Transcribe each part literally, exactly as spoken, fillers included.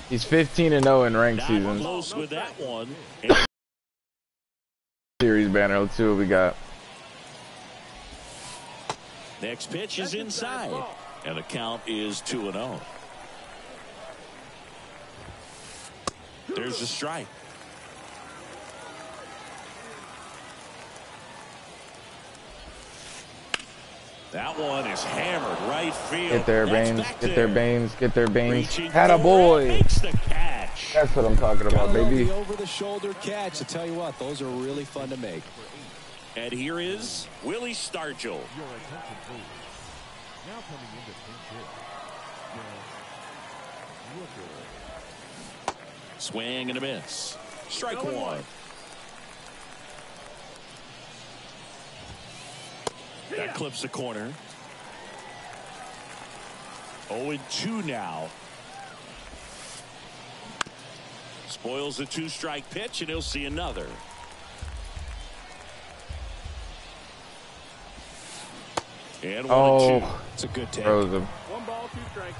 He's fifteen and oh in ranked Not seasons. close with that one. Series banner. Let's see what we got. Next pitch is inside, and the count is two and oh. There's a strike. That one is hammered right field. Get their Baines. Get their Baines. Get their Baines. Had a boy. boy. Makes the catch. That's what I'm talking about, baby. Over the shoulder catch. I tell you what, those are really fun to make. And here is Willie Stargell. Now coming into pinch hit. Swing and a miss. Strike one. That clips the corner. oh and two now. Spoils the two-strike pitch, and he'll see another. And one oh, and two. It's a good take. Froze him. One ball, two strikes.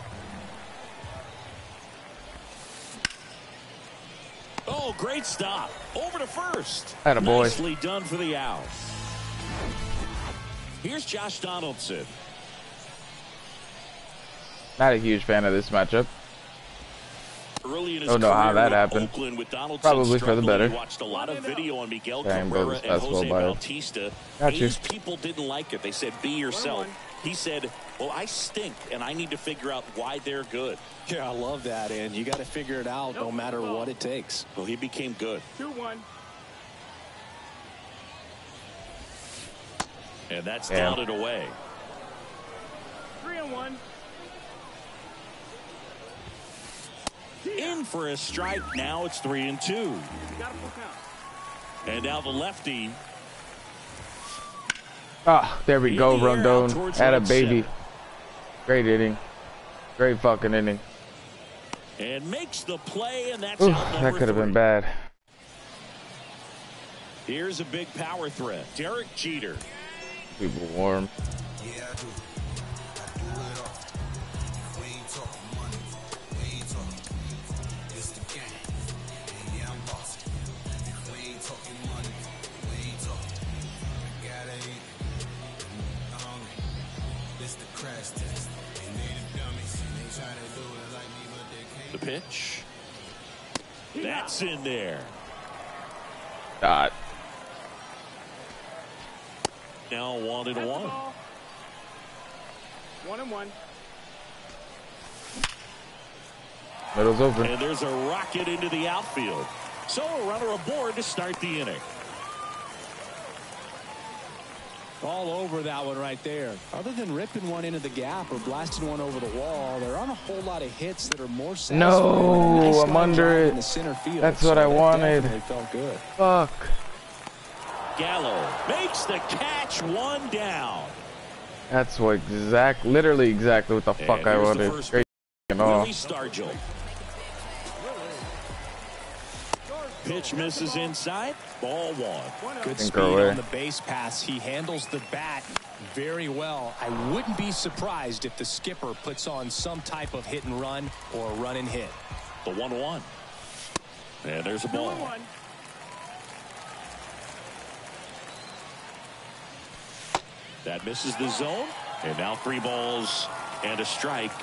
Oh, great stop. Over to first. Had a boy. Nicely done for the out. Here's Josh Donaldson. Not a huge fan of this matchup. Early in his Don't know how that happened. Oakland with Donaldson Probably for the better. He watched a lot of video on Miguel Dang, bro, Cabrera this and fastball Jose by- Bautista. Got you. A's people didn't like it. They said, be yourself. He said, well, I stink, and I need to figure out why they're good. Yeah, I love that, and you got to figure it out no matter what it takes. Well, he became good. two one. And that's Damn. downed away. Three and one. In for a strike. Now it's three and two. You got a full count. And now the lefty. Ah, there we go, In the air, out Rondon. towards Had a right baby. center. Great inning. Great fucking inning. And makes the play, and that's Ooh, out that number could have been three. bad. Here's a big power threat. Derek Jeter. People warm. Yeah, I do. I do it all. We ain't talking money. We ain't talking. It's the game. And yeah, I'm boss. If we ain't talking money, we ain't talking. I gotta eat. I'm hungry. This the crash test. And they the dummies. And they try to do it like me, but they can't. The pitch. That's in there. God. Now one and That's the one. ball. One and one. Middle's open. And there's a rocket into the outfield. So a runner aboard to start the inning. All over that one right there. Other than ripping one into the gap or blasting one over the wall, there aren't a whole lot of hits that are more satisfying. No, Nice I'm line under drive it. in the center field. That's So what I that wanted. definitely felt good. Fuck. Gallo makes the catch, one down. That's what exact, literally exactly what the fuck And I here's the wanted. first Great and all. Willie Stargell. Pitch misses inside. Ball one. Good Think speed away. on the base pass. He handles the bat very well. I wouldn't be surprised if the skipper puts on some type of hit and run or a run and hit. The one one. And there's a Two ball. and one. That misses the zone. And now three balls and a strike.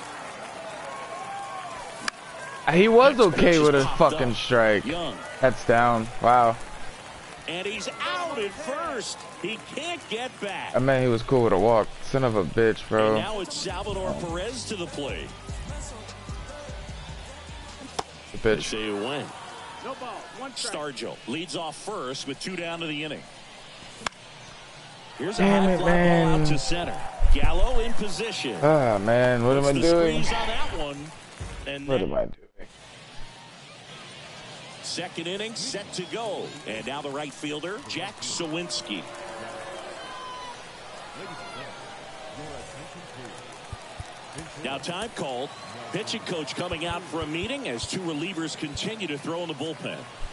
He was Next pitch okay is with a popped fucking up. strike. Young. That's down. Wow. And he's out at first. He can't get back. I mean, he was cool with a walk. Son of a bitch, And bro. now it's Salvador Perez to the plate. The They bitch. say a win. No ball. One strike. Stargell leads off first with two down to the inning. Here's a Damn high it, fly ball man. out to center. Gallo in position. Ah, man. What am I Puts the doing? squeeze on that one. And What then am I doing? second inning set to go. And now the right fielder, Jack Sawinski. Now time called. Pitching coach coming out for a meeting as two relievers continue to throw in the bullpen.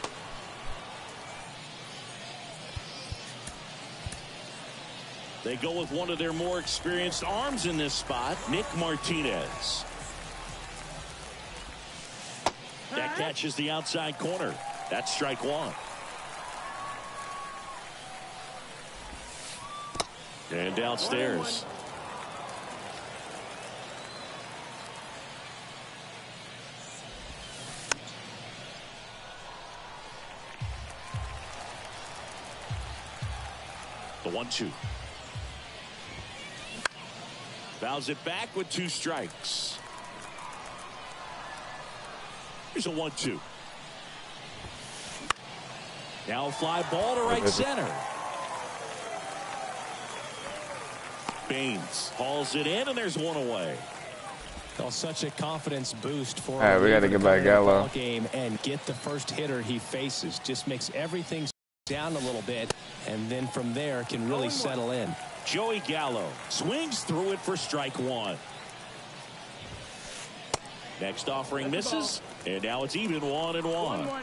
They go with one of their more experienced arms in this spot, Nick Martinez. catches the outside corner. That's strike one. And downstairs. The one two. Fouls it back with two strikes. Here's a one two. Now a fly ball to right center. Baines hauls it in, and there's one away. Well, such a confidence boost for All right, we got to get back Gallo. Game and get the first hitter he faces. Just makes everything down a little bit, and then from there can really settle in. Joey Gallo swings through it for strike one. Next offering misses, and now it's even one and one. One, one.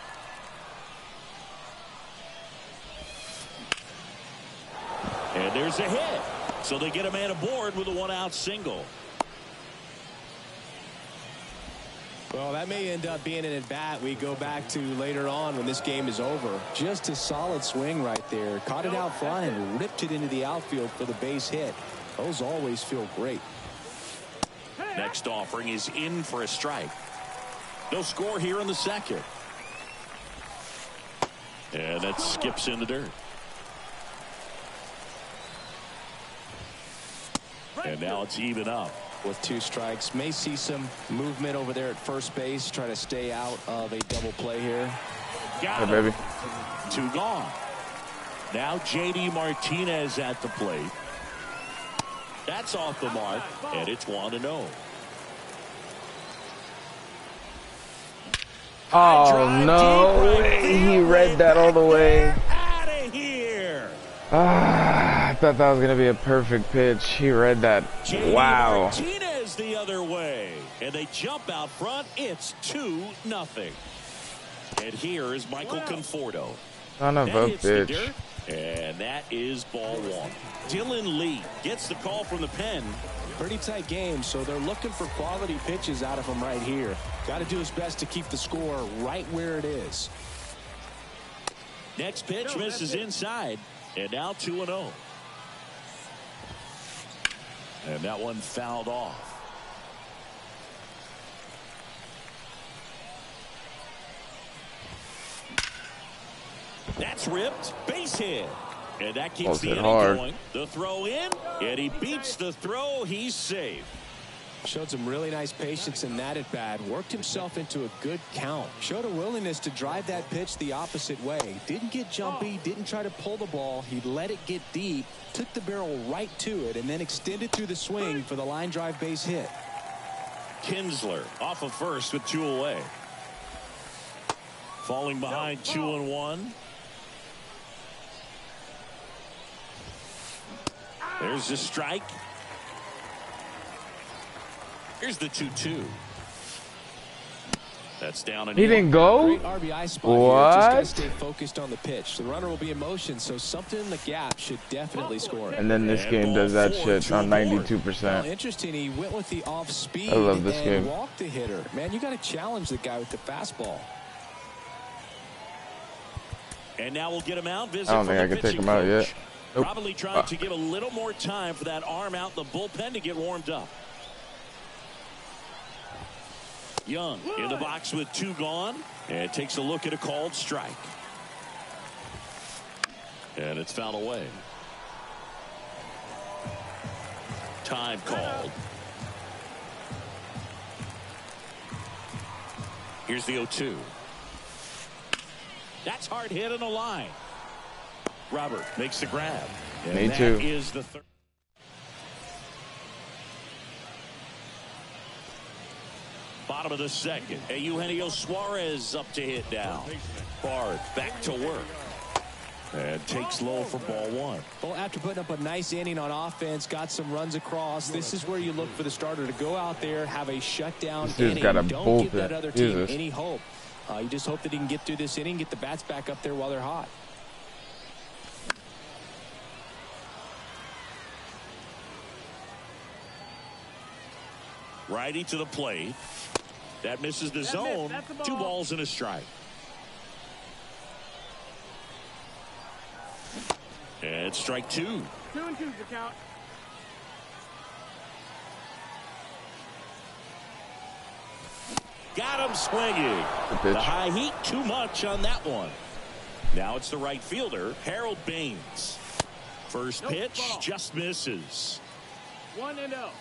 And there's a hit. So they get a man aboard with a one-out single. Well, that may end up being an at-bat we go back to later on when this game is over. Just a solid swing right there. Caught it out front and ripped it into the outfield for the base hit. Those always feel great. Next offering is in for a strike. They'll score here in the second. And that skips in the dirt. And now it's even up. With two strikes, may see some movement over there at first base. Try to stay out of a double play here. Got Hey, it. baby. Two gone. Now J D Martinez at the plate. That's off the mark, and it's one to oh. Oh, no. He read that all the way. Out of here. Ah, I thought that was going to be a perfect pitch. He read that. J D Wow. Martinez the other way, and they jump out front. It's two nothing. And here is Michael Conforto. Son of That a hits the bitch. dirt, and that is ball one. Dylan Lee gets the call from the pen. Pretty tight game, so they're looking for quality pitches out of him right here. Got to do his best to keep the score right where it is. Next pitch misses inside, and now two and oh. And that one fouled off. That's ripped. Base hit. And that keeps Close the it inning hard. going. The throw in, and he beats the throw. He's safe. Showed some really nice patience in that at bat. Worked himself into a good count. Showed a willingness to drive that pitch the opposite way. Didn't get jumpy. Didn't try to pull the ball. He let it get deep. Took the barrel right to it and then extended through the swing for the line drive base hit. Kinsler off of first with two away. Falling behind two and one. There's the strike. Here's the two two. That's down and He in. didn't go? Great R B I spot here. What? Just got to stay focused on the pitch. The runner will be in motion, so something in the gap should definitely score. And then this And game ball does that four, shit two on aboard. ninety-two Well, percent. interesting. He went with the off speed I love this and game. walked the hitter. Man, you got to challenge the guy with the fastball. And now we'll get him out. Visit I don't from think the I can take pitching him out coach. yet. Nope. Probably trying Uh. to give a little more time for that arm out in the bullpen to get warmed up. Young in the box with two gone, and takes a look at a called strike. And it's fouled away. Time called. Here's the oh two. That's hard hit in the line. Robert makes the grab. And Me that too. is the third. Bottom of the second. Eugenio Suarez up to hit now. Bard back to work. And takes low for ball one. Well, after putting up a nice inning on offense, got some runs across, this is where you look for the starter to go out there, have a shutdown This dude's inning. got a Don't give that bullpen. other team Jesus. any hope. Uh, you just hope that he can get through this inning, get the bats back up there while they're hot. Righty to the plate. That misses the That zone. missed. That's the ball. Two balls and a strike. And strike two. Two and two's the count. Got him swinging. Good The pitch. high heat, too much on that one. Now it's the right fielder, Harold Baines. First Nope, pitch ball. just misses. One and oh.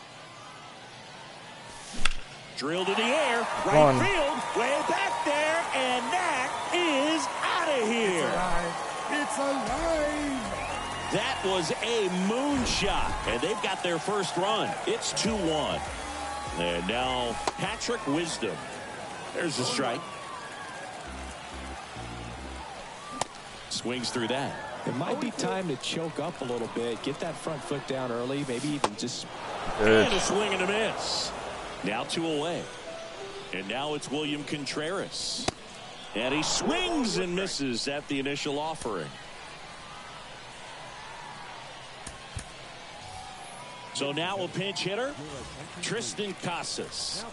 Drilled in the air, right One. field, way back there, and that is out of here. It's alive. That was a moonshot, and they've got their first run. It's two one. And now Patrick Wisdom. There's a strike. Swings through that. It might be time to choke up a little bit, get that front foot down early, maybe even just Good. And a swing and a miss. Now two away. And now it's William Contreras. And he swings and misses at the initial offering. So now a pinch hitter, Tristan Casas.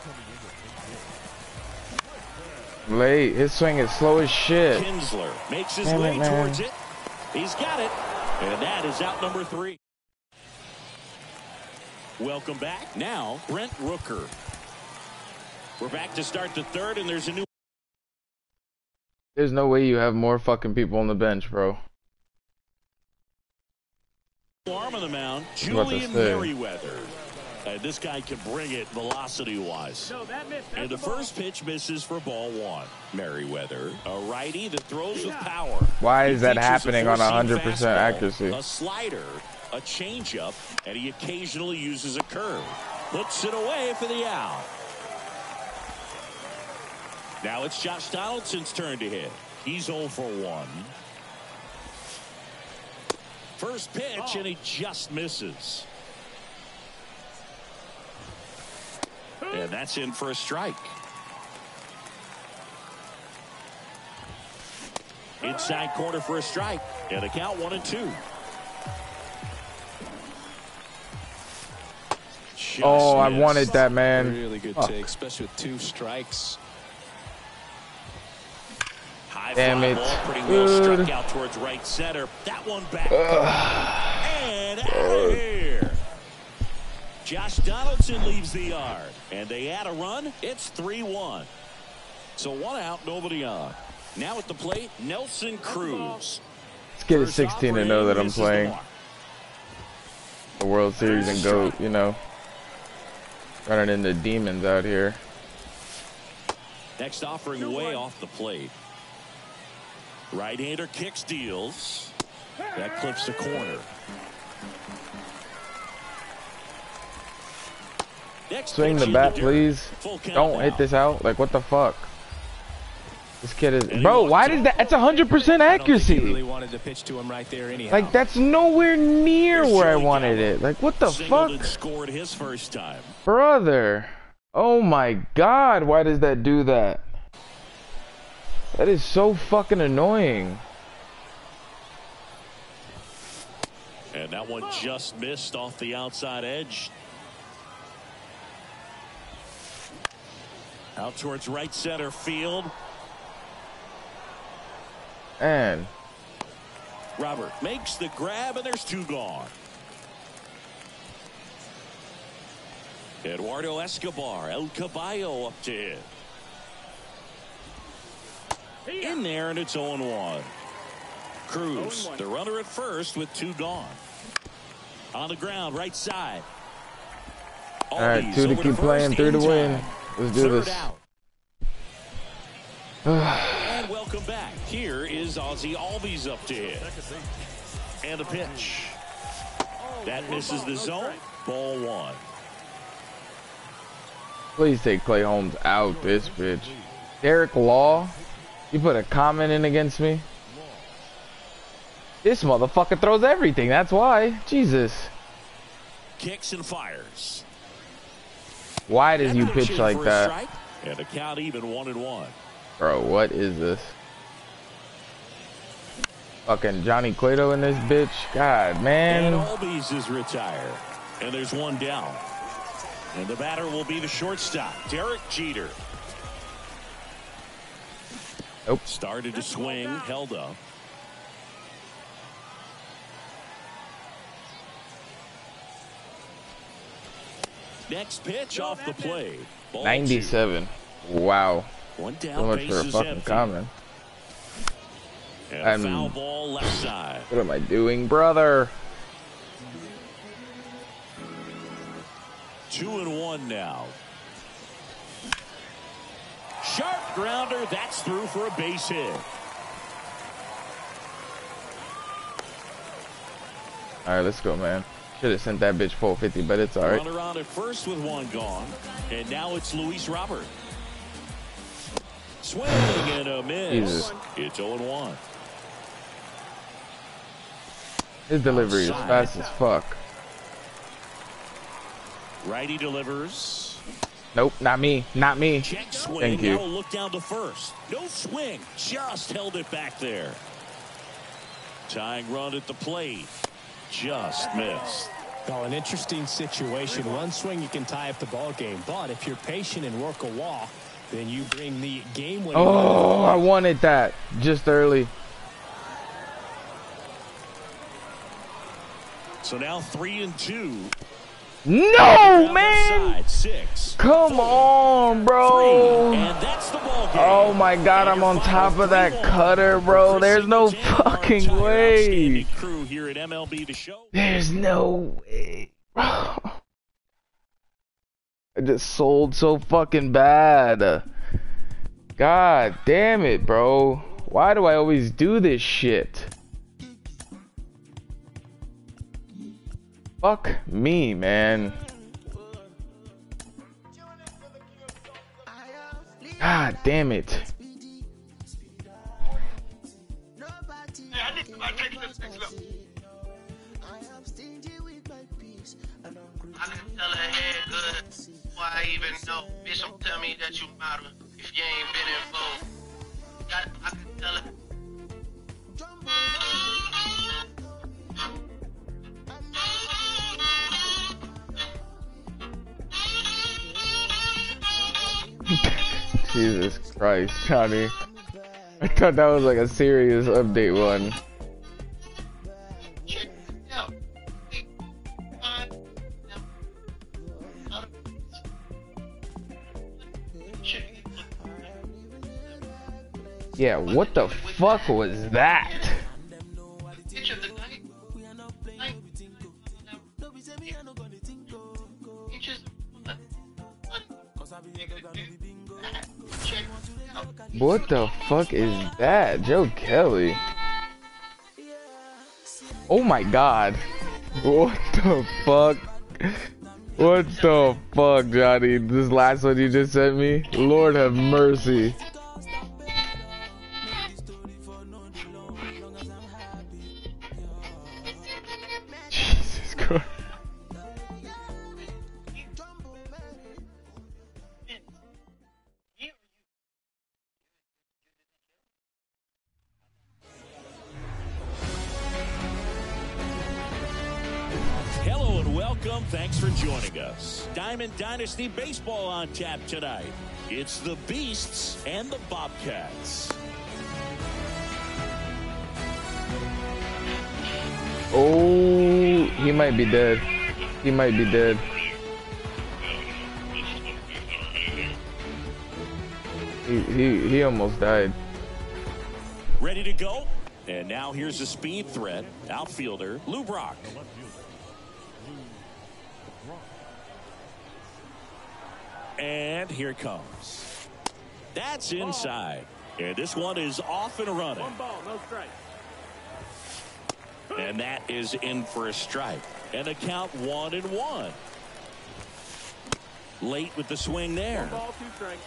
Late. His swing is slow as shit. Kinsler makes his Damn it, way man. towards it. He's got it. And that is out number three. Welcome back. Now, Brent Rooker. We're back to start the third, and there's a new There's no way you have more fucking people on the bench, bro. arm on the mound, about to Julian say. Merriweather. And this guy can bring it velocity-wise. No, that missed. That's And the the ball. first pitch misses for ball one. Merriweather, a righty that throws with power. Why He is that features a happening on four-seam one hundred percent fastball, accuracy? A slider, a changeup, and he occasionally uses a curve. Puts it away for the out. Now it's Josh Donaldson's turn to hit. He's oh for one. First pitch, and he just misses. And that's in for a strike. Inside corner for a strike. And a count one and two. Just Oh, I missed. wanted that, man. really good Fuck. take, especially with two strikes. High Damn fly it. ball, pretty well struck Dude. out towards right center. That one back. And out of here. Josh Donaldson leaves the yard. And they add a run. It's three one. So one out, nobody on. Now at the plate, Nelson Cruz. Let's get it First sixteen to know offering that I'm misses the playing mark. the World Series and go, you know, running into demons out here. Next offering way off the plate. Right-hander kicks, deals. That clips the corner. Next Swing pitch the in bat, dirt. please. Full count Don't now. hit this out. Like, what the fuck? This kid is, And he bro. walks Why it. does that? That's one hundred percent I don't think he accuracy. really wanted to pitch to him right there anyhow. Like, that's nowhere near Here's where I Joey wanted Gallo. it. Like, what the Singled and fuck, scored his first time. brother? Oh my god, why does that do that? That is so fucking annoying. And that one just missed off the outside edge. Out towards right center field. And Robert makes the grab, and there's two gone. Eduardo Escobar, El Caballo up to hit. In there, and it's oh one. Cruz, the runner at first with two gone. On the ground, right side. all right, Albies two to over keep first playing, three in to win. time. Let's do Third this. out. And welcome back. Here is Ozzie Albies up to hit. And a pitch. That misses the zone. Ball one. Please take Clay Holmes out this bitch. Derek Law, you put a comment in against me. This motherfucker throws everything. That's why. Jesus. Kicks and fires. Why did you That pitch in like for a that? strike, and the count even one and one. Bro, what is this? Fucking Johnny Cueto in this bitch? God, And man. Albies is retired. And there's one down. And the batter will be the shortstop, Derek Jeter. Nope. Started to swing, held up. Next pitch off the plate. Ball ninety-seven. Wow. two. One down, So much for a bases fucking empty. comment. And I'm- a foul ball left side. What am I doing, brother? Two and one now. Sharp grounder. That's through for a base hit. All right, let's go, man. Should have sent that bitch four fifty, but it's all right. Runner on at first with one gone. And now it's Luis Robert. Swing and a miss. Jesus. It's oh and one. His delivery is Outside. fast as fuck. Righty delivers. Nope, not me. Not me. Check swing. Thank you. Now a look down to first. No swing. Just held it back there. Tying run at the plate. Just missed. Oh, an interesting situation. One swing, you can tie up the ball game. But if you're patient and work a walk, then you bring the game winning. Oh, I wanted that just early. So now three and two. No, Down man. left side, six. Come on, bro. Three, and that's the ball game. Oh my God, I'm on top of that cutter, bro. There's no fucking way. Crew here at M L B The Show. There's no way, bro. I just sold so fucking bad. God damn it, bro. Why do I always do this shit? Fuck me, man. God damn it. I can tell her head good. Why I even know? Bitch, don't tell me that you model if you ain't been involved. I, I can tell her. Jesus Christ, Johnny. I thought that was like a serious update one. Check it out. Hey, five, now, check it out. Yeah, what the fuck was that? Picture the night. Night. Inches of blood. Check it out. What the fuck is that? Joe Kelly. Oh my God. What the fuck? What the fuck, Johnny? This last one you just sent me? Lord have mercy. Jesus Christ. Hello and welcome. Thanks for joining us. Diamond Dynasty Baseball on tap tonight. It's the Beasts and the Bobcats. Oh, he might be dead. He might be dead. He, he, he almost died. Ready to go? And now here's a speed threat. Outfielder, Lou Brock. And here it comes. That's inside. And this one is off and running. One ball, no strike. And that is in for a strike. And a count one and one. Late with the swing there. One ball, two strikes.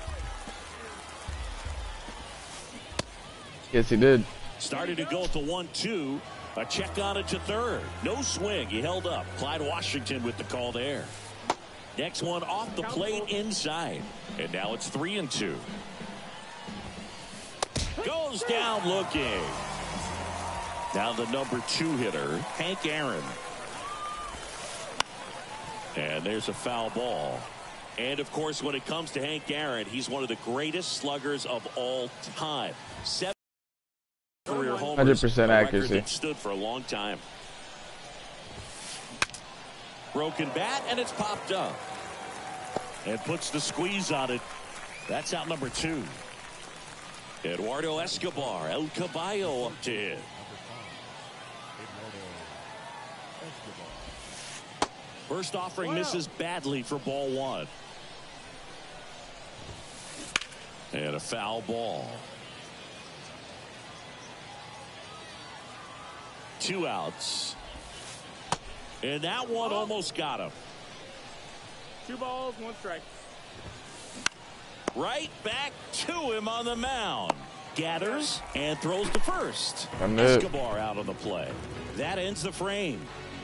Yes, he did. Started to go at the one two. A check on it to third. No swing. He held up. Clyde Washington with the call there. Next one off the plate inside. And now it's three and two. Goes down looking. Now the number two hitter, Hank Aaron. And there's a foul ball. And, of course, when it comes to Hank Aaron, he's one of the greatest sluggers of all time. Seven career homers. one hundred percent a record accuracy. that stood for a long time. Broken bat, and it's popped up. And puts the squeeze on it. That's out number two. Eduardo Escobar, El Caballo up to hit. First offering misses badly for ball one. And a foul ball. Two outs. And that one almost got him. Two balls, one strike. Right back to him on the mound. Gathers and throws to first. I'm it. Escobar out of the play. That ends the frame.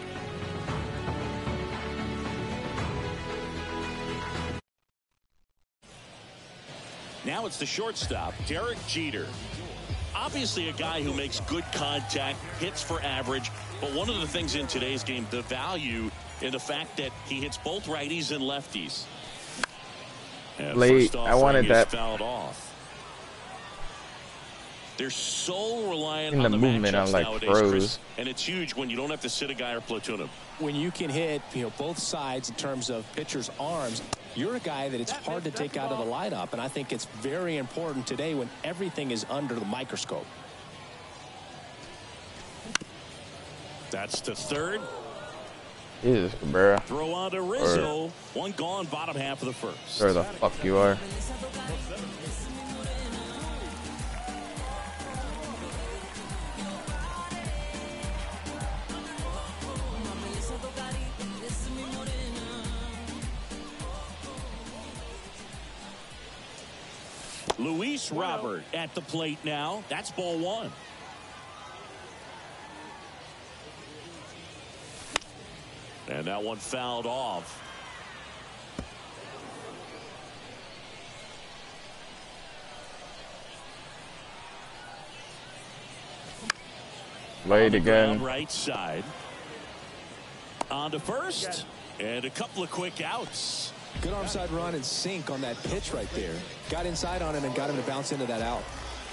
Now it's the shortstop, Derek Jeter. Obviously a guy who makes good contact, hits for average, but one of the things in today's game, the value in the fact that he hits both righties and lefties. And Late. first I wanted offering is that. fouled off. They're so reliant In the on the movement matchups on, like, nowadays, throws. Chris, and it's huge when you don't have to sit a guy or platoon him. When you can hit, you know, both sides in terms of pitchers' arms, you're a guy that it's hard to take out of the lineup, and I think it's very important today when everything is under the microscope. That's to third. Jesus, Cabrera. Throw on to Rizzo. One gone, bottom half of the first. Where the fuck you are? Luis Robert at the plate now. That's ball one. And that one fouled off. Late On the ground again. right side. On to first. And a couple of quick outs. Good arm side run and sink on that pitch right there. Got inside on him and got him to bounce into that out.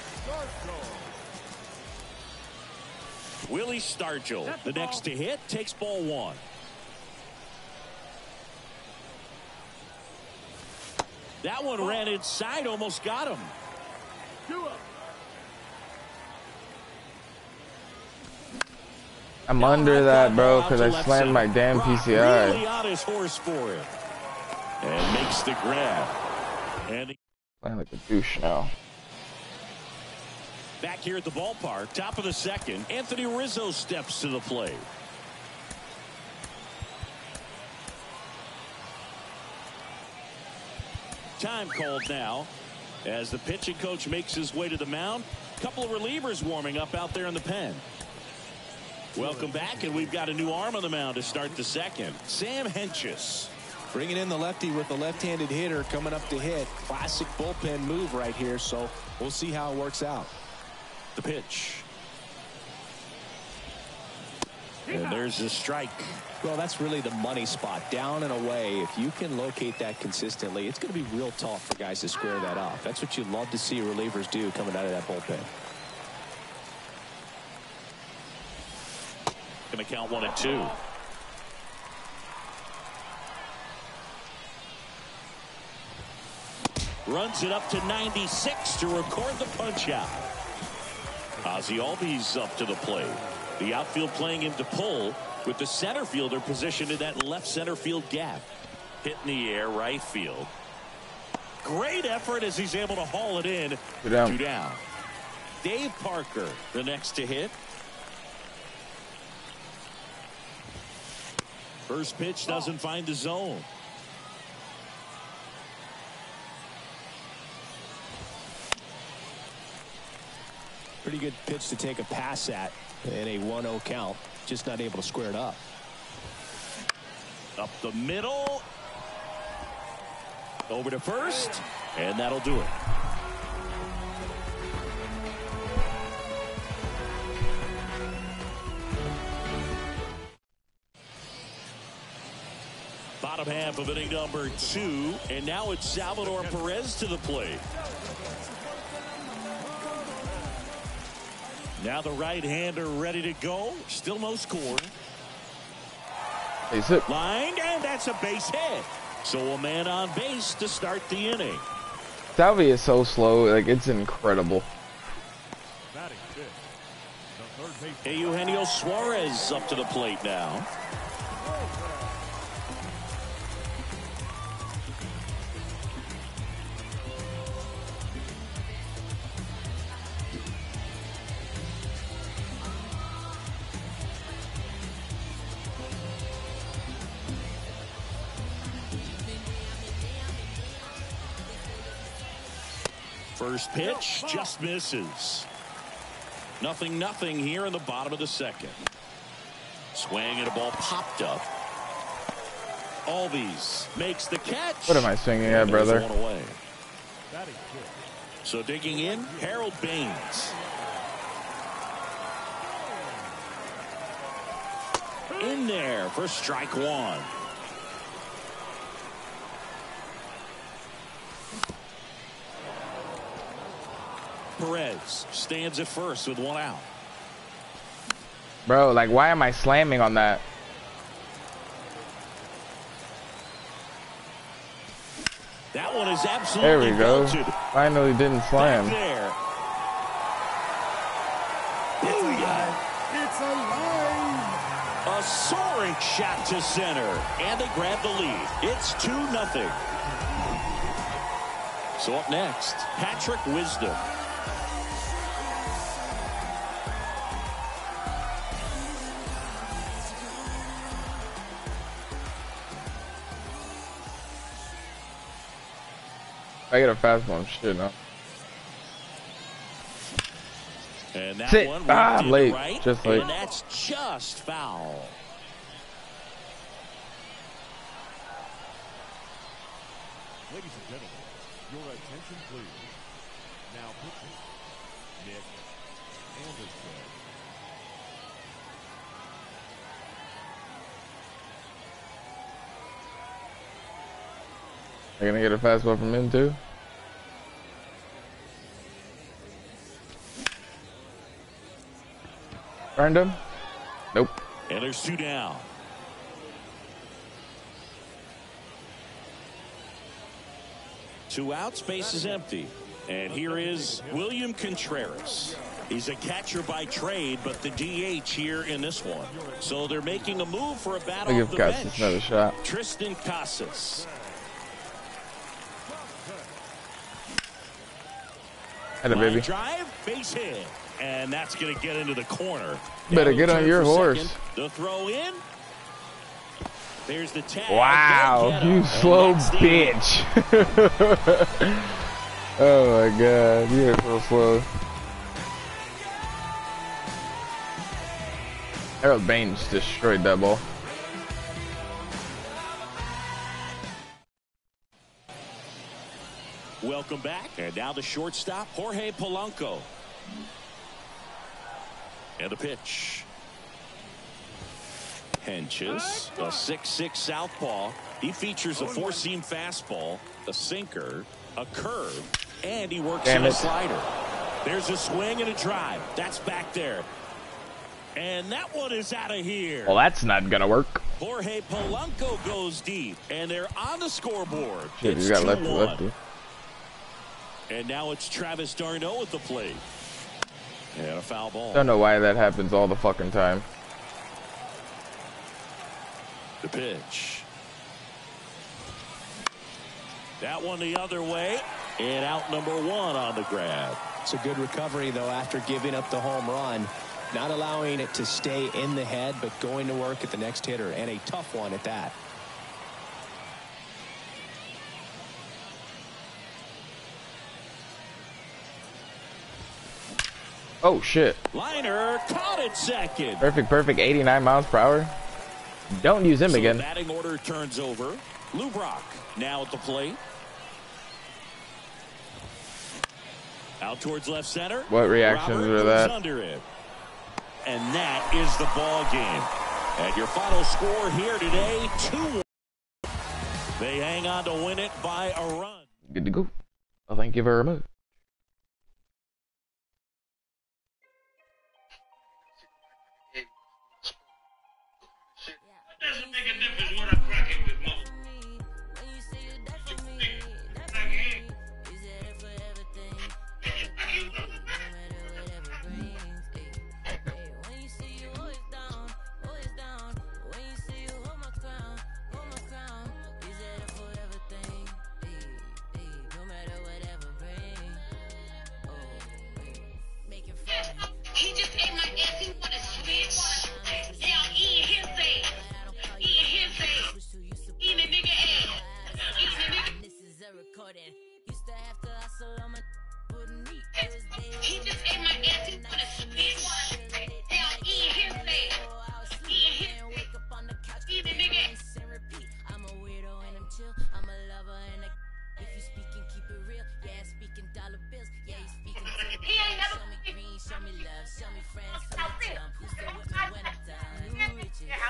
Willie Stargell, the next to hit, takes ball one. That one ran inside, almost got him. Two up. I'm under that, bro, because I slammed my damn P C I. Really on his horse for it. And makes the grab. And he Playing like a douche now. back here at the ballpark, top of the second, Anthony Rizzo steps to the plate. Time called now as the pitching coach makes his way to the mound. A couple of relievers warming up out there in the pen. Welcome back, and we've got a new arm on the mound to start the second. Sam Hentges. Bringing in the lefty with the left-handed hitter coming up to hit. Classic bullpen move right here, so we'll see how it works out. The pitch. And there's the strike. Well, that's really the money spot. Down and away. If you can locate that consistently, it's going to be real tough for guys to square that off. That's what you love to see relievers do coming out of that bullpen. Going to count one and two. Runs it up to ninety-six to record the punch out. Ozzie Albies up to the plate. The outfield playing him to pull with the center fielder positioned in that left center field gap. Hit in the air, right field. Great effort as he's able to haul it in. Two down. Two down. Dave Parker, the next to hit. First pitch doesn't find the zone. Pretty good pitch to take a pass at in a one oh count. Just not able to square it up. Up the middle. Over to first. And that'll do it. Bottom half of inning number two, and now it's Salvador Perez to the plate. Now the right-hander ready to go. Still no score. Base hit. Lined, and that's a base hit. So a man on base to start the inning. Salvi is so slow, like it's incredible. Eugenio Suarez up to the plate now. First pitch just misses. Nothing, nothing here in the bottom of the second. Swing and a ball popped up. Albies makes the catch. What am I swinging at, brother? One away. So digging in, Harold Baines. In there for strike one. Perez stands at first with one out. Bro, like, why am I slamming on that? That one is absolutely There we go. belted. Finally didn't slam. Back there. It's alive. A soaring shot to center, and they grab the lead. It's two nothing. So up next, Patrick Wisdom. I get a fastball. Shit, no. And that Sit. one Ah, went late. right, Just late. and that's just foul. Ladies and gentlemen, your attention please. Now pitching, Nick Anderson. Are you gonna get a fastball from him too? Burned him? Nope. And there's two down. Two out, space is empty. And here is William Contreras. He's a catcher by trade, but the D H here in this one. So they're making a move for a bat I'll off give the Casas bench. another shot. Tristan Casas. Had a Line baby. drive, base hit. And that's going to get into the corner. Better Now get on return your for horse. second. The throw in. There's the tag. Wow, Go get 'em. you And slow that's the- bitch. Oh my god, you're so slow. Harold Baines destroyed that ball. Welcome back. And now the shortstop, Jorge Polanco. And the pitch. Henches, a six six southpaw. He features a four-seam fastball, a sinker, a curve, and he works Damn in a it. slider. There's a swing and a drive. That's back there. And that one is out of here. Well, that's not gonna work. Jorge Polanco goes deep, and they're on the scoreboard. Shit, It's you got two lefty, one. lefty. And now it's Travis d'Arnaud at the plate. And a foul ball. Don't know why that happens all the fucking time. The pitch. That one the other way. And out number one on the grab. It's a good recovery, though, after giving up the home run. Not allowing it to stay in the head, but going to work at the next hitter, and a tough one at that. Oh shit. Liner caught it second. Perfect, perfect. eighty-nine miles per hour. Don't use him So again. the batting order turns over. Lou Brock now at the plate. Out towards left center. What reactions Robert are moves that? under it. And that is the ball game. And your final score here today, two one. They hang on to win it by a run. Good to go. Well, thank you very much. What does it make a difference what I crack it with, mother? Crack it. He just ate my ass. He wanna switch. Now eating his ass. Eating his ass. Eating a nigga ass. Eating a nigga. This is a recording. Used to have to hustle on my wouldn't eat. He just ate my ass. He wanna switch. Now eating his ass. Eating his ass. Eating a nigga ass. I'm a weirdo and I'm chill. I'm a lover and a. If you speaking, keep it real. Yeah, speaking dollar bills. Yeah, you speaking to the. He ain't never. Show me green, show me love, show me friends from the jump. Who's still with me when I'm done? New riches. Hey,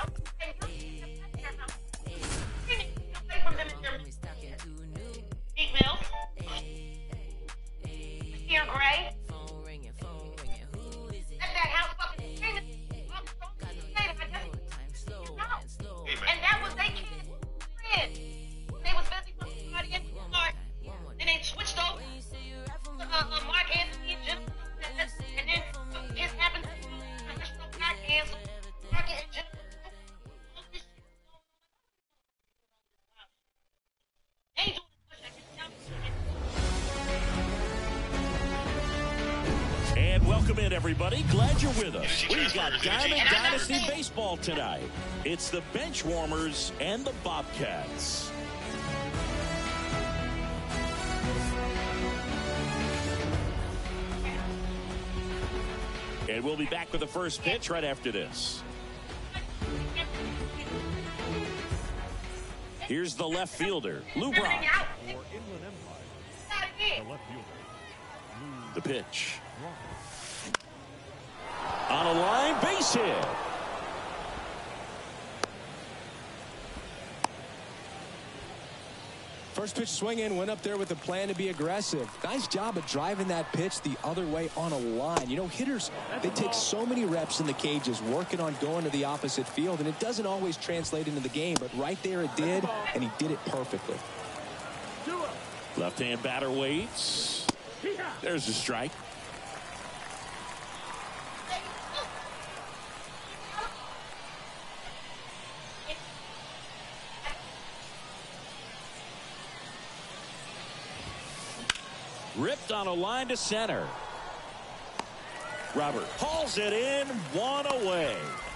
hey, hey. Homies talking to new. Big Mills. Hey, hey. Here, Gray. Phone ringing, phone ringing. Who is it? That's that house fucking screaming. Got no time, slow and slow. And that was they kid's friend. They was busy with somebody in the car. Then they switched over to uh, uh, Mark Anthony and Jim. And then it happened to Mark Anthony. Mark and Jim. And welcome in, everybody. Glad you're with us. We've got Diamond Dynasty Baseball tonight. It's the Benchwarmers and the Bobcats. And we'll be back with the first pitch right after this. Here's the left fielder, Lou Brock. For Inland Empire, the left fielder, Lou The pitch. On a line, base hit. First pitch swing in, went up there with a plan to be aggressive. Nice job of driving that pitch the other way on a line. You know, hitters, they take so many reps in the cages working on going to the opposite field, and it doesn't always translate into the game, but right there it did, and he did it perfectly. Left-hand batter waits. There's a strike. Ripped on a line to center. Robert hauls it in, one away.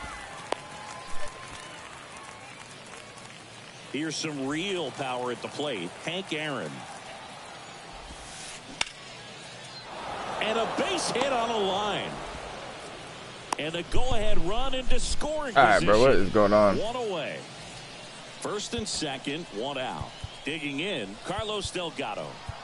Here's some real power at the plate. Hank Aaron. And a base hit on a line. And a go-ahead run into scoring All right, position. bro, what is going on? One away. First and second, one out. Digging in, Carlos Delgado.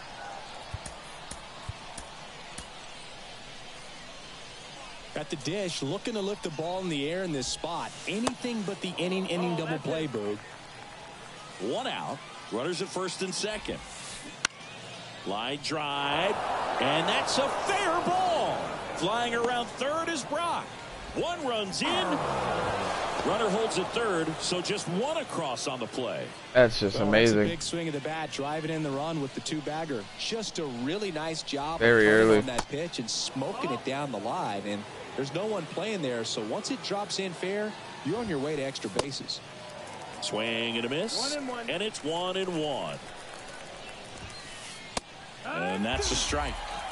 At the dish, looking to lift the ball in the air in this spot. Anything but the inning, inning double play, Boog. One out. Runners at first and second. Line drive. And that's a fair ball. Flying around third is Brock. One runs in. Runner holds at third, so just one across on the play. That's just Well, amazing. that's a big swing of the bat, driving in the run with the two-bagger. Just a really nice job Very of turning early. on that pitch and smoking it down the line. And there's no one playing there, so once it drops in fair, you're on your way to extra bases. Swing and a miss. One and one. And it's one and one. And that's a strike.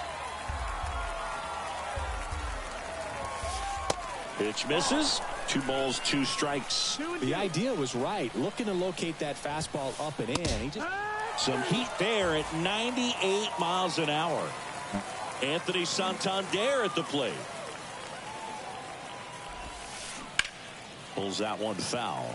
Pitch misses. Two balls, two strikes. The idea was right. Looking to locate that fastball up and in. He just Some heat there at ninety-eight miles an hour. Anthony Santander at the plate. Pulls that one foul.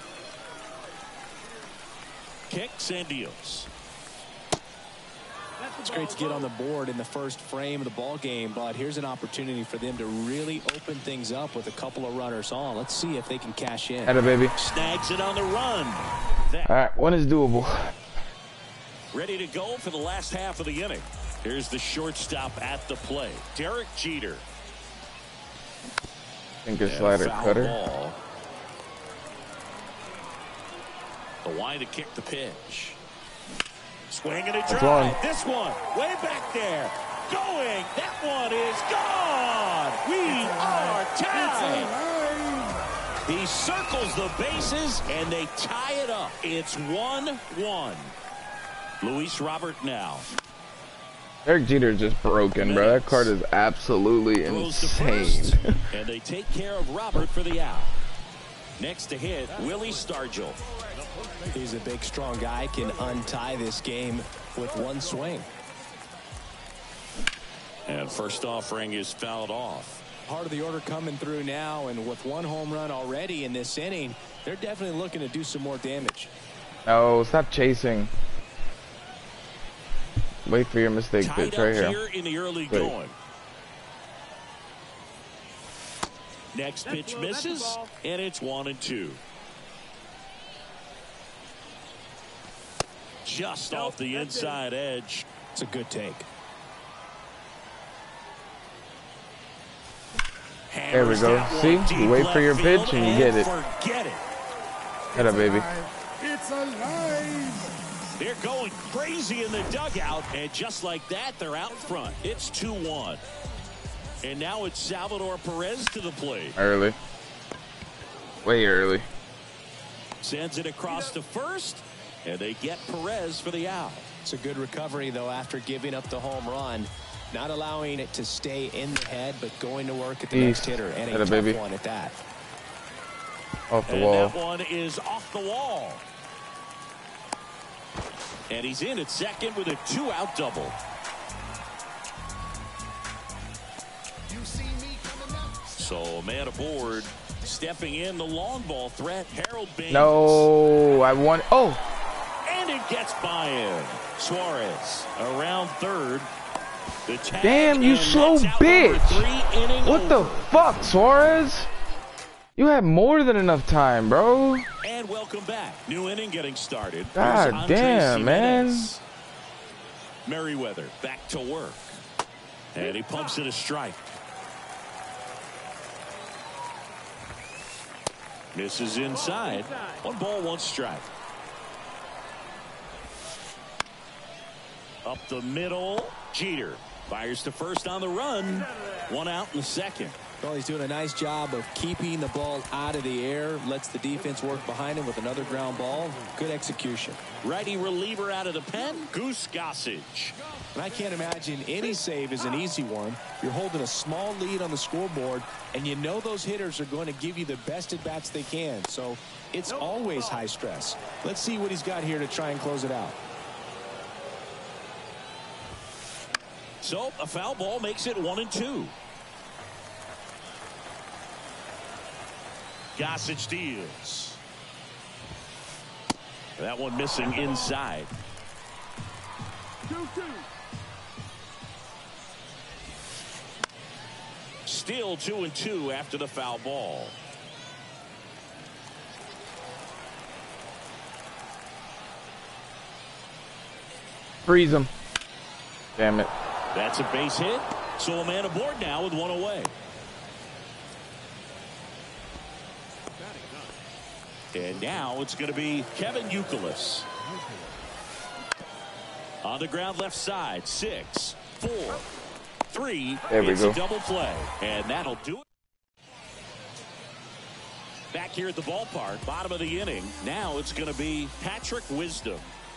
Kicks and deals. It's great to get on the board in the first frame of the ball game, but here's an opportunity for them to really open things up with a couple of runners on. Let's see if they can cash in. Atta baby. Snags it on the run. That All right, one is doable. ready to go for the last half of the inning. Here's the shortstop at the plate, Derek Jeter. Finger And a slider foul cutter. ball. The line to kick the pitch. Swing and a That's drive. one. This one way back there. Going. That one is gone. We are tied. He circles the bases and they tie it up. It's one one. Luis Robert now. Derek Jeter is just broken, bro. That card is absolutely Throws to insane. first, and they take care of Robert for the out. Next to hit, Willie Stargell. He's a big, strong guy, can untie this game with one swing. And first offering is fouled off. Part of the order coming through now, and with one home run already in this inning, they're definitely looking to do some more damage. No, stop chasing. Wait for your mistake Tied pitch up right here. here. in the early Wait. going. Next pitch misses, and it's one and two. Just off the inside edge. It's a good take. There we go. See? You wait for your pitch and you get it. Forget it. Atta baby. It's alive. They're going crazy in the dugout, and just like that, they're out front. It's two one. And now it's Salvador Perez to the plate. Early. Way early. Sends it across to first, and they get Perez for the out. It's a good recovery, though, after giving up the home run. Not allowing it to stay in the head, but going to work at the East. next hitter. And a Atta tough baby. one at that. Off the And wall. that one is off the wall. And he's in at second with a two-out double. So a man aboard, stepping in the long ball threat, Harold Baines. No, I want. Oh, And it gets by him. Suarez around third. The tag, damn, you and slow that's out number bitch. three, inning What the over. fuck, Suarez? You had more than enough time, bro. And welcome back. New inning getting started. God Here's Andres damn, man. Jimenez. Merriweather back to work. And he pumps it a strike. Misses inside. One ball, one strike. Up the middle. Jeter fires to first on the run. One out in the second. Well, he's doing a nice job of keeping the ball out of the air. Lets the defense work behind him with another ground ball. Good execution. Righty reliever out of the pen. Goose Gossage. And I can't imagine any save is an easy one. You're holding a small lead on the scoreboard, and you know those hitters are going to give you the best at-bats they can. So it's always high stress. Let's see what he's got here to try and close it out. So a foul ball makes it one and two. Gossage deals. That one missing inside. Two, two. Still two and two after the foul ball. Freeze him. Damn it. That's a base hit. So a man aboard now with one away. And now it's going to be Kevin Youkilis. On the ground left side. Six, four, three. There we it's go. a double play. And that'll do it. Back here at the ballpark, bottom of the inning. Now it's going to be Patrick Wisdom.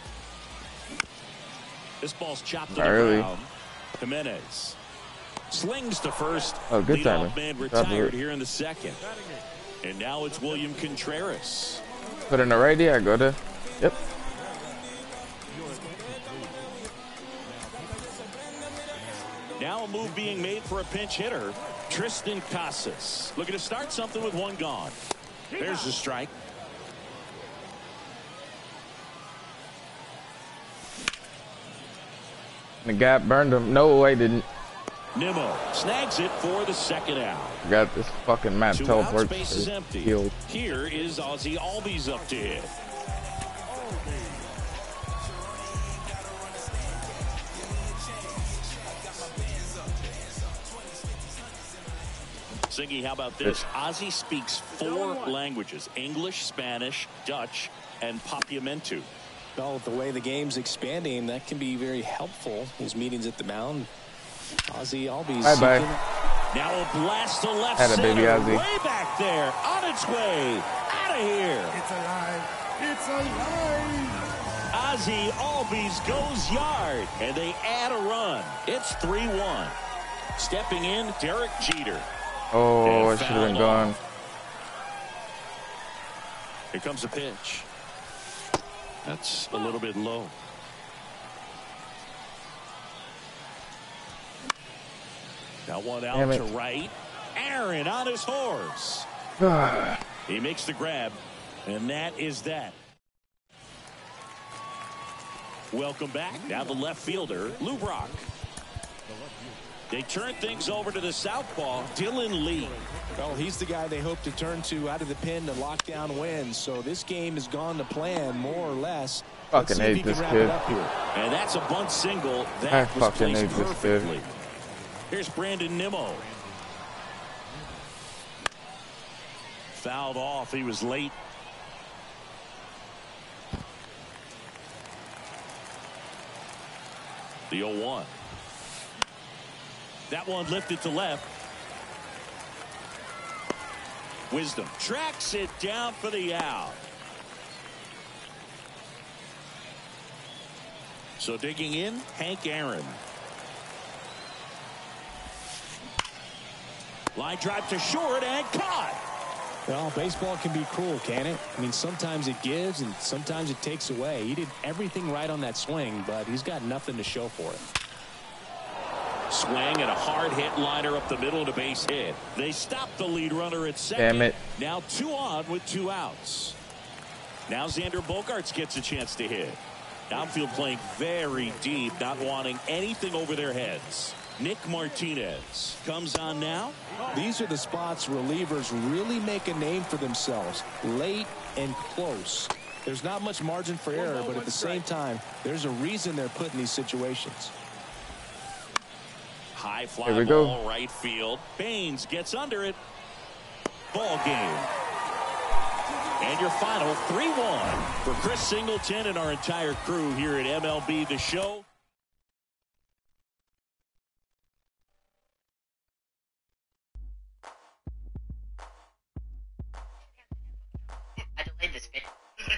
This ball's chopped to the Early. ground. Jimenez slings to first. Oh, good Leadoff timing. man Drop retired it. here in the second. And now it's William Contreras. Put in the righty. I go to. Yep. Now a move being made for a pinch hitter, Tristan Casas. Looking to start something with one gone. There's the strike. The gap burned him. No, I didn't. Nimmo snags it for the second out. Got this fucking map Two outs, teleport. base is empty. Field. Here is Ozzie Albies up to hit. Siggy, how about this? Ozzie speaks four languages: English, Spanish, Dutch, and Papiamentu. Well, with the way the game's expanding, that can be very helpful. His meetings at the mound. Ozzie Albies. Bye bye. Now a blast to left Had a center, baby Ozzie. way back there, on its way, out of here. It's alive. It's alive. Ozzie Albies goes yard, and they add a run. It's three one. Stepping in, Derek Jeter. Oh, I And should have been fouled gone. off. Here comes a pitch. That's a little bit low. Now one out Damn it. to right. Aaron on his horse. He makes the grab, and that is that. Welcome back. Now the left fielder, Lou Brock. They turn things over to the southpaw, Dylan Lee. Well, he's the guy they hope to turn to out of the pen to lock down wins. So this game has gone to plan, more or less. Let's Fucking see if hate he can this wrap kid. it up here. And that's a bunt single. That I was fucking placed hate this kid. perfectly. Here's Brandon Nimmo. Fouled off. He was late. The oh one. That one lifted to left. Wisdom tracks it down for the out. So digging in, Hank Aaron. Line drive to short and caught. Well, baseball can be cruel, can it? I mean, sometimes it gives and sometimes it takes away. He did everything right on that swing, but he's got nothing to show for it. Swing and a hard hit liner up the middle to base hit. They stop the lead runner at second. Damn it. Now two on with two outs. Now Xander Bogaerts gets a chance to hit. Outfield playing very deep, not wanting anything over their heads. Nick Martinez comes on now. These are the spots relievers really make a name for themselves. Late and close. There's not much margin for error, but at the same time, there's a reason they're put in these situations. High fly Here we ball, go. right field. Baines gets under it. Ball game. And your final three one for Chris Singleton and our entire crew here at M L B The Show. I delayed this bit.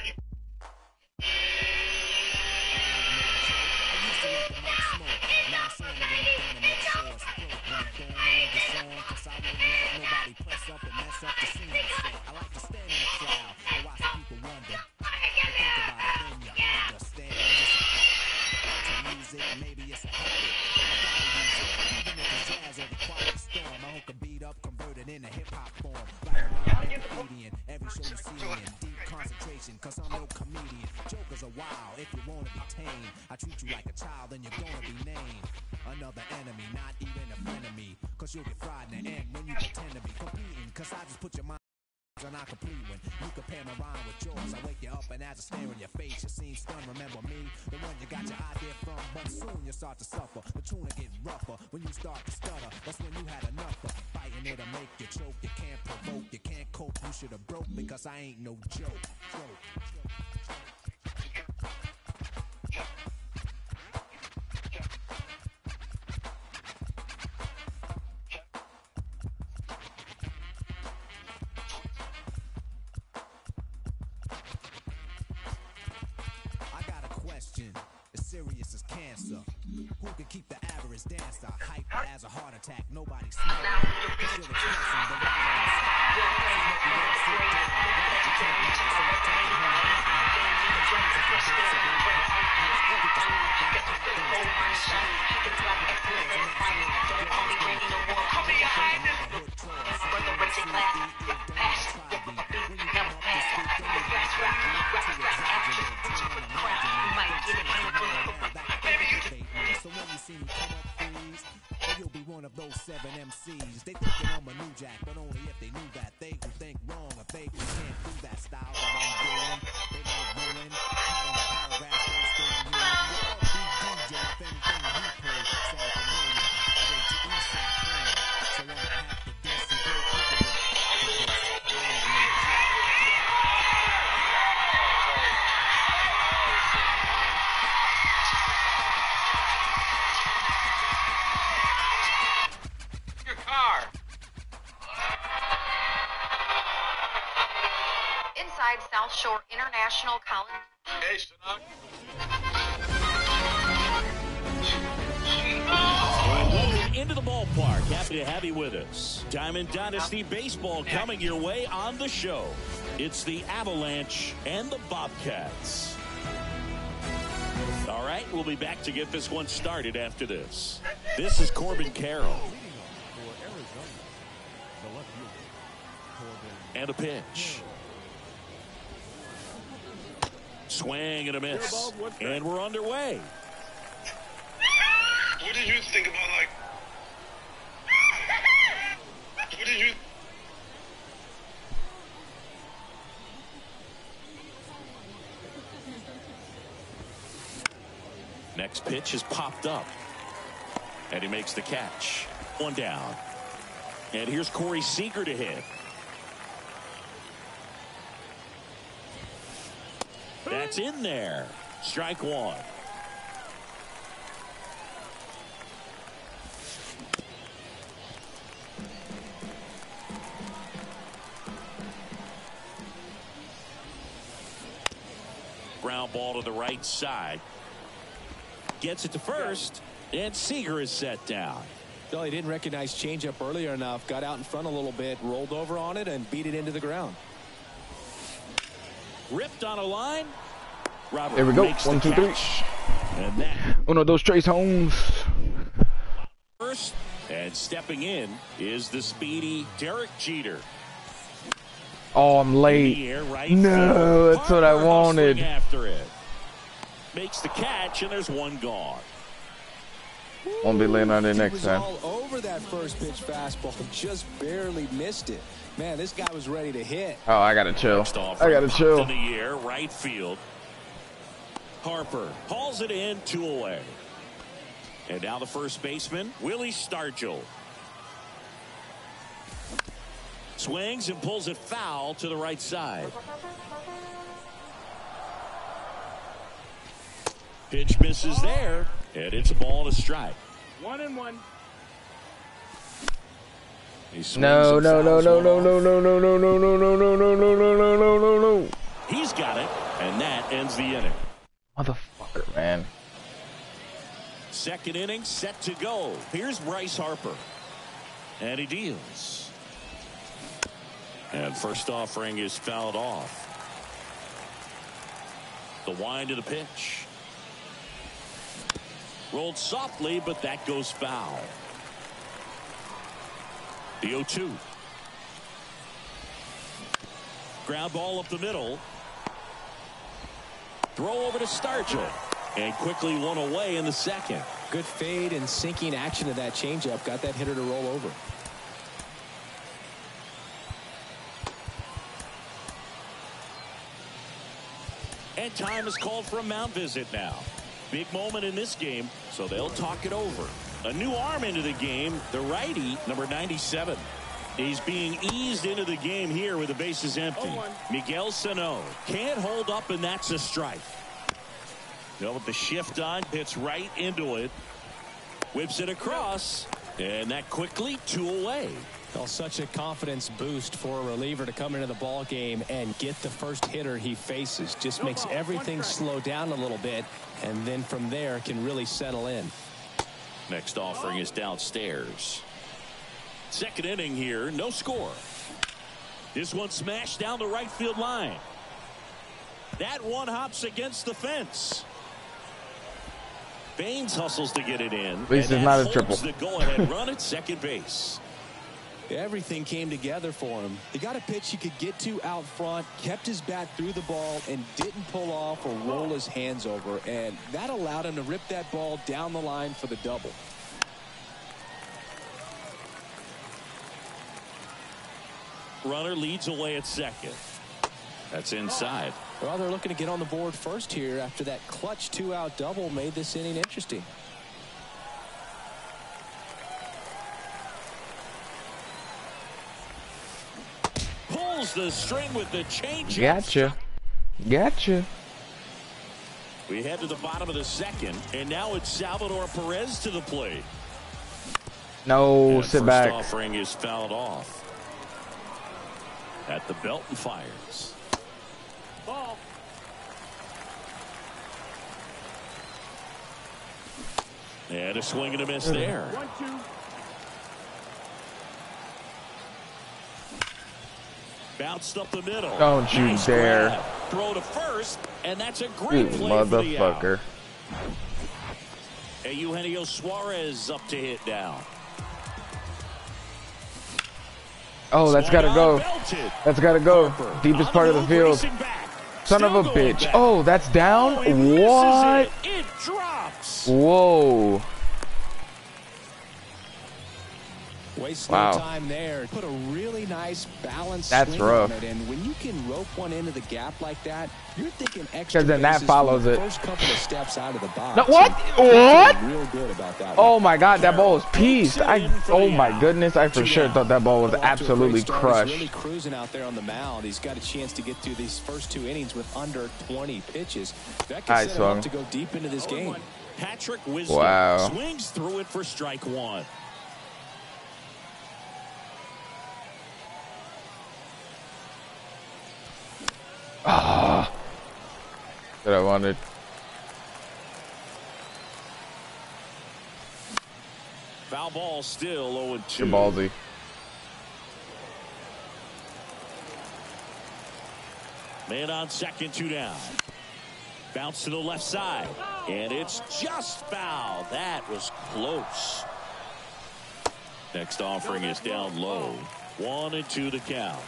Cause I'm no comedian. Jokers are wild if you wanna be tame. I treat you like a child and you're gonna be named another enemy, not even a friend of me. Cause you'll get fried in the end when you pretend to be competing. Cause I just put your mind on not complete when you compare my rhyme with yours. I wake you up and as I stare in your face, you seem stunned. Remember me, the one you got your idea from. But soon you start to suffer. The tune will get rougher when you start to stutter. That's when you had enough of fighting. It'll make you choke. You can't provoke, you can't cope. You should have broke because I ain't no joke. joke. As serious as cancer. Who can keep the average dancer hyper as a heart attack? Nobody's smart. Cause you're expressing the So when you freeze. Or you'll be one of those seven M Cs. They thinking I'm a new jack, but only if they knew that. They who think wrong if they can't do that style that I'm doing. They might ruin. Cutting the paragraphs, they still ruin. You're a big D J if anything you play sound familiar. Straight to East Saint Clair. So I'ma have to diss and go people with this. Inside South Shore International College. Hey, Sanok. And welcome into the ballpark. Happy to have you with us. Diamond Dynasty Baseball coming your way on the show. It's the Avalanche and the Bobcats. All right, we'll be back to get this one started after this. This is Corbin Carroll. For Arizona, the left fielder, Corbin. And a pitch. Swing and a miss. And we're underway. What did you think about, like, what did you... Next pitch is popped up. And he makes the catch. One down. And here's Corey Seager to hit. That's in there. Strike one. Ground ball to the right side. Gets it to first, and Seager is set down. Well, he didn't recognize changeup earlier enough, got out in front a little bit, rolled over on it, and beat it into the ground. Ripped on a line. Robert There we go. makes One, the two, three. catch. And that Uno, dos, tres, Holmes. first, and stepping in is the speedy Derek Jeter. Oh, I'm In the late. air, right No, field. that's what I Harper wanted. hustling after it. Makes the catch, and there's one gone. Won't be laying on it He next was time. all over that first pitch fastball, just barely missed it. Man, this guy was ready to hit. Oh, I gotta chill. Next I offering gotta popped chill. in the air, right field. Harper hauls it in, two away. And now the first baseman, Willie Stargell. Swings and pulls it foul to the right side. Pitch misses there, and it's a ball and a strike. One and one. He swings No, and no, no, fouls no, one no, off. no, no, no, no, no, no, no, no, no, no, no, no, no, no, no. He's got it, and that ends the inning. Motherfucker, man. Second inning set to go. Here's Bryce Harper. And he deals. And first offering is fouled off. The wind of the pitch. Rolled softly, but that goes foul. The oh two. Ground ball up the middle. Throw over to Stargell. And quickly one away in the second. Good fade and sinking action of that changeup. Got that hitter to roll over. And time is called for a mound visit now. Big moment in this game, so they'll talk it over. A new arm into the game, the righty, number ninety-seven. He's being eased into the game here with the bases empty. Miguel Sano can't hold up, and that's a strike. No, with the shift on, hits right into it. Whips it across, and that quickly two away. Well, such a confidence boost for a reliever to come into the ball game and get the first hitter he faces. Just makes everything slow down a little bit, and then from there can really settle in. Next offering is downstairs. Second inning here, no score. This one smashed down the right field line. That one hops against the fence. Baines hustles to get it in. At least and it's not a that triple. holds the go-ahead run at second base. Everything came together for him. He got a pitch he could get to out front, kept his bat through the ball, and didn't pull off or roll his hands over. And that allowed him to rip that ball down the line for the double. Runner leads away at second. That's inside. Well, they're looking to get on the board first here after that clutch two-out double made this inning interesting. Pulls the string with the change. Gotcha. Gotcha. We head to the bottom of the second, and now it's Salvador Perez to the plate. No, and sit first back. Offering is fouled off. At the belt and fires. Ball. And a swing and a miss there. One, two. Bounced up the middle. Don't you Nice dare. grab. Throw to first, and that's a great You play for the out. motherfucker. And Eugenio Suarez up to hit now. Oh, that's gotta go. That's gotta go. Deepest part of the field. Son of a bitch. Oh, that's down? What? It drops. Whoa. Wasting Wow. no time there. Put a really nice balance. That's swing rough. on it, and when you can rope one into the gap like that, you're thinking extra. Because then that bases follows from the it. First couple of steps out of the box. No, what? So, What? Real good about that. Oh one. my god, that ball was pieced. I oh my goodness, I for sure thought that ball was Off to a great absolutely start. He's crushed. really cruising out there on the mound. He's got a chance to get through these first two innings with under twenty pitches. That can I set him swung. up to go deep into this game. Patrick Wisdom Wow. swings through it for strike one. Ah, that I wanted. Foul ball still oh and two. You're ballsy. Man on second, two down. Bounce to the left side. And it's just foul. That was close. Next offering is down low. One and two to count.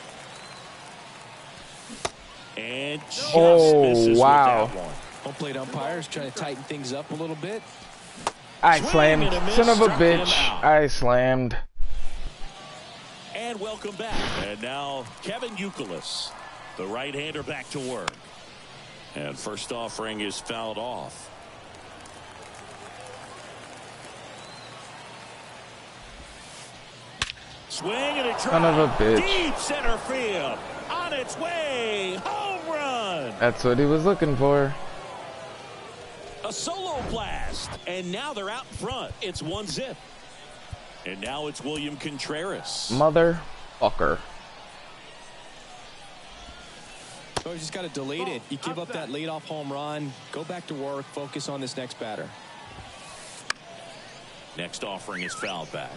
And just Oh, misses wow. with that one. Home plate umpires trying to tighten things up a little bit. I Swing slammed. and a miss, Son of a struck him bitch. out. I slammed. And welcome back. And now Kevin Youkilis, the right-hander, back to work. And first offering is fouled off. Swing and a drive. Son of a bitch. Deep center field. On its way. Home run. That's what he was looking for. A solo blast. And now they're out in front. It's one zip. And now it's William Contreras. Motherfucker. Oh, you just got to delete it. You give up that leadoff home run. Go back to work. Focus on this next batter. Next offering is fouled back.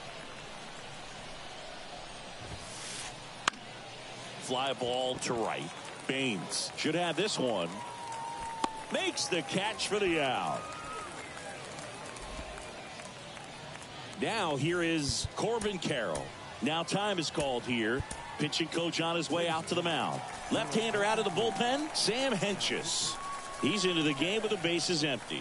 Fly ball to right. Baines should have this one. Makes the catch for the out. Now here is Corbin Carroll. Now time is called here. Pitching coach on his way out to the mound. Left-hander out of the bullpen, Sam Hentges. He's into the game with the bases empty.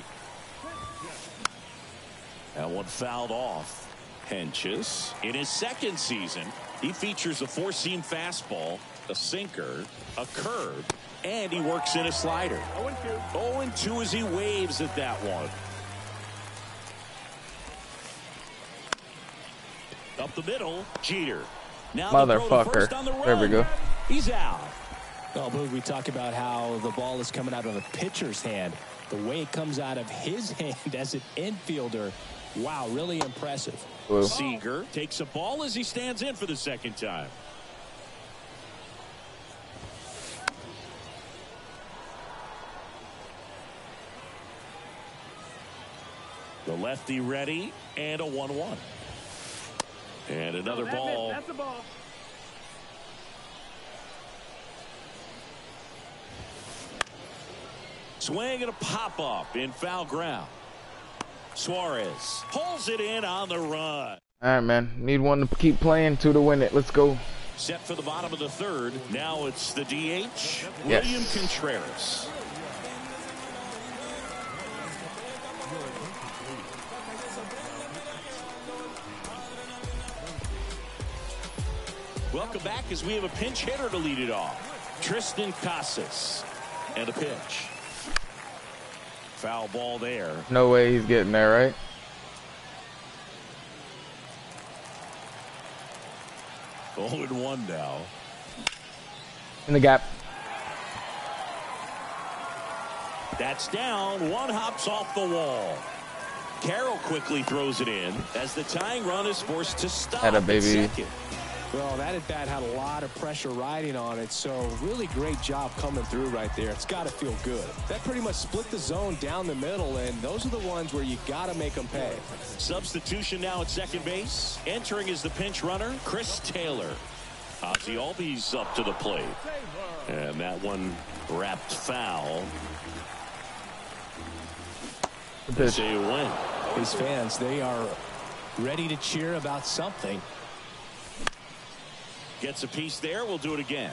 That one fouled off. Hentges, in his second season, he features a four-seam fastball, a sinker, a curve, and he works in a slider. oh and two as he waves at that one. Up the middle, Jeter. Now the throw to first on the Motherfucker. There we run. go. He's out. Well, Boog, we talk about how the ball is coming out of a pitcher's hand. The way it comes out of his hand as an infielder, wow, really impressive. Blue. Seager takes a ball as he stands in for the second time. The lefty ready, and a one one. And another ball. That's a ball. Swing and a pop-up in foul ground. Suarez pulls it in on the run. All right, man. Need one to keep playing, two to win it. Let's go. Set for the bottom of the third. Now it's the D H, Yes. William Contreras. Welcome back as we have a pinch hitter to lead it off. Tristan Casas. And a pitch. Foul ball there. No way he's getting there, right? oh and one now. In the gap. That's down. One hops off the wall. Carroll quickly throws it in as the tying run is forced to stop. Had a baby. Well, that at bat had a lot of pressure riding on it, so really great job coming through right there. It's got to feel good. That pretty much split the zone down the middle, and those are the ones where you got to make them pay. Substitution now at second base. Entering is the pinch runner, Chris Taylor. Ozzie Albies up to the plate. And that one wrapped foul. Say a win. These fans, they are ready to cheer about something. Gets a piece there. We'll do it again.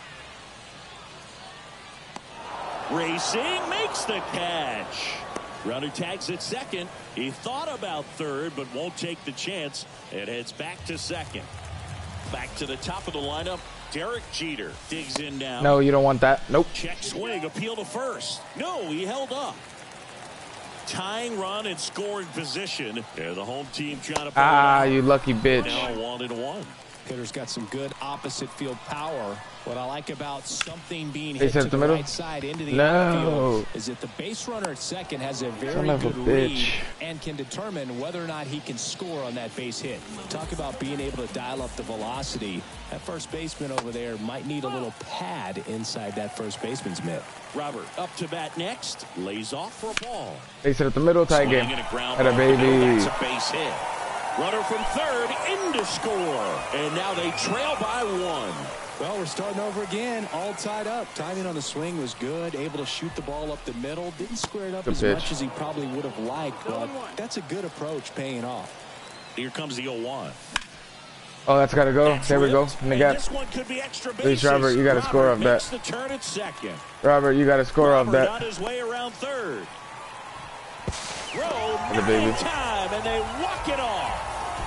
Racing makes the catch. Runner tags at second. He thought about third, but won't take the chance. It heads back to second. Back to the top of the lineup. Derek Jeter digs in now. No, you don't want that. Nope. Check swing. Appeal to first. No, he held up. Tying run and scoring position. Yeah, the home team trying to. Ah, you lucky bitch. Now one and one. Hitter's got some good opposite field power. What I like about something being Base hit to the the middle? right side into the No. outfield is that the base runner at second has a very Son of a good read bitch. and can determine whether or not he can score on that base hit. Talk about being able to dial up the velocity. That first baseman over there might need a little pad inside that first baseman's mitt. Robert up to bat next. Lays off for a ball. Base at the middle, tie Swinging game. and a ground Had a ball. baby. That's a base hit. Runner from third in to score. And now they trail by one. Well, we're starting over again, all tied up. Timing on the swing was good, able to shoot the ball up the middle. Didn't square it up Good as pitch. much as he probably would have liked, but that's a good approach paying off. Here comes the oh one. Oh, that's gotta go. There we go. In the And gap. this one could be extra Please, bases. Robert, you gotta score off makes that. the turn at second. Robert, you gotta score off Robert on that. his way around third. Rowe, The baby. time, and they walk it off.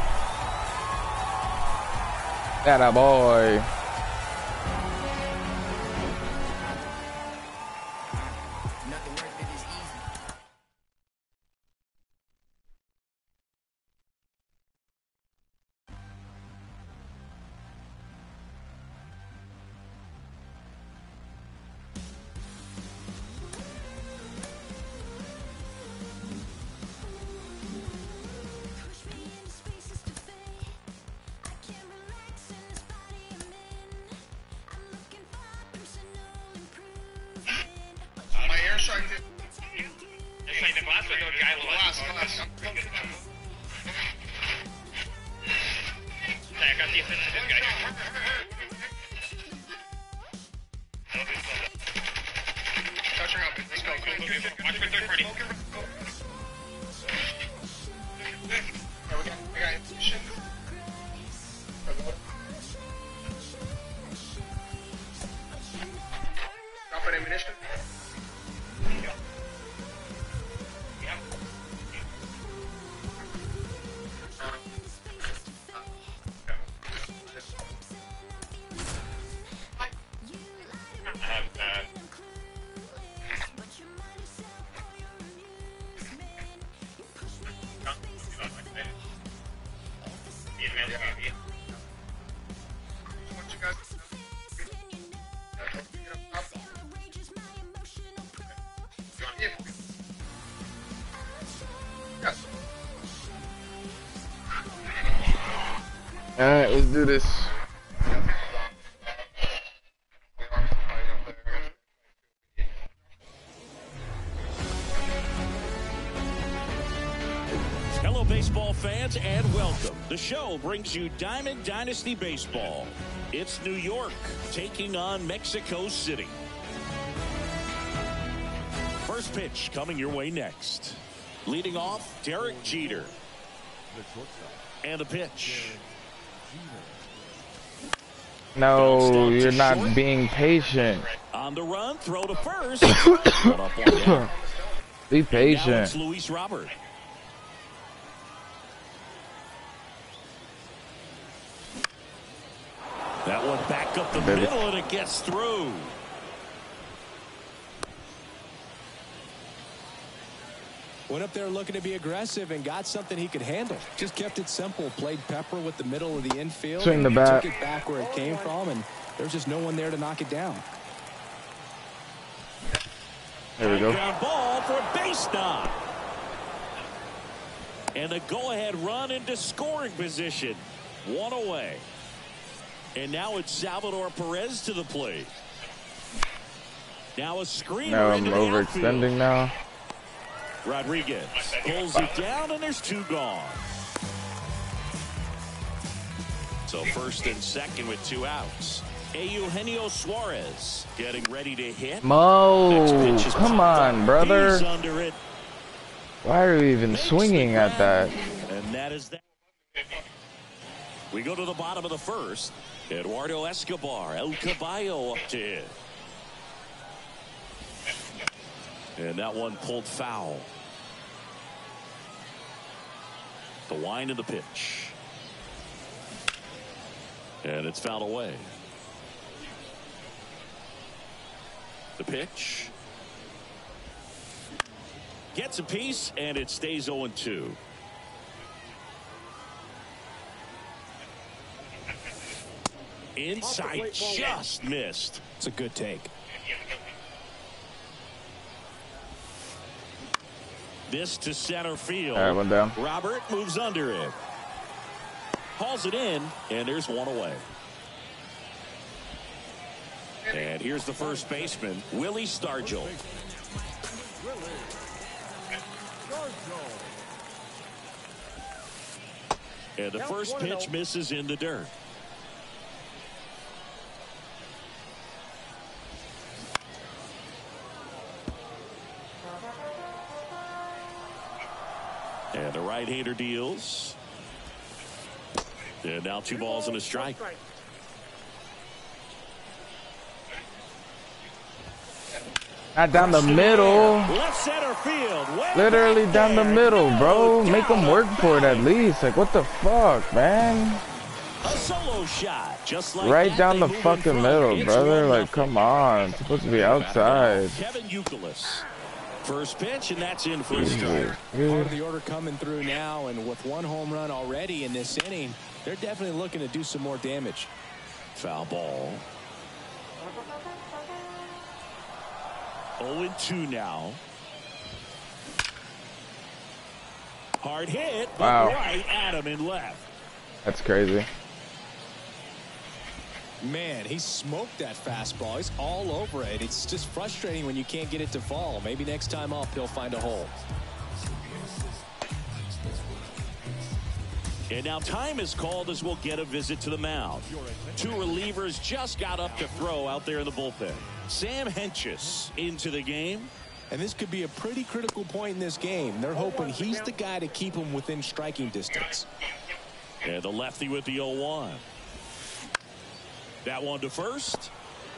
Atta boy. My airstrike did. It's like the glass window guy will glass, glass. I got the assist to this guy. Touching up. Let's go. Cool, cool, cool. Watch for third party. Yeah, we got, we got shit. Drop an ammunition. Alright, let's do this. Hello, baseball fans, and welcome. The show brings you Diamond Dynasty Baseball. It's New York taking on Mexico City. First pitch coming your way next. Leading off, Derek Jeter. And a pitch. No, you're not being patient. On the run, throw to first. One up, one down. Be Now it's patient. Luis Robert. That one back up the Baby. middle, and it gets through. Went up there looking to be aggressive and got something he could handle. Just kept it simple. Played pepper with the middle of the infield. Swing the bat. Took it back where it came from, and there's just no one there to knock it down. There we go. Ground ball for a base knock. And a go-ahead run into scoring position. One away. And now it's Salvador Perez to the plate. Now a screener Now I'm into the overextending outfield. now. Rodriguez pulls it down, and there's two gone. So first and second with two outs. Eugenio Suarez getting ready to hit. Mo, come on, brother. He's under it. Why are you even swinging at that? And that is that. We go to the bottom of the first. Eduardo Escobar, El Caballo up to hit. And that one pulled foul. The wind of the pitch. And it's fouled away. The pitch. Gets a piece, and it stays oh and two. Inside, just missed. It's a good take. This to center field. All right, one down. Robert moves under it. Hauls it in, and there's one away. And here's the first baseman, Willie Stargell. And the first pitch misses in the dirt. And the right-hander deals. And now two balls and a strike. Not down the middle. Left center field. Literally down the middle, bro. Make them work for it at least. Like, what the fuck, man? A solo shot. Just like Right that, down they the move in fucking front. middle, It's brother. one Like, come on. It's supposed to be outside. Kevin Youkilis. First pitch, and that's in for a strike. Jesus, Part dude. of the order coming through now, and with one home run already in this inning, they're definitely looking to do some more damage. Foul ball. oh and two now. Hard hit, but Wow. right at him and left. That's crazy. Man, he smoked that fastball. He's all over it. It's just frustrating when you can't get it to fall. Maybe next time up he'll find a hole. And now time is called as we'll get a visit to the mound. Two relievers just got up to throw out there in the bullpen. Sam Hentges into the game. And this could be a pretty critical point in this game. They're hoping he's the guy to keep him within striking distance. And the lefty with the oh one. That one to first.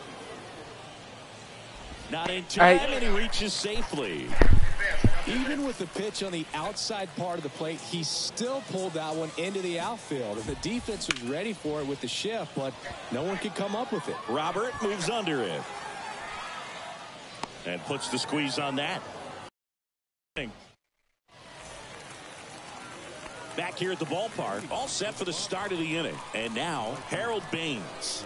Not in time, I- and he reaches safely. Even with the pitch on the outside part of the plate, he still pulled that one into the outfield. And the defense was ready for it with the shift, but no one could come up with it. Robert moves under it. And puts the squeeze on that. Back here at the ballpark, all set for the start of the inning. And now, Harold Baines.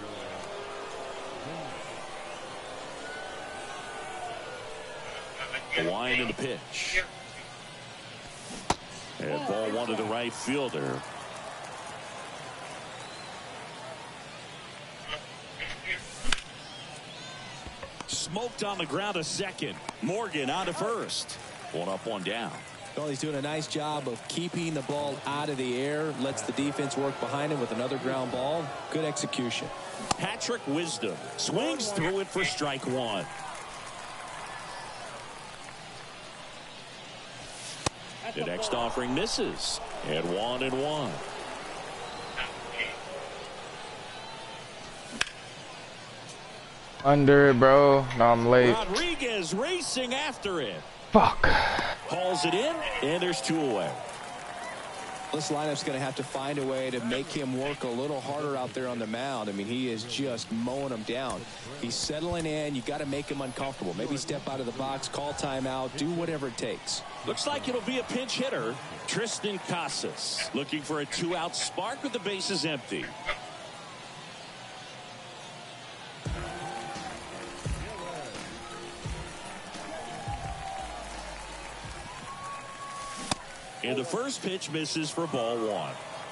The wind and the pitch. And ball one to the right fielder. Smoked on the ground a second. Morgan on to first. One up, one down. Well, he's doing a nice job of keeping the ball out of the air. Lets the defense work behind him with another ground ball. Good execution. Patrick Wisdom swings through it for strike one. The next offering misses. And one and one. Under it, bro. No, I'm late. Rodriguez racing after it. Fuck. Hauls it in, and there's two away. This lineup's going to have to find a way to make him work a little harder out there on the mound. I mean, he is just mowing them down. He's settling in. You got to make him uncomfortable. Maybe step out of the box, call timeout, do whatever it takes. Looks like it'll be a pinch hitter. Tristan Casas looking for a two-out spark with the bases empty. And the first pitch misses for ball one.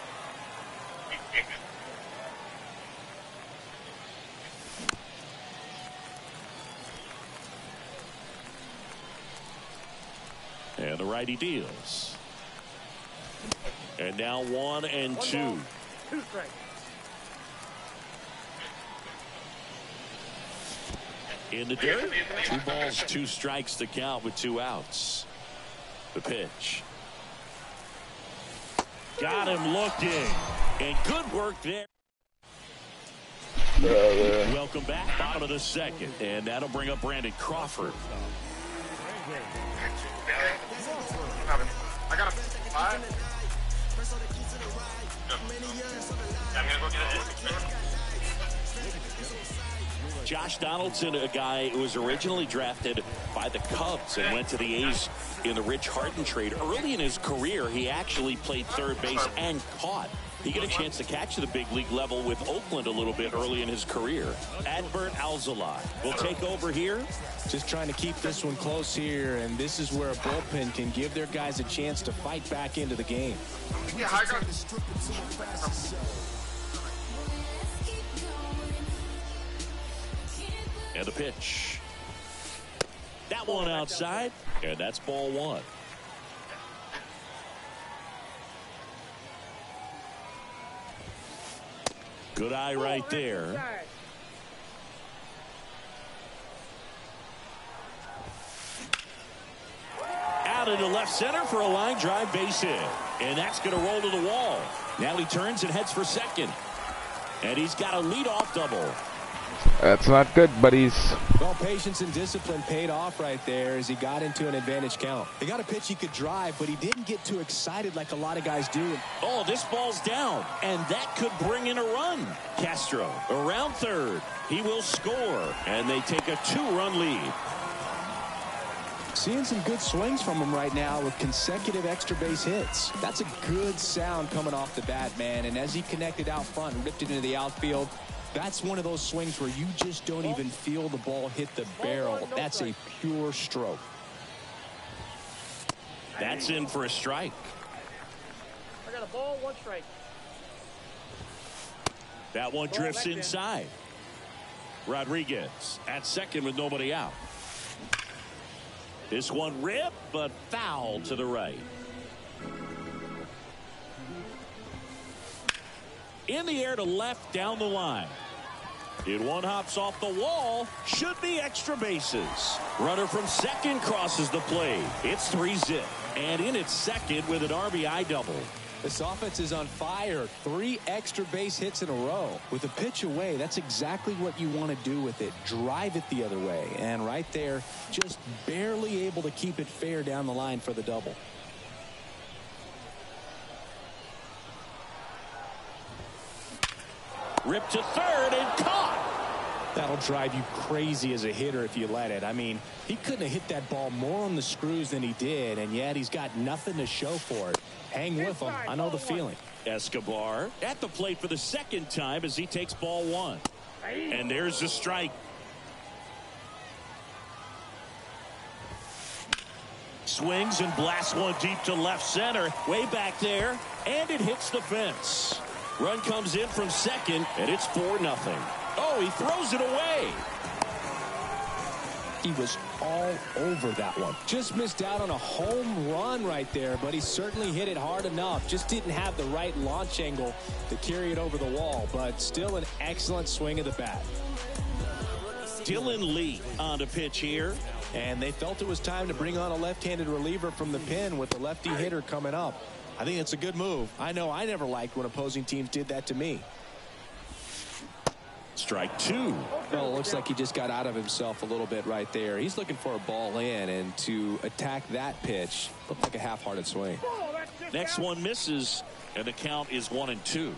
And the righty deals. And now one and One two. ball, two strikes. In the dirt. Two balls, two strikes to count with two outs. The pitch. Got him looking. And good work there. Welcome back. Bottom of the second. And that'll bring up Brandon Crawford. I got a five. I'm gonna go get it. Josh Donaldson, a guy who was originally drafted by the Cubs and went to the A's in the Rich Harden trade. Early in his career, he actually played third base and caught. He got a chance to catch the big league level with Oakland a little bit early in his career. Adbert Alzolay will take over here. Just trying to keep this one close here, and this is where a bullpen can give their guys a chance to fight back into the game. Yeah, I got And the pitch. That one outside, and that's ball one. Good eye right there. Out into left center for a line drive base hit. And that's going to roll to the wall. Now he turns and heads for second. And he's got a leadoff double. That's not good, buddies. Well, patience and discipline paid off right there as he got into an advantage count. He got a pitch he could drive, but he didn't get too excited like a lot of guys do. Oh, this ball's down, and that could bring in a run. Castro around third. He will score, and they take a two-run lead. Seeing some good swings from him right now with consecutive extra base hits. That's a good sound coming off the bat, man. And as he connected out front and ripped it into the outfield, that's one of those swings where you just don't even feel the ball hit the barrel. That's a pure stroke. That's in for a strike. I got a ball, one strike. That one drifts inside. Rodriguez at second with nobody out. This one ripped, but foul to the right. In the air to left down the line. It one hops off the wall. Should be extra bases. Runner from second crosses the plate. It's three zip. And in its second with an R B I double. This offense is on fire. Three extra base hits in a row. With a pitch away, that's exactly what you want to do with it. Drive it the other way. And right there, just barely able to keep it fair down the line for the double. Ripped to third and caught. That'll drive you crazy as a hitter if you let it. I mean, he couldn't have hit that ball more on the screws than he did, and yet he's got nothing to show for it. Hang with him. I know the feeling. Escobar at the plate for the second time as he takes ball one. And there's the strike. Swings and blasts one deep to left center. Way back there. And it hits the fence. Run comes in from second, and it's four nothing. Oh, he throws it away. He was all over that one. Just missed out on a home run right there, but he certainly hit it hard enough. Just didn't have the right launch angle to carry it over the wall, but still an excellent swing of the bat. Dylan Lee on the pitch here. And they felt it was time to bring on a left-handed reliever from the pen with the lefty hitter coming up. I think it's a good move. I know I never liked when opposing teams did that to me. Strike two. Well, it looks like he just got out of himself a little bit right there. He's looking for a ball in, and to attack that pitch looked like a half-hearted swing. Oh, that's just Next one misses, and the count is one and two.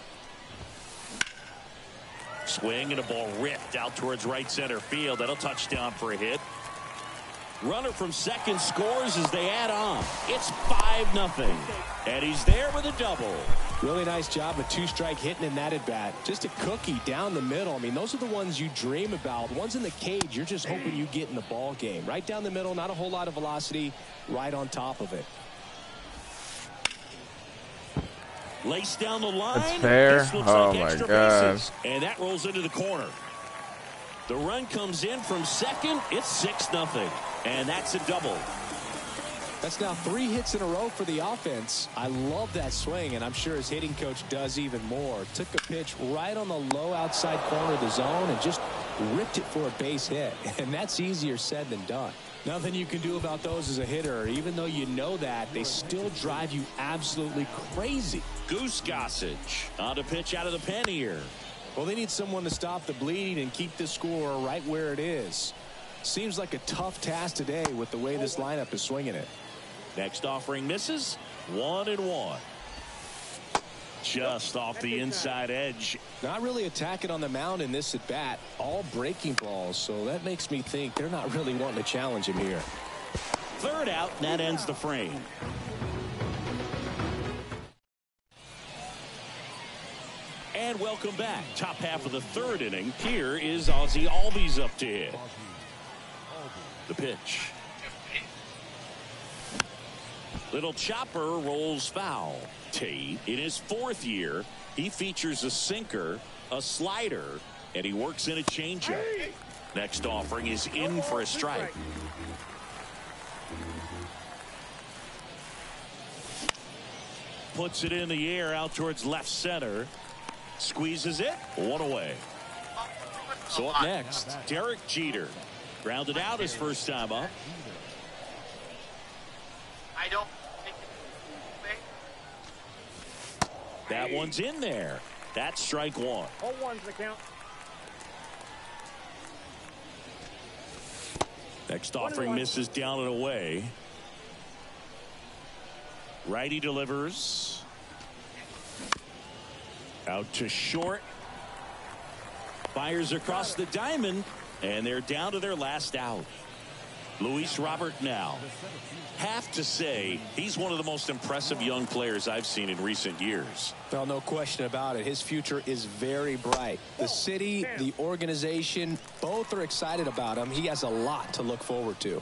Swing and a ball ripped out towards right center field. That'll touch down for a hit. Runner from second scores as they add on. It's five nothing. And he's there with a double. Really nice job of two-strike hitting in that at-bat. Just a cookie down the middle. I mean, those are the ones you dream about. Ones in the cage, you're just hoping you get in the ball game. Right down the middle, not a whole lot of velocity, right on top of it. Laced down the line. That's fair. This looks Oh, like my extra God. bases. And that rolls into the corner. The run comes in from second. It's six nothing. And that's a double. That's now three hits in a row for the offense. I love that swing, and I'm sure his hitting coach does even more. Took a pitch right on the low outside corner of the zone and just ripped it for a base hit. And that's easier said than done. Nothing you can do about those as a hitter. Even though you know that, they still drive you absolutely crazy. Goose Gossage on to pitch out of the pen here. Well, they need someone to stop the bleeding and keep the score right where it is. Seems like a tough task today with the way this lineup is swinging it. Next offering misses. One and one. Just off the inside edge. Not really attacking on the mound in this at bat. All breaking balls. So that makes me think they're not really wanting to challenge him here. Third out. And that ends the frame. And welcome back. Top half of the third inning. Here is Ozzie Albies up to hit. The pitch. Little chopper rolls foul. Tate, in his fourth year, he features a sinker, a slider, and he works in a changeup. Next offering is in for a strike. Puts it in the air out towards left center. Squeezes it. One away. So up next, Derek Jeter. Grounded out his first time up. I don't think That one's in there. That's strike one. Oh, one's the count. Next offering misses down and away. Righty delivers. Out to short. Fires across the diamond. And they're down to their last out. Luis Robert now. Have to say, he's one of the most impressive young players I've seen in recent years. Well, no question about it. His future is very bright. The city, the organization, both are excited about him. He has a lot to look forward to.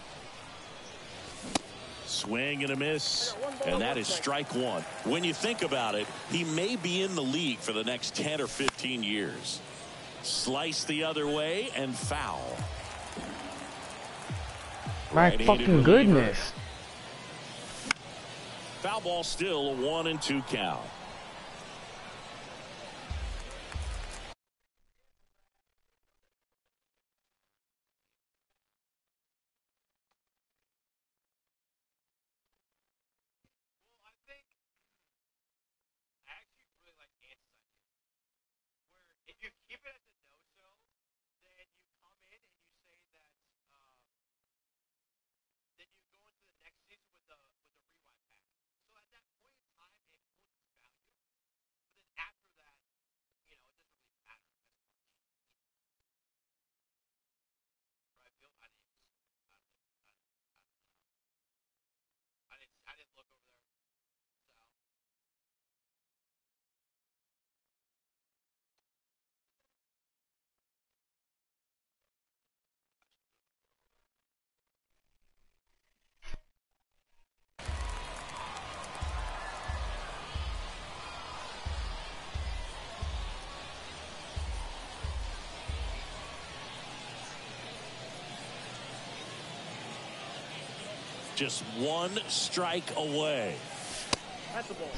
Swing and a miss. And that is strike one. When you think about it, he may be in the league for the next ten or fifteen years. Slice the other way and foul. My Right-handed fucking reliever. goodness. Foul ball still a one and two count. If you keep it at the no-so, then you come in and you say that, um, then you go into the next season with the with the rewind pack. So at that point in time, it holds its value. But then after that, you know, it doesn't really matter as much. Right, Bill? I didn't, I didn't, I didn't, I didn't, I didn't look over there. So. Just one strike away. That's the ball.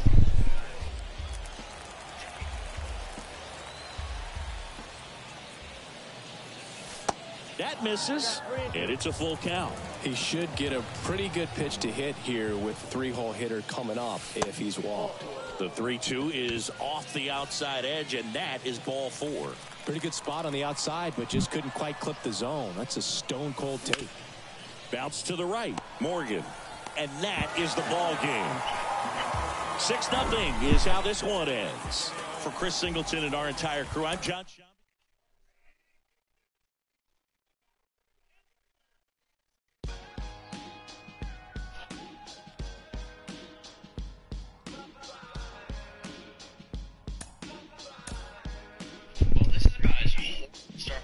That misses, and it's a full count. He should get a pretty good pitch to hit here with three-hole hitter coming up if he's walked. The three two is off the outside edge, and that is ball four. Pretty good spot on the outside, but just couldn't quite clip the zone. That's a stone-cold take. Bounce to the right, Morgan. And that is the ball game. six nothing is how this one ends. For Chris Singleton and our entire crew, I'm John Schaub. Well, this is about as whole start.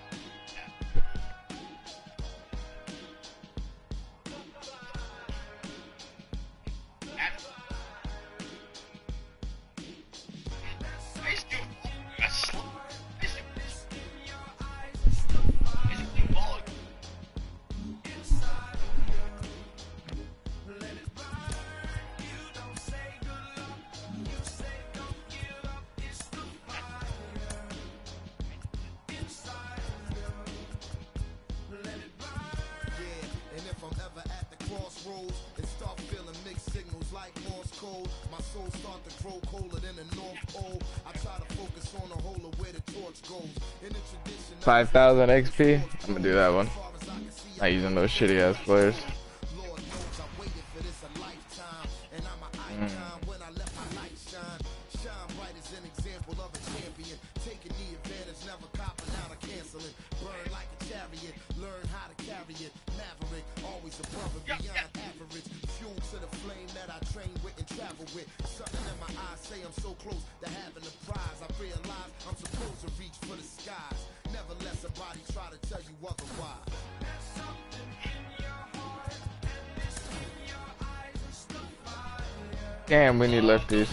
And start feeling mixed signals like Morse code. My soul start to grow colder than the North Pole. I try to focus on the whole of where the torch goes. In the tradition five thousand X P. I'm gonna do that one. Not using those shitty ass players. Lord knows I waited for this a lifetime. And I'm an icon when I let my light shine. Shine bright as an example of a champion. Taking the advantage, never copping out or canceling. Burn like a chariot, learn how to carry it. Maverick, always above and beyond average. Fuel to the flame that I train with and travel with. Something in my eyes say I'm so close to having the prize. I realize I'm supposed to reach for the skies. Never let somebody try to tell you otherwise. There's something in your heart and it's in your eyes. It's the fire. Damn, we need lefties.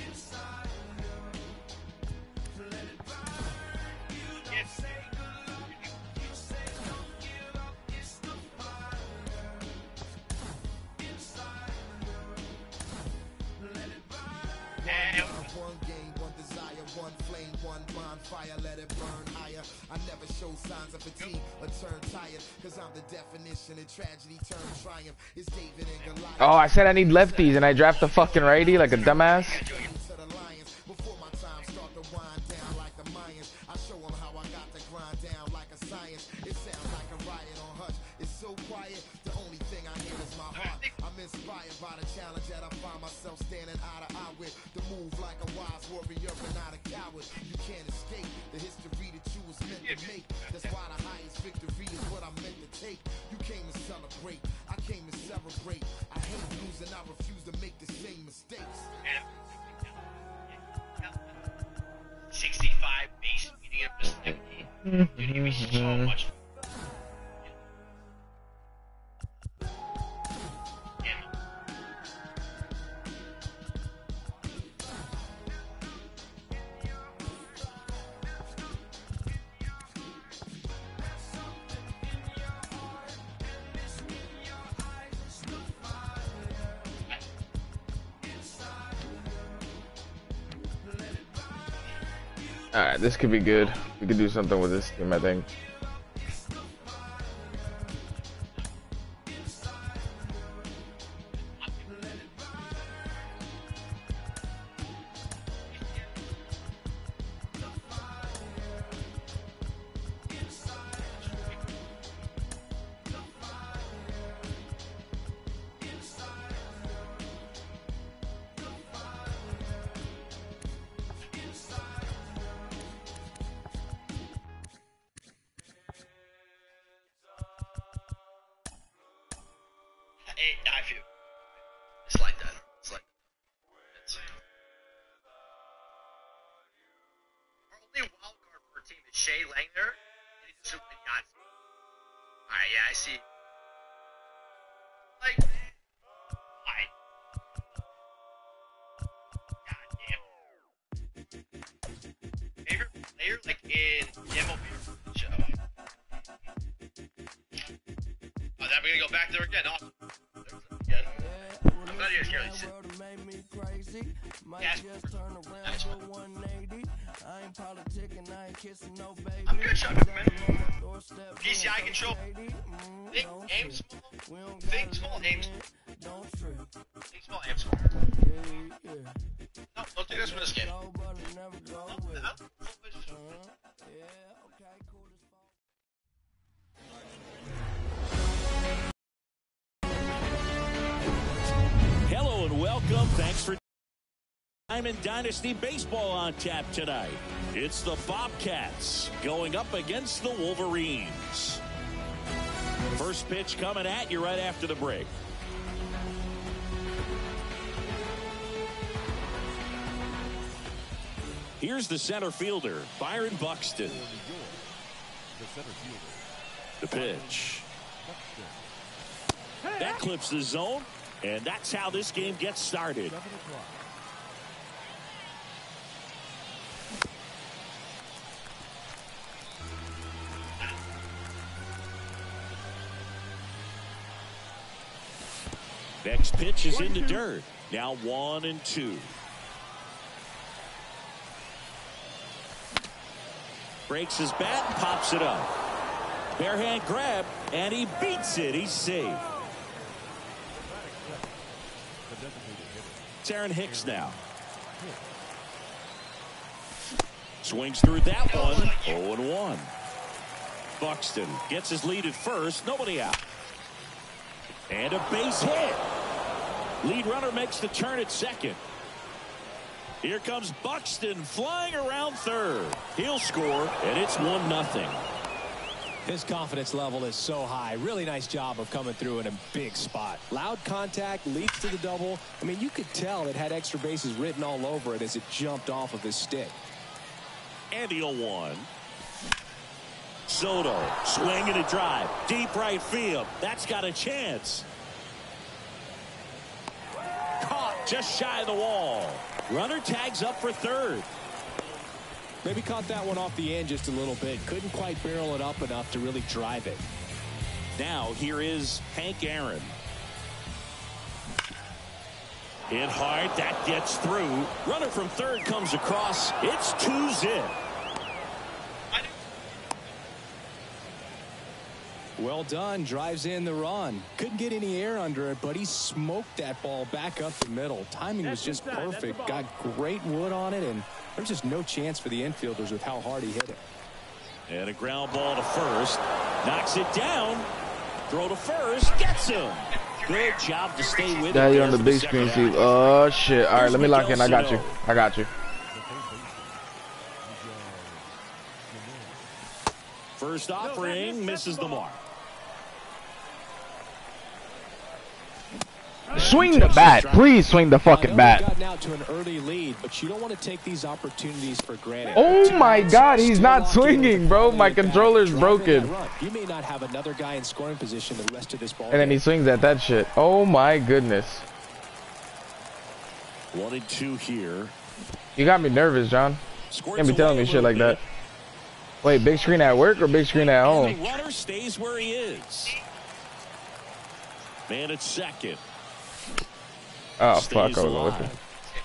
One game, one desire, one flame, one bonfire, let it burn higher. I never show signs of fatigue or turn tired, cause I'm the definition of tragedy turned triumph. It's David and Goliath. Oh, I said I need lefties and I draft the fucking righty like a dumbass. Before my time start to wind down like the Mayans, I show them how I got to grind down like a science. It sounds like a riot on Hutch. It's so quiet, the only thing I hear is my heart. I'm inspired by the challenge that I find myself standing eye to eye with. The move like a wise warrior and not a coward. You can't escape the history that you was meant to make. That's why the highest victory is what I'm meant to take. You came to celebrate, I came to celebrate. I hate losing, I refuse to make the same mistakes. sixty-five base medium just empty. Dude, give me so much. Alright, this could be good. We could do something with this team, I think. It, I feel it's like that. It's like it's, our only wild card for a team is Shea Langner and he's super Yahtzee. Alright, yeah, I see. Like, I. God damn. Favorite player, like in M L B show. Oh, then we're gonna go back there again. Awesome. Again. I'm glad you guys here. Yes. Nice one. I'm good, Chuck, man. P C I control. Think, aim small. Think small, aim small. Think small, aim small. No, don't take this for this game. No, no. Hello and welcome. Thanks for Diamond Dynasty Baseball on tap tonight. It's the Bobcats going up against the Wolverines. First pitch coming at you right after the break. Here's the center fielder, Byron Buxton. The pitch. That clips the zone, and that's how this game gets started. Next pitch is in the dirt. Now one and two. Breaks his bat and pops it up. Bare hand grab, and he beats it. He's safe. It's Aaron Hicks now. Swings through that one. oh and one. Buxton gets his lead at first. Nobody out. And a base hit. Lead runner makes the turn at second. Here comes Buxton flying around third. He'll score, and it's one nothing. His confidence level is so high. Really nice job of coming through in a big spot. Loud contact, leads to the double. I mean, you could tell it had extra bases written all over it as it jumped off of his stick. And the oh one. Soto swinging a drive. Deep right field. That's got a chance. Caught just shy of the wall. Runner tags up for third. Maybe caught that one off the end just a little bit. Couldn't quite barrel it up enough to really drive it. Now here is Hank Aaron. Hit hard. That gets through. Runner from third comes across. It's two zip. Well done. Drives in the run. Couldn't get any air under it, but he smoked that ball back up the middle. Timing was just perfect. Got great wood on it, and there's just no chance for the infielders with how hard he hit it. And a ground ball to first. Knocks it down. Throw to first. Gets him. Good job to stay with Yeah, it. you're on the big screen, Steve. Oh, shit. All right, let me lock in. I got you. I got you. First offering misses the mark. Swing the bat. Please swing the fucking bat. Gotten out to an early lead, but you don't want to take these opportunities for granted. Oh my God, he's not swinging, bro. My controller's broken. You may not have another guy in scoring position the rest of this ball. And then he swings at that shit. Oh my goodness. One and two here. You got me nervous, John. You can't be telling me shit like that. Wait, big screen at work or big screen at home? And the runner stays where he is. Man at second. Oh, Stays fuck. I was alive. looking.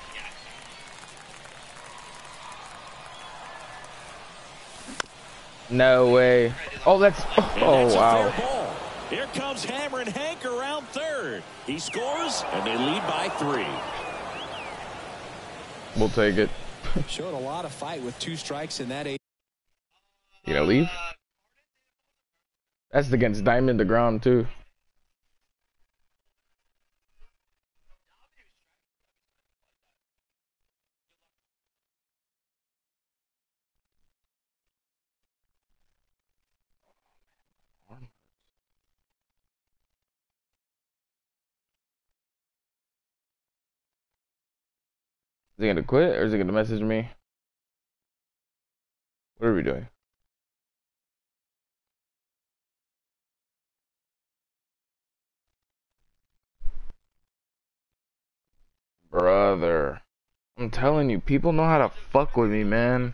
No way. Oh, that's. Oh, That's a wow. fair ball. Here comes Hammer and Hank around third. He scores, and they lead by three. We'll take it. Showed a lot of fight with two strikes in that eight. You gonna leave? That's against Diamond the ground, too. Is he gonna quit or is he gonna message me? What are we doing? Brother, I'm telling you, people know how to fuck with me, man.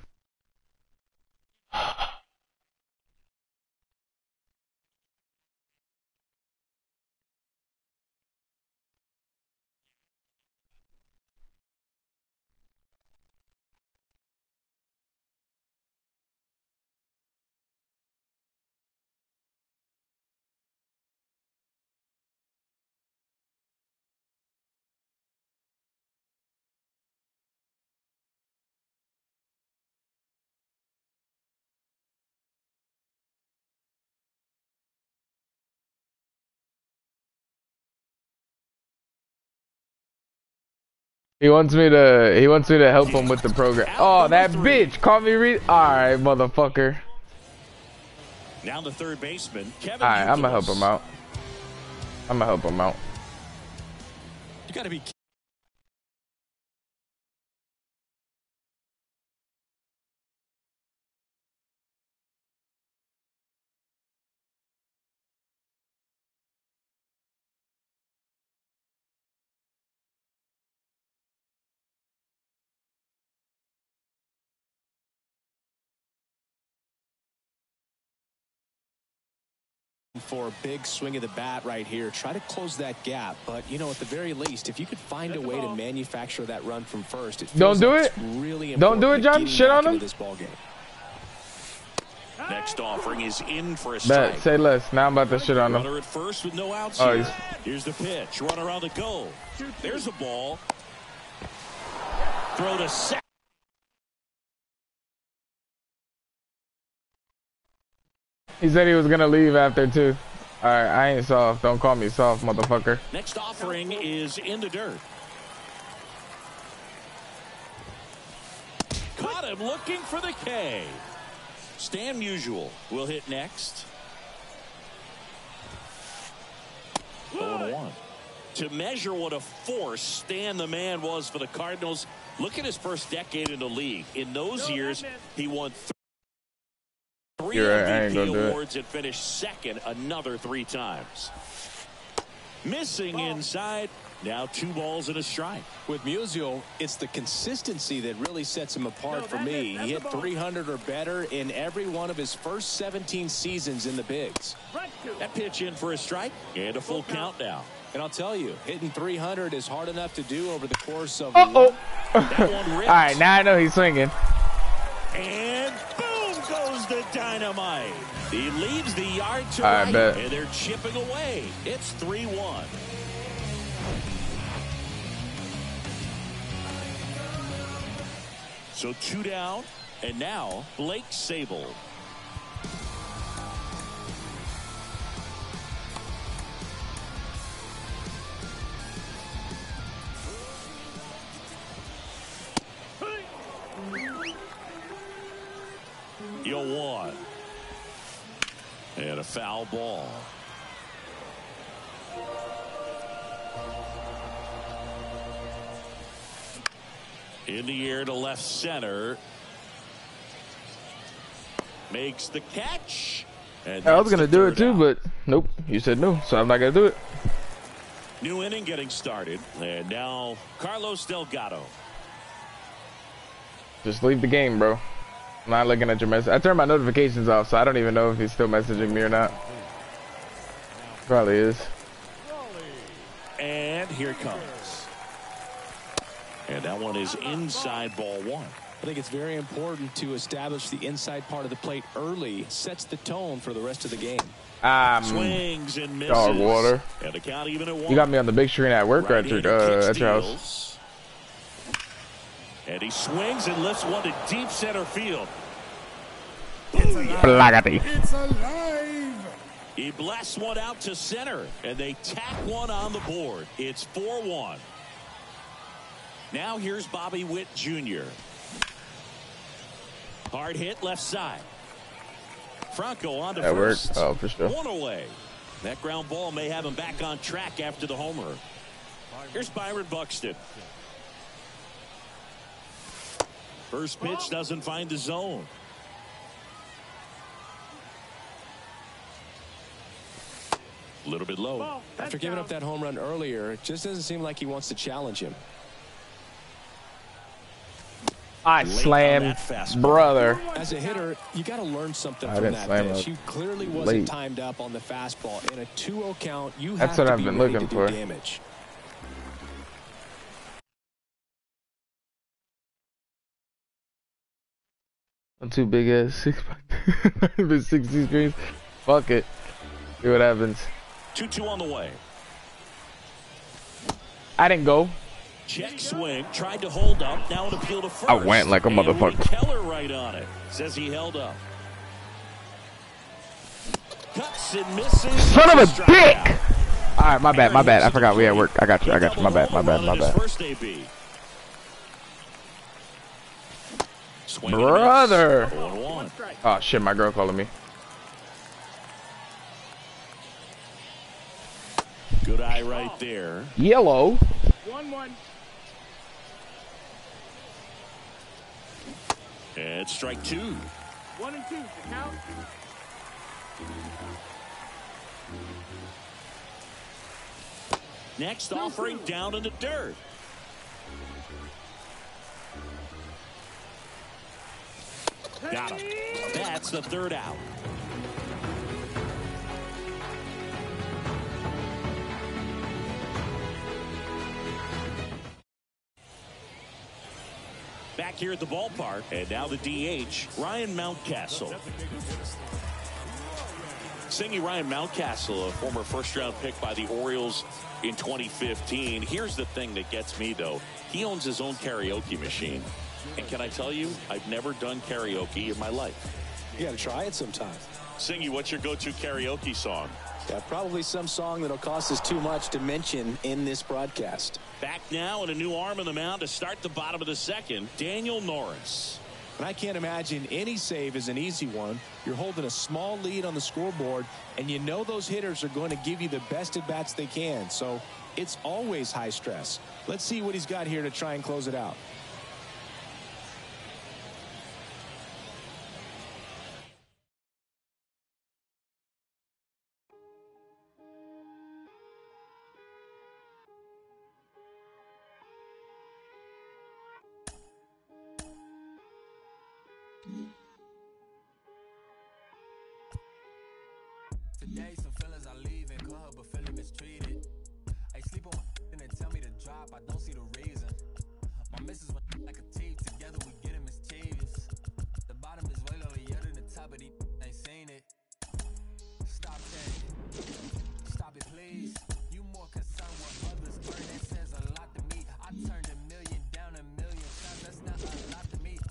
He wants me to. He wants me to help him with the program. Oh, that bitch! Call me read. All right, motherfucker. Now the third baseman, Kevin. All right, I'm gonna help Youkilis. him out. I'm gonna help him out. You got to be. For a big swing of the bat right here. Try to close that gap, but you know, at the very least, if you could find a way to manufacture that run from first, it Don't do like it. it's really Don't do it, John. getting Shit back on into him. This ball game. Next offering is in for a strike. Bet. Say less. Now I'm about to shit on him. Runner at first with no outs Oh, here. he's- Here's the pitch. Runner on the go. There's a ball. Throw to second. He said he was gonna leave after too. All right, I ain't soft. Don't call me soft, motherfucker. Next offering is in the dirt. Caught him looking for the K. Stan Musial will hit next. oh one. To measure what a force Stan the Man was for the Cardinals, look at his first decade in the league. In those years, he won three You're right, I ain't M V P gonna do it. awards and finished second another three times. Missing inside. Now two balls and a strike. With Musial, it's the consistency that really sets him apart for me. He hit three hundred or better in every one of his first seventeen seasons in the bigs. That pitch in for a strike and a full count now. And I'll tell you, hitting three hundred is hard enough to do over the course of. Uh oh. That one All ripped. right, now I know he's swinging. And boom goes the dynamite. He leaves the yard to I right, bet. and they're chipping away. It's three one. So two down, and now Blake Sable. You one. And a foul ball. In the air to left center. Makes the catch. And I was that's gonna the do it third too, out. but nope. You said no, so I'm not gonna do it. New inning getting started. And now Carlos Delgado. Just leave the game, bro. I'm not looking at your message. I turned my notifications off, so I don't even know if he's still messaging me or not. Probably is. And here it comes. And that one is inside ball one. I think it's very important to establish the inside part of the plate early. Sets the tone for the rest of the game. Um, Swings and misses. dog water. And the count even at one. You got me on the big screen at work or at your, Right-handed uh, kick at your house? steals. And he swings and lifts one to deep center field. Blagati. It's alive. He blasts one out to center, and they tack one on the board. It's four one. Now here's Bobby Witt Junior Hard hit left side. Franco on to That worked. first. Oh, for sure. One away. That ground ball may have him back on track after the homer. Here's Byron Buxton. First pitch doesn't find the zone. A little bit low. After giving up that home run earlier, it just doesn't seem like he wants to challenge him. I slammed, brother. As a hitter, you got to learn something I from didn't that slam pitch. it You clearly wasn't late. timed up on the fastball. In a two oh count, you That's have what to I've be been ready looking to for. do damage. I'm too big ass six pack. Been sixty screens. Fuck it. See what happens. two two on the way. I didn't go. Check swing. Tried to hold up. Now an appeal to first. I went like a And motherfucker. Woody Keller right on it. Says he held up. Cuts and misses. Son of a Strikeout. dick! Alright, my bad, my bad. I forgot we at work. I got you, I got you. My bad, my bad, my bad. First A B. Swing and a miss. Brother. oh and one. Oh shit, my girl calling me. Good eye right there. Yellow. One one. And strike two. One and two. The count. Next offering down in the dirt. Got him. That's the third out. Back here at the ballpark, and now the D H, Ryan Mountcastle. Singing Ryan Mountcastle, a former first-round pick by the Orioles in twenty fifteen. Here's the thing that gets me, though. He owns his own karaoke machine. And can I tell you, I've never done karaoke in my life. You got to try it sometime. Singy, what's your go-to karaoke song? Yeah, probably some song that'll cost us too much to mention in this broadcast. Back now and a new arm in the mound to start the bottom of the second, Daniel Norris. And I can't imagine any save is an easy one. You're holding a small lead on the scoreboard, and you know those hitters are going to give you the best at-bats they can. So it's always high stress. Let's see what he's got here to try and close it out. Today some feelings I leave and call her but feeling mistreated. I sleep on my and they tell me to drop, I don't see the reason. My missus went like a team, together we getting mischievous. The bottom is way lower than the top of the ain't seen it. Stop that. Stop it please. You more concerned with others earn, that says a lot to me. I turned a million down a million times, that's not a lot to me.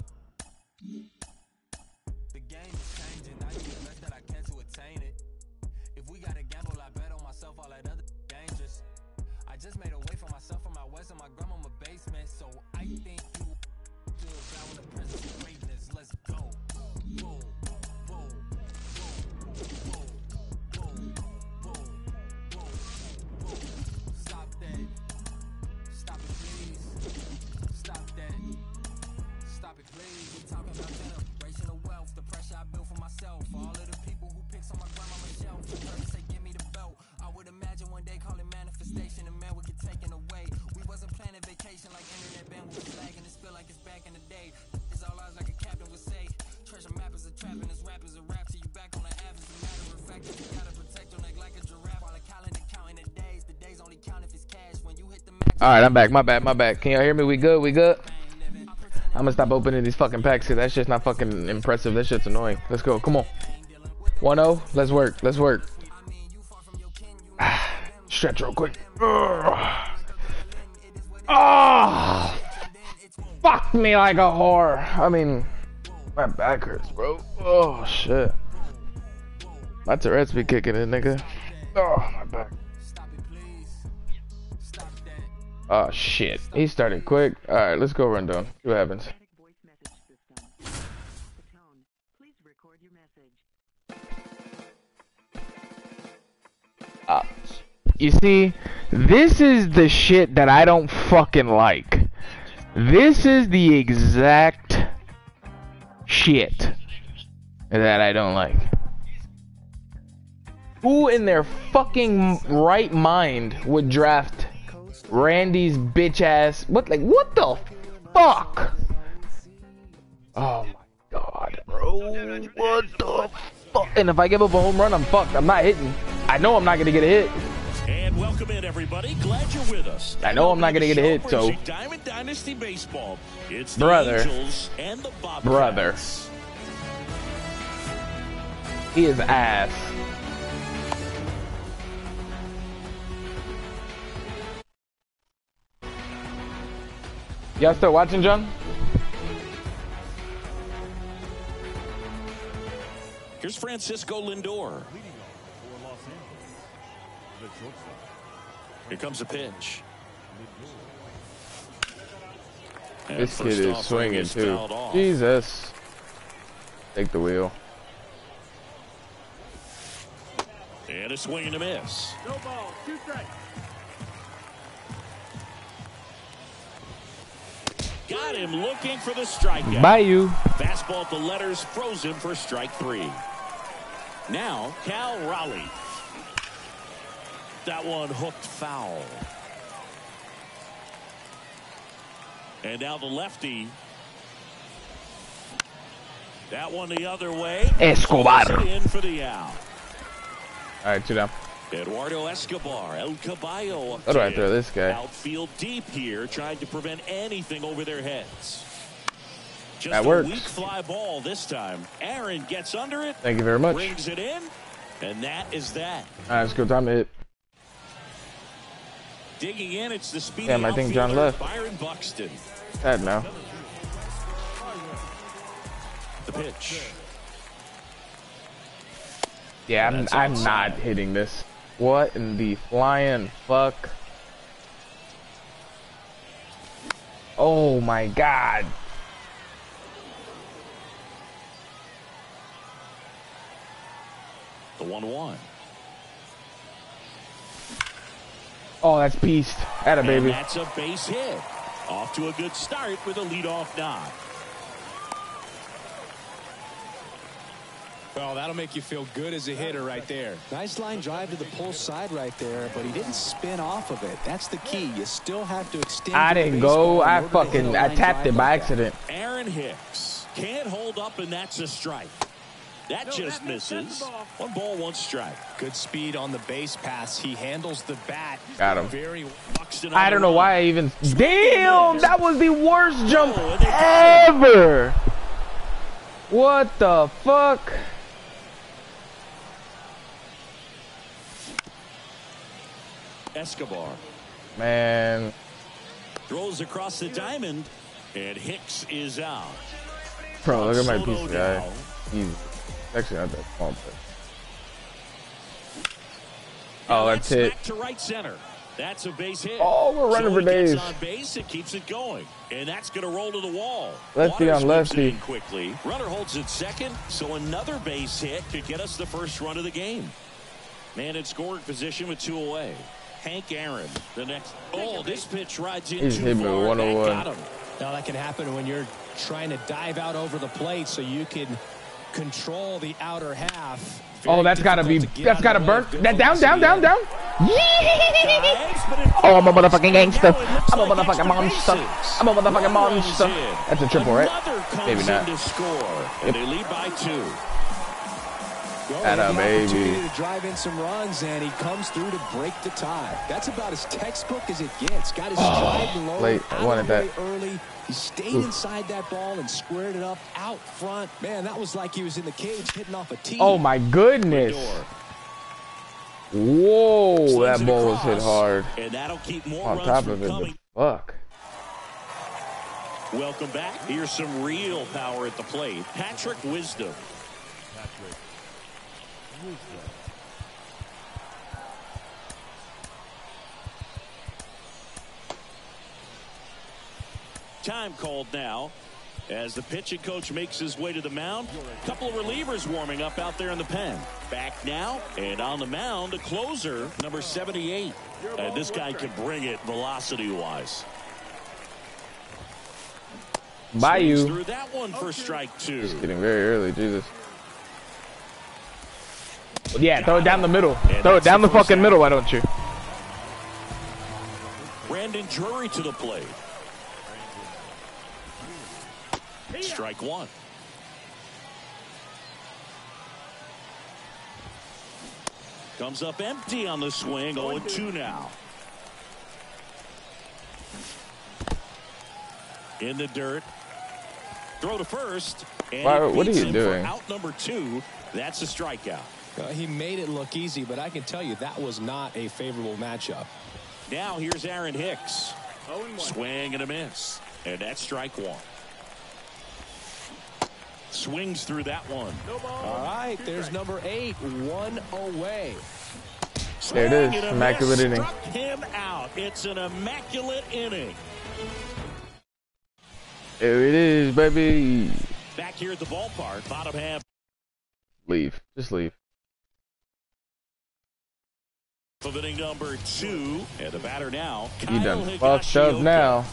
The game is changing, I do the best that I can to attain it. If we gotta gamble, I bet on myself, all that other dangerous. I just made a way for myself from my west and my grandmama basement, so I think you do it down with the presence of greatness. Let's go. Boom, boom, boom, boom, boom, boom, boom, boom. Stop that. Stop it, please. Stop that. Stop it, please. We talking about generational wealth, the pressure I built for myself, all of the people who picks on my grandmama's shelf. Say, give me the belt. I would imagine one day call it manifestation, and man would get taken away. We wasn't planning vacation like internet bandwidth was lagging. It feel like it's back in the day. It's all ours like a captain would say. Treasure map is a trap and this rap is a rap. So you back on the app. As a matter of fact, you gotta protect your neck like a giraffe. While the calendar counting the days, the days only count if it's cash. When you hit the max. All right, I'm back. My bad. My bad. Can y'all hear me? We good? We good? I'm gonna stop opening these fucking packs because that shit's not fucking impressive. That shit's annoying. Let's go. Come on. one oh. Let's work. Let's work. Stretch real quick. Oh, fuck me like a whore. I mean, my back hurts, bro. Oh shit. My Tourette's be kicking it, nigga. Oh, my back. Oh shit. He started quick. All right, let's go run down. See what happens. Uh, you see, this is the shit that I don't fucking like. This is the exact shit that I don't like. Who in their fucking right mind would draft Randy's bitch ass? What, like, what the fuck? Oh my god, bro. What the fuck? And if I give up a home run, I'm fucked. I'm not hitting. I know I'm not gonna get a hit. And welcome in, everybody. Glad you're with us. I know I'm not gonna get a hit, so. Diamond Dynasty Baseball. It's the brother, Angels and the Bobcats. brother. He is ass. Y'all still watching, John? Here's Francisco Lindor. Here comes a pitch. And This kid first is offering swinging is too. fouled off. Jesus. Take the wheel. And a swing and a miss. No ball, two strikes. Got him looking for the strikeout. Bayou. Fastball at the letters, froze him for strike three. Now, Cal Raleigh. That one hooked foul. And now the lefty. That one the other way. Escobar. In for the out. All right, two down. Eduardo Escobar, El Caballo. How do I throw this guy? Outfield deep here, trying to prevent anything over their heads. Just That a works. weak fly ball this time. Aaron gets under it. Thank you very much. Brings it in, and that is that. All right, let's go. Time to hit. Digging in, it's the speedy Damn, I think John outfielder, left. Byron Buxton. Sad now. The pitch. Yeah, I'm, That's I'm outside. not hitting this. What in the flying fuck? Oh my god. The one one. Oh, that's beast. Atta And baby. that's a base hit. Off to a good start with a leadoff knock. Well, that'll make you feel good as a hitter right there. Nice line drive to the pull side right there, but he didn't spin off of it. That's the key. You still have to extend. I your didn't baseball go. in I order to hit fucking a I line tapped drive it by like that. accident. Aaron Hicks can't hold up, and that's a strike. That just misses. One ball, one strike. Good speed on the base pass. He handles the bat. Got him. Very. Buxton I on don't the know run. why I even. Damn, that was the worst jump Oh, and they got him. ever. What the fuck? Escobar Man, throws across the diamond, and Hicks is out. bro, look at my Soto piece guy. now. He's actually not that small, but. Now Oh, that's that's it. back to right center. That's a base hit. Oh, we're running so for he gets days. on base, it keeps it going, and that's going to roll to the wall. Lefty Waters on moves it lefty. in quickly. Runner holds it second, so another base hit could get us the first run of the game. Man in scoring position with two away. Hank Aaron, the next. Oh, this pitch rides in He's too hit me with far. one oh one. That got him. Now that can happen when you're trying to dive out over the plate, so you can control the outer half. Oh, that's gotta be. That's gotta burn. That down, down, down, down. Oh, I'm a motherfucking gangster. I'm a motherfucking monster. I'm a motherfucking monster. That's a triple, right? Another comes Maybe not. in to score, and they lead by two. Atta baby. Opportunity to drive in some runs, and he comes through to break the tie. That's about as textbook as it gets. Got his stride low, late. I out of wanted the way that. early. He stayed Oof. inside that ball and squared it up out front. Man, that was like he was in the cage hitting off a tee. Oh my goodness. Whoa, Slings that it ball was hit across, hard. and that'll keep more On runs top from of it, but coming. fuck. Welcome back. Here's some real power at the plate. Patrick Wisdom. Patrick Wisdom. Time called now as the pitching coach makes his way to the mound. A couple of relievers warming up out there in the pen. Back now, and on the mound, a closer, number seventy-eight. And this guy can bring it velocity-wise. Swings Bayou. through that one for strike two. Just getting very early, Jesus. Yeah, throw it down the middle. And Throw it that's down the the first fucking out. middle, why don't you? Brandon Drury to the plate. Strike one. Comes up empty on the swing. oh and two now. In the dirt. Throw to first. And Why- it what are beats you him doing? For out number two. That's a strikeout. Uh, he made it look easy, but I can tell you that was not a favorable matchup. Now here's Aaron Hicks. Swing and a miss. And that's strike one. Swings through that one. All right, there's number eight, one away. There it is, Swing and a immaculate miss. inning. Struck him out. It's an immaculate inning. There it is, baby. Back here at the ballpark, bottom half. Leave. Just leave. Of inning number two, and the batter now, You Kyle done fucked up Higashioka. now.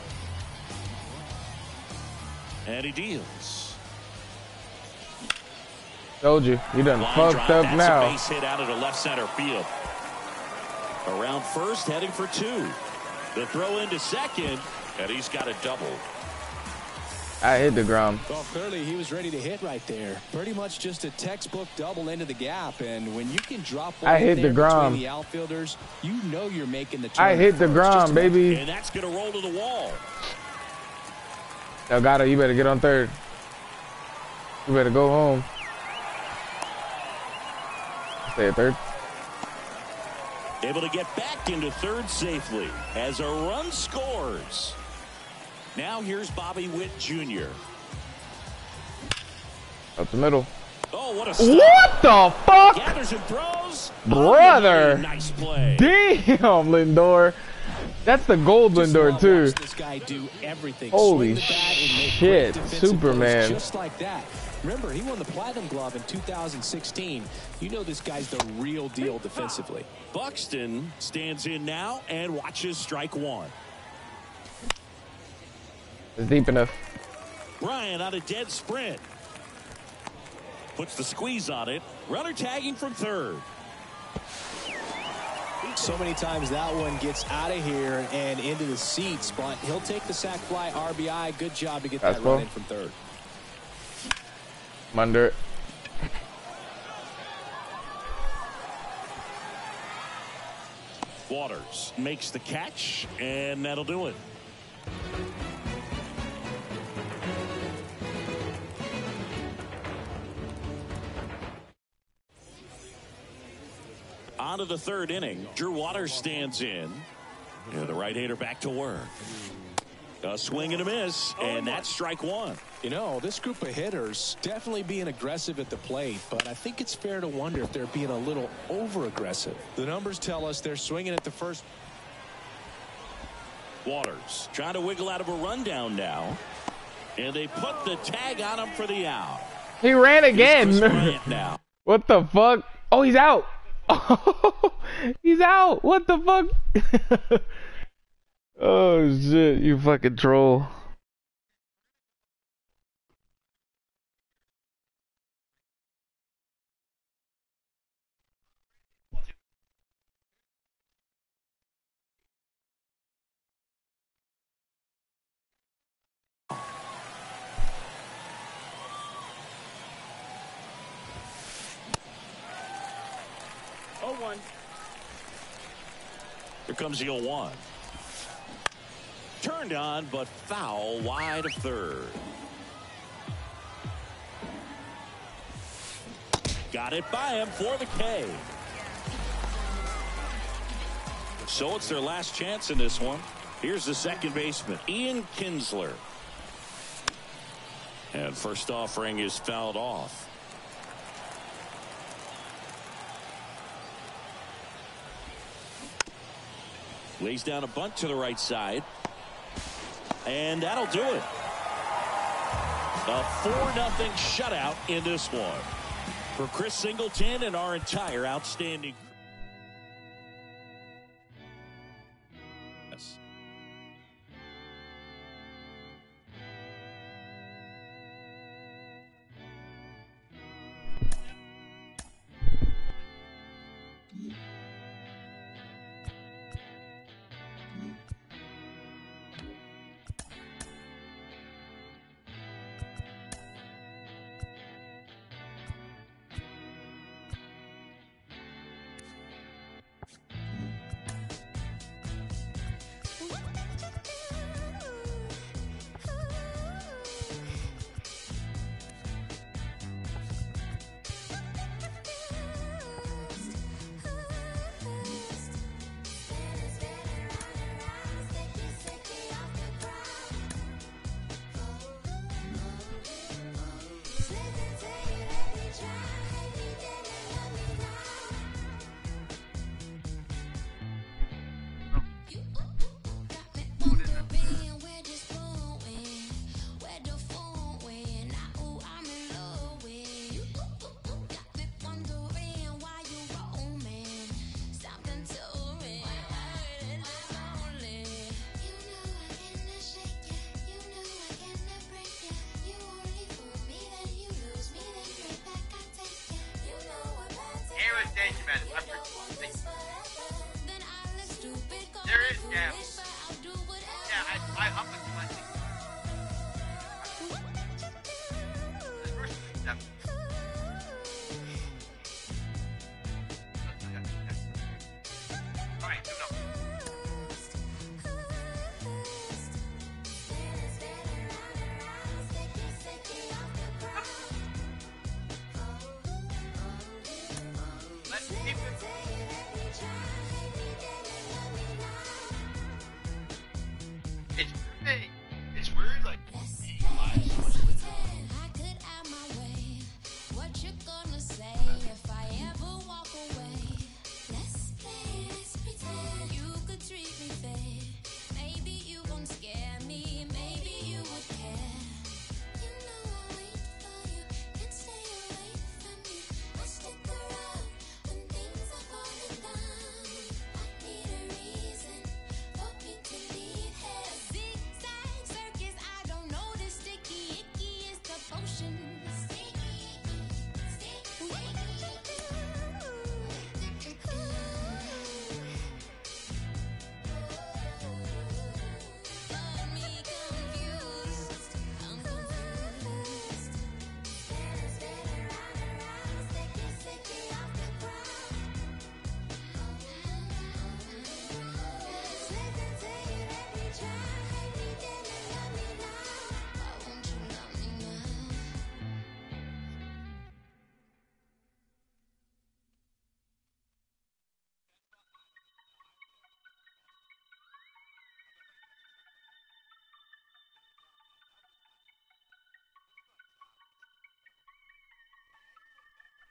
And he deals. Told you. You done Line fucked drive, up that's now. a base hit out of the left center field. Around first, heading for two. The throw into second, and he's got a double. I hit the ground. Well, clearly he was ready to hit right there. Pretty much just a textbook double into the gap, and when you can drop one I in hit there the ground. between the outfielders, you know you're making the turn. I hit the first. ground, Just baby. And that's going to roll to the wall. Delgado, you better get on third. You better go home. Stay at third. Able to get back into third safely as a run scores. Now here's Bobby Witt Junior Up the middle. Oh, what a stop. What the fuck? Gathers and throws. Brother. Oh, nice play. Damn, Lindor. That's the gold Lindor, too. This guy do everything. Holy Swing the bat and make shit. great defensive Superman. plays just like that. Remember, he won the Platinum Glove in two thousand sixteen. You know this guy's the real deal defensively. Buxton stands in now and watches strike one. It's deep enough. Ryan on a dead sprint. Puts the squeeze on it. Runner tagging from third. So many times that one gets out of here and into the seats, but he'll take the sac fly R B I. Good job to get that Fastball. run in from third. I'm under it. Waters makes the catch, and that'll do it. On to the third inning. Drew Waters stands in. Yeah, the right-hander back to work. A swing and a miss, and that's strike one. You know, this group of hitters definitely being aggressive at the plate, but I think it's fair to wonder if they're being a little over-aggressive. The numbers tell us they're swinging at the first. Waters trying to wiggle out of a rundown now, and they put the tag on him for the out. He ran again. Here's Chris Bryant now. What the fuck? Oh, he's out. He's out. What the fuck? Oh, shit. You fucking troll. oh one. Here comes the oh one. Turned on, but foul wide of third. Got it by him for the K. So it's their last chance in this one. Here's the second baseman, Ian Kinsler. And first offering is fouled off. Lays down a bunt to the right side. And that'll do it. A four nothing shutout in this one. For Chris Singleton and our entire outstanding. Yes.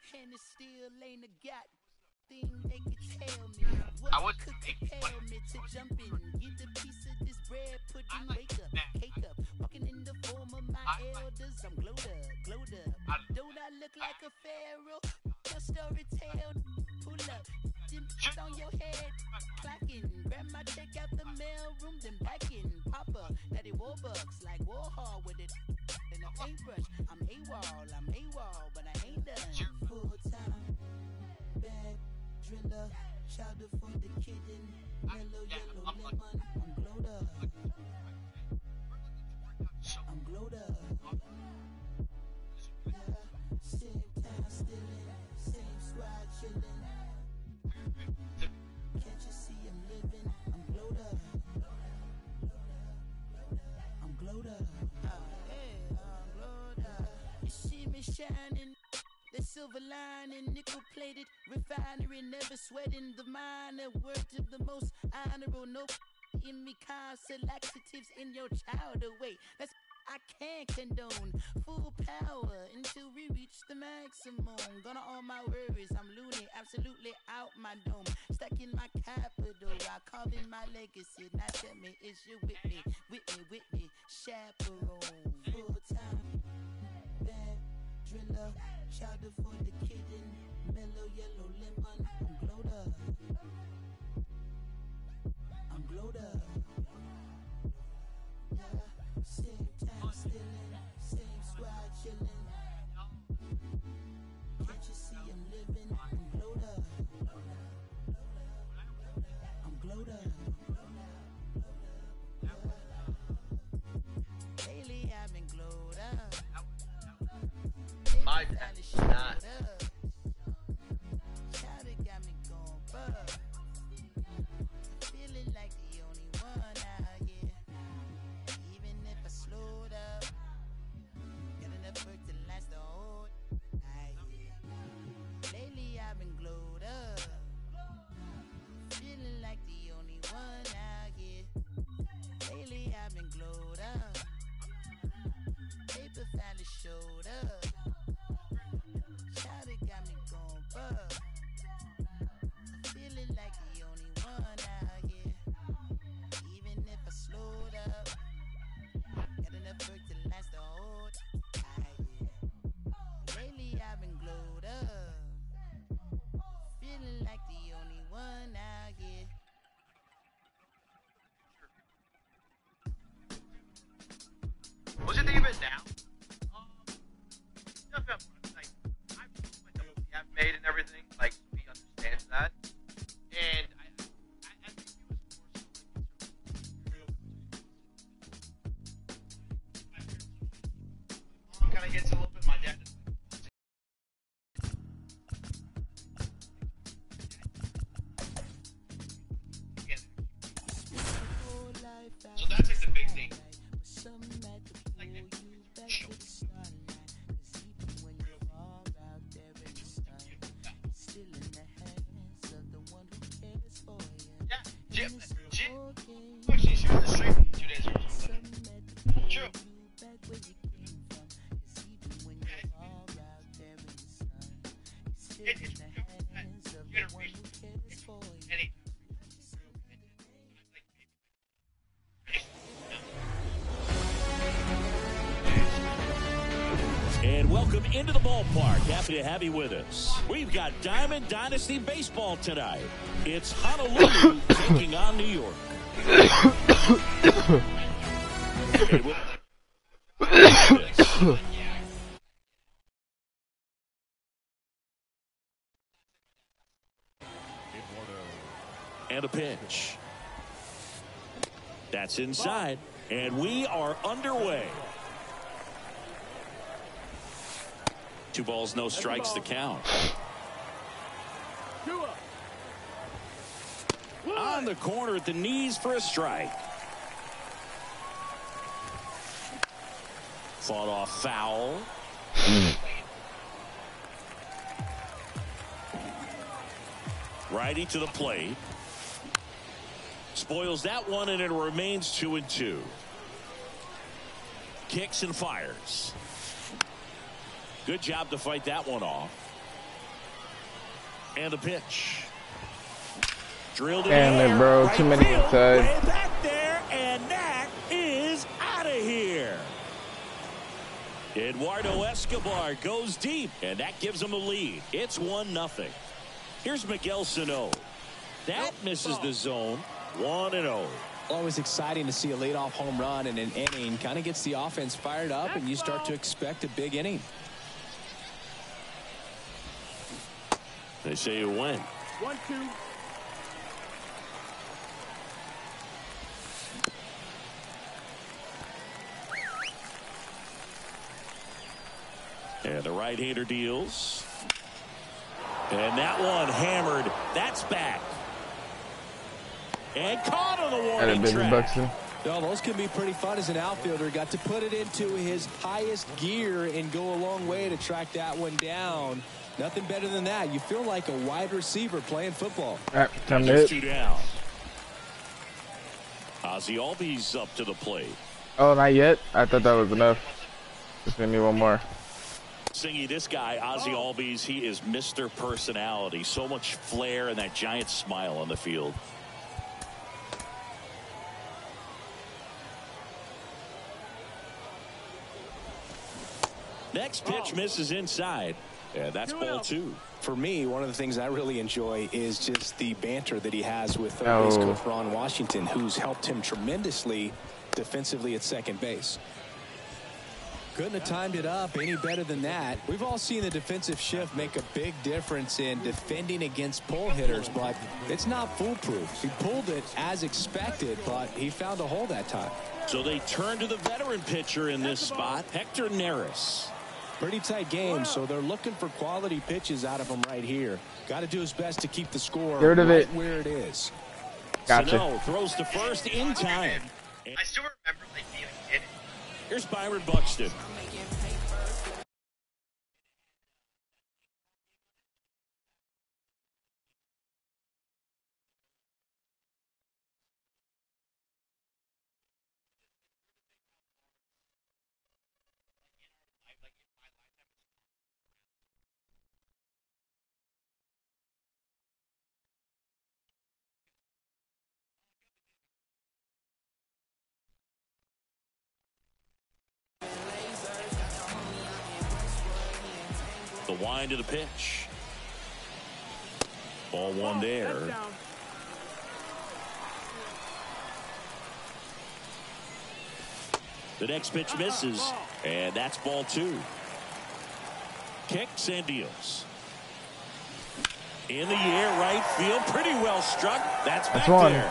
And it still ain't a got thing they could tell me. What I was could compel me to jump in, get a piece of this bread, put in, wake up, cake up, walking in the form of my elders. I'm glowed up, glowed up. Don't I look like a pharaoh? Your story tell, pull up, them on your head, clocking, grab my check out the mail room, then back in, Papa, Daddy Warbucks, like Warhol with it, and a paintbrush. I'm AWOL, I'm AWOL, but I ain't done. Full time, bad driller, chowder for the kitten, mellow yellow lemon. I'm glowed up, I'm glowed up. Yeah, same town stillin', same squad chillin'. Can't you see I'm living? I'm glowed up, I'm glowed up. Uh, hey, I'm glowed up. You see me shining, the silver lining, nickel plated refinery, never sweating the minor word of the most honorable. No in me, constant laxatives in your child away. That's I can't condone. Full power until we reach the maximum. Gonna all my worries, I'm loony, absolutely out my dome. Stacking my capital while carving my legacy. Now tell me, is you with me, with me, with me, chaperone? Full time, bad driller, chowder for the kitten, mellow yellow lemon. I'm glowed up, I'm glowed up. Yeah, same time stillin', same squad chillin'. Can't you see I'm living? I'm glowed up, I'm glowed up. Lately I've been glowed up. My dad is not. Chowder got me going buck. Feeling like the only one out here. Even if I slowed up, got enough work to last the whole night. Lately I've been glowed up. Feeling like the only one out here. Lately I've been glowed up. Paper finally showed up. Chowder got me going buck. Feeling like the only one out here. Even if I slowed up, got enough work to last the whole night. Lately I've been glowed up. Feeling like the only one out here. Was it even now? Um, stuff like I like the movie I've made and everything, like so he understands that. And I, I, I think he was more so like mom kind of gets a little bit. My dad just so that's like the big thing. Like yeah, Jim, Jim, look, she's here in the street two days ago. True. It, it's you gotta reach any. And welcome into the ballpark. Happy to have you with us. We've got Diamond Dynasty Baseball tonight. It's Honolulu taking on New York. And a pitch. That's inside. And we are underway. Two balls, no strikes to count. On the corner at the knees for a strike. Fought off foul. Righty to the plate. Spoils that one, and it remains two and two. Kicks and fires. Good job to fight that one off. And the pitch. Drilled in Damn the it, air, bro. right Too many field, inside. way back there, and that is out of here. Eduardo Escobar goes deep, and that gives him a lead. It's one nothing. Here's Miguel Sano. That misses the zone. one and oh. Always exciting to see a leadoff home run in an inning. Kind of gets the offense fired up, and you start to expect a big inning. They say you win. One, two. And the right-hander deals. And that one hammered. That's back. And caught on the warning track. Buxton. No, those can be pretty fun as an outfielder. Got to put it into his highest gear and go a long way to track that one down. Nothing better than that. You feel like a wide receiver playing football. All right, time to Just hit. two down. Ozzie Albies up to the plate. Oh, not yet? I thought that was enough. Just give me one more. Singy, this guy, Ozzie Albies, he is Mister Personality. So much flair and that giant smile on the field. Next pitch misses inside. Yeah, that's ball two. For me, one of the things I really enjoy is just the banter that he has with uh, Oh. base coach Ron Washington, who's helped him tremendously defensively at second base. Couldn't have timed it up any better than that. We've all seen the defensive shift make a big difference in defending against pull hitters, but it's not foolproof. He pulled it as expected, but he found a hole that time. So they turn to the veteran pitcher in this spot, Hector Neris. Pretty tight game, so they're looking for quality pitches out of him right here. Got to do his best to keep the score Get rid of right it. where it is. Gotcha. Sano throws to first in time. I still remember like being a kid. Here's Byron Buxton. The wind of the pitch. Ball one there. The next pitch misses, and that's ball two. Kicks and deals. In the air, right field, pretty well struck. That's back That's one. there.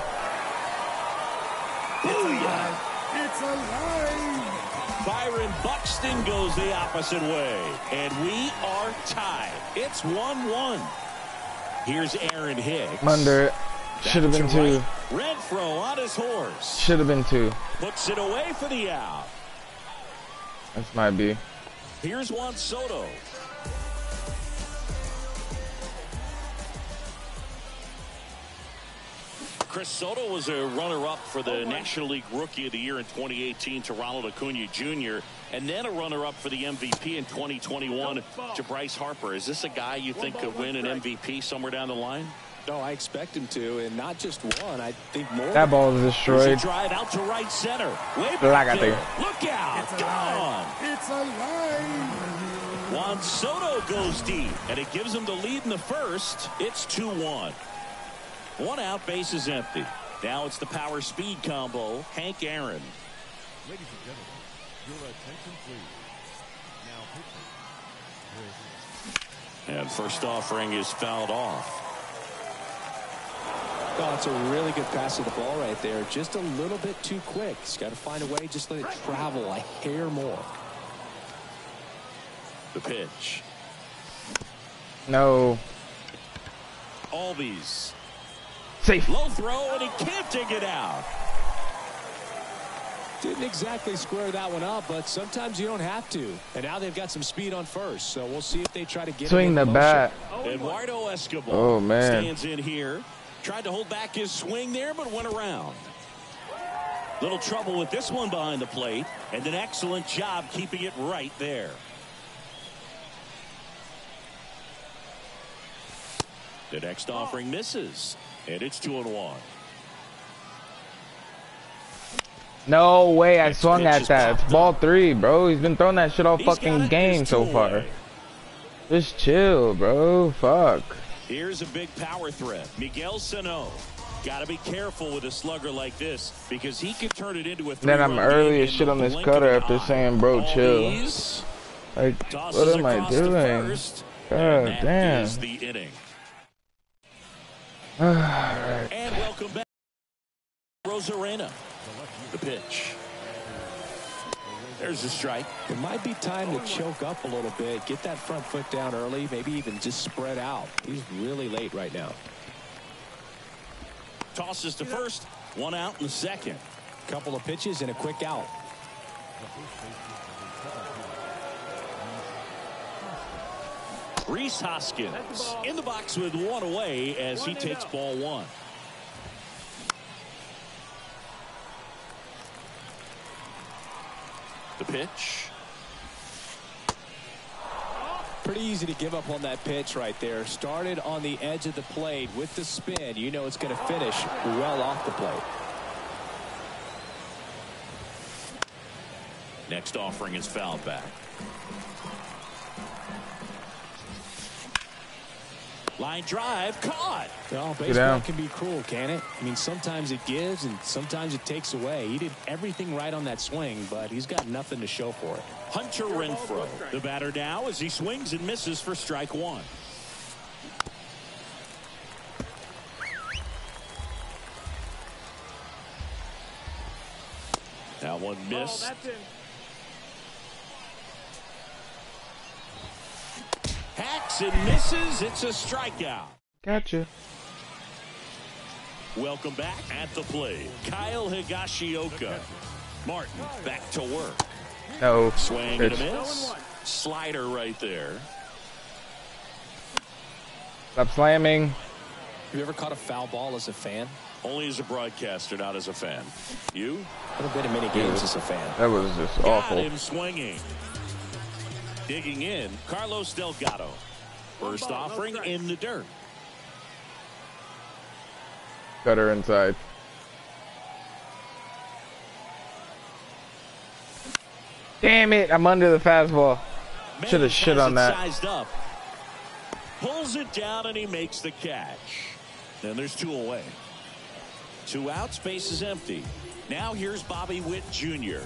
It's alive! Byron Buxton goes the opposite way, and we are tied. It's one one. Here's Aaron Hicks. Under. Should have been Back to two. right. Renfroe on his horse. Should have been two. Puts it away for the out. This might be. Here's Juan Soto. Chris Soto was a runner-up for the National League Rookie of the Year in twenty eighteen to Ronald Acuna Junior and then a runner-up for the M V P in twenty twenty-one to Bryce Harper. Is this a guy you think could win an M V P somewhere down the line? No, I expect him to, and not just one. I think more. That ball is There's destroyed. a drive out to right center. Way back Lágate. there. Look out. It's Gone. alive! It's alive! Juan Soto goes deep, and it gives him the lead in the first. It's two one. One out, base is empty. Now it's the power speed combo. Hank Aaron. Ladies and gentlemen, your attention please. Now pitching. And first offering is fouled off. Oh, it's a really good pass to the ball right there. Just a little bit too quick. He's got to find a way. Just let it travel a hair more. The pitch. No. Albies. Safe. Low throw, and he can't dig it out. Didn't exactly square that one up, but sometimes you don't have to. And now they've got some speed on first, so we'll see if they try to get Swing it in the motion. bat. Eduardo Escobar Oh, man. stands in here. Tried to hold back his swing there, but went around. Little trouble with this one behind the plate, and an excellent job keeping it right there. The next offering misses, and it's two and one. No way I swung at that. It's ball three, bro. He's been throwing that shit all fucking game so far. Just chill, bro. Fuck. Here's a big power threat. Miguel Sano. Got to be careful with a slugger like this because he can turn it into a three. Then I'm early as shit on this cutter after saying, bro, chill. Like, what am I doing? God damn. Is the inning. Alright. And welcome back, Rosarena. The pitch. There's a strike. It might be time to choke up a little bit, get that front foot down early, maybe even just spread out. He's really late right now. Tosses to first, one out in the second. Couple of pitches and a quick out. Rhys Hoskins in the box with one away as he takes ball one. The pitch. Pretty easy to give up on that pitch right there. Started on the edge of the plate with the spin. You know it's going to finish well off the plate. Next offering is fouled back. Line drive caught. Well, baseball can be cruel, can it? I mean, sometimes it gives and sometimes it takes away. He did everything right on that swing, but he's got nothing to show for it. Hunter Renfroe, the batter now as he swings and misses for strike one. That one missed. Oh, that's in. Hacks and misses. It's a strikeout. Gotcha. Welcome back at the plate, Kyle Higashioka. Martin back to work. No. Swing and a miss. Slider right there. Stop slamming. Have you ever caught a foul ball as a fan? Only as a broadcaster, not as a fan. You? I've been to many games as a fan. That was just Got awful. him swinging. Digging in, Carlos Delgado. First offering in the dirt. Cutter inside. Damn it, I'm under the fastball. Should have shit on that. Sized up. Pulls it down and he makes the catch. Then there's two away. Two out, space is empty. Now here's Bobby Witt Junior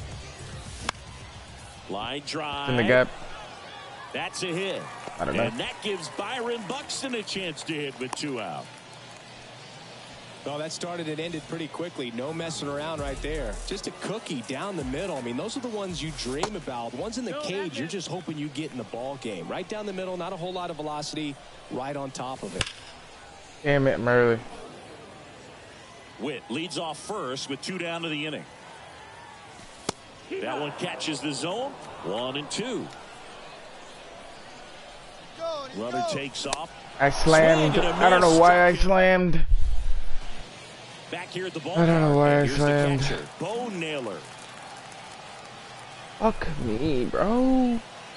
Line drive. In the gap. That's a hit. I don't know. And that gives Byron Buxton a chance to hit with two out. Well, that started and ended pretty quickly. No messing around right there. Just a cookie down the middle. I mean, those are the ones you dream about. The ones in the cage, you're just hoping you get in the ball game. Right down the middle, not a whole lot of velocity, right on top of it. Damn it, I'm early. Witt leads off first with two down to the inning. That one catches the zone. One and two. Runner takes off. I slammed. I don't know why I slammed. Back here at the ball. I don't know why I Here's slammed. the catcher, Bo Naylor. Fuck me, bro.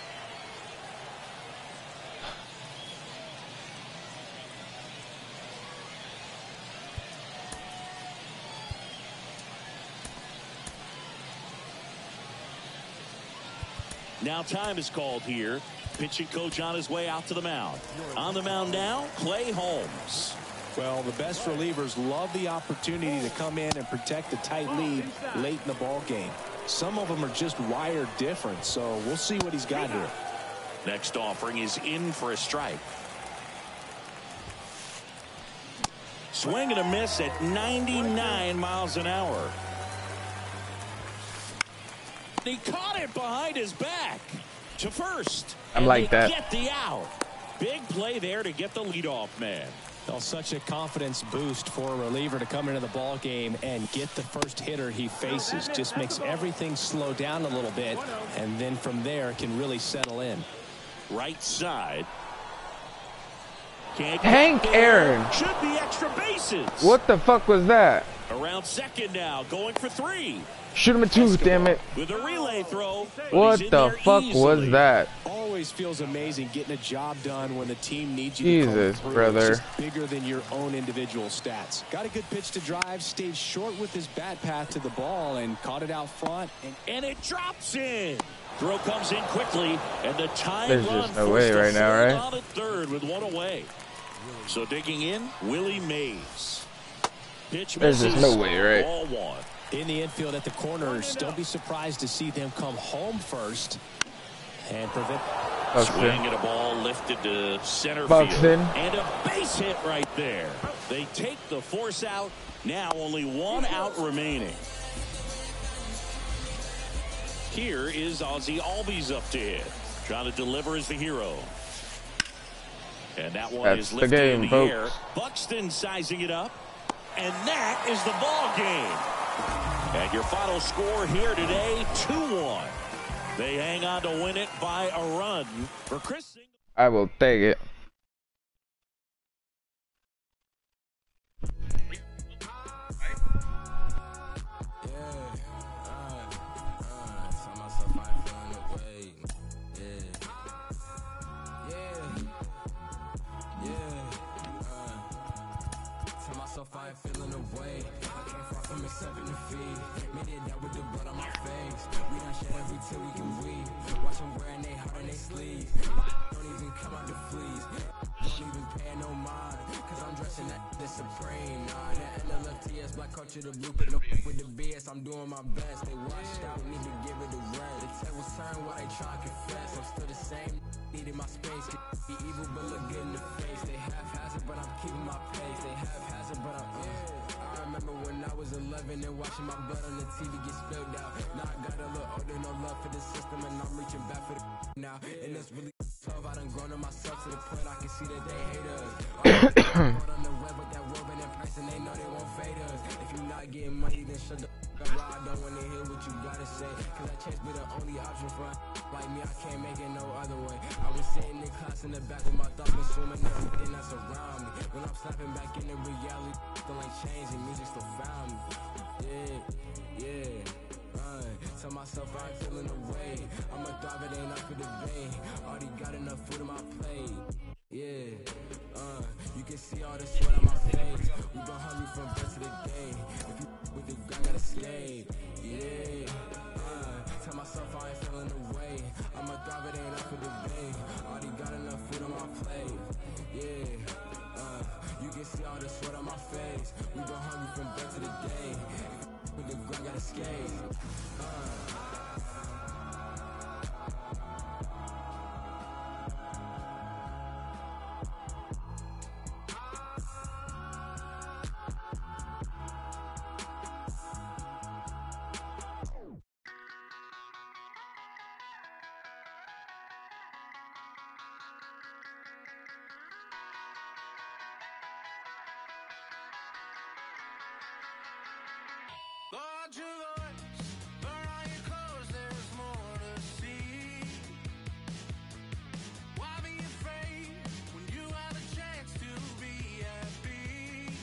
Now time is called here. Pitching coach on his way out to the mound. On the mound now, Clay Holmes. Well, the best relievers love the opportunity to come in and protect the tight lead late in the ball game. Some of them are just wired different, so we'll see what he's got here. Next offering is in for a strike. Swing and a miss at ninety-nine miles an hour. He caught it behind his back to first. I'm like that. Get the out. Big play there to get the leadoff man. Well, such a confidence boost for a reliever to come into the ball game and get the first hitter he faces. Just makes everything slow down a little bit, and then from there can really settle in. Right side. Can't Hank Aaron. Should be extra bases. What the fuck was that? Around second now, going for three. Shoot him a tooth, damn it. With a relay throw. What the fuck was that? Always always feels amazing getting a job done when the team needs you Jesus, to come through. brother. It's just bigger than your own individual stats. Got a good pitch to drive, stayed short with his bat path to the ball, and caught it out front. And, and it drops in. Throw comes in quickly, and the time There's run just no way forced right to now, fold right? out at third with one away. So digging in, Willie Mays. Pitch There's misses. just no way, right? Ball one. In the infield at the corners, don't be surprised to see them come home first and prevent. Swing at a ball lifted to center Buxton. field. And a base hit right there. They take the force out. Now only one out remaining. Here is Ozzie Albies up to hit. Trying to deliver as the hero. And that one That's is the lifted game, in the folks. air. Buxton sizing it up. And that is the ball game. And your final score here today, two one. They hang on to win it by a run for Chris Singleton. I will take it. I ain't feeling away. I came far from accepting defeat. Made it out with the blood on my face. We done shed every tear we can weep. Watch them wearing they heart on they sleeves. Don't even come out the fleas. Don't even pay no mind. Cause I'm dressing that the supreme. Nah, that N L F T S black culture, the blueprint. No with the B S, I'm doing my best. They washed out, need to give it a rest. The tables turn while they try to confess. I'm still the same. Needing my space. Be evil but look good in the face. They half-hazard but I'm keeping my pace. They half-hazard but I'm uh. I remember when I was eleven and watching my blood on the T V get spilled out. Now I got a little older, no love for the system, and I'm reaching back for the now. And it's really tough. I done grown on myself to the point I can see that they hate us. On the web with that Robin in person, they know they won't fade us. If you're not getting money, then shut the f up. I don't wanna hear what you gotta say. Cause that chance be the only option for a like me. I can't make it no other way. I was sitting in class in the back with my thoughts consuming everything that's around me. When I'm snapping back into reality, still ain't changing, music still found me. Yeah, yeah, uh, tell myself I ain't feeling away. I'm a thrive, it ain't up for debate. Already got enough food on my plate. Yeah, uh, you can see all the sweat on my face. We been hungry from birth to the day. If you with the guy, gotta escape. Yeah, uh, tell myself I ain't feeling away. I'm a thrive, it ain't up for debate. Already got enough food on my plate. Yeah, uh, you can see all the sweat on my face. We been hungry from birth to the day. With the grind, gotta escape. Uh. Lord, your voice, burn all your clothes, there's more to see. Why be afraid when you have a chance to be happy?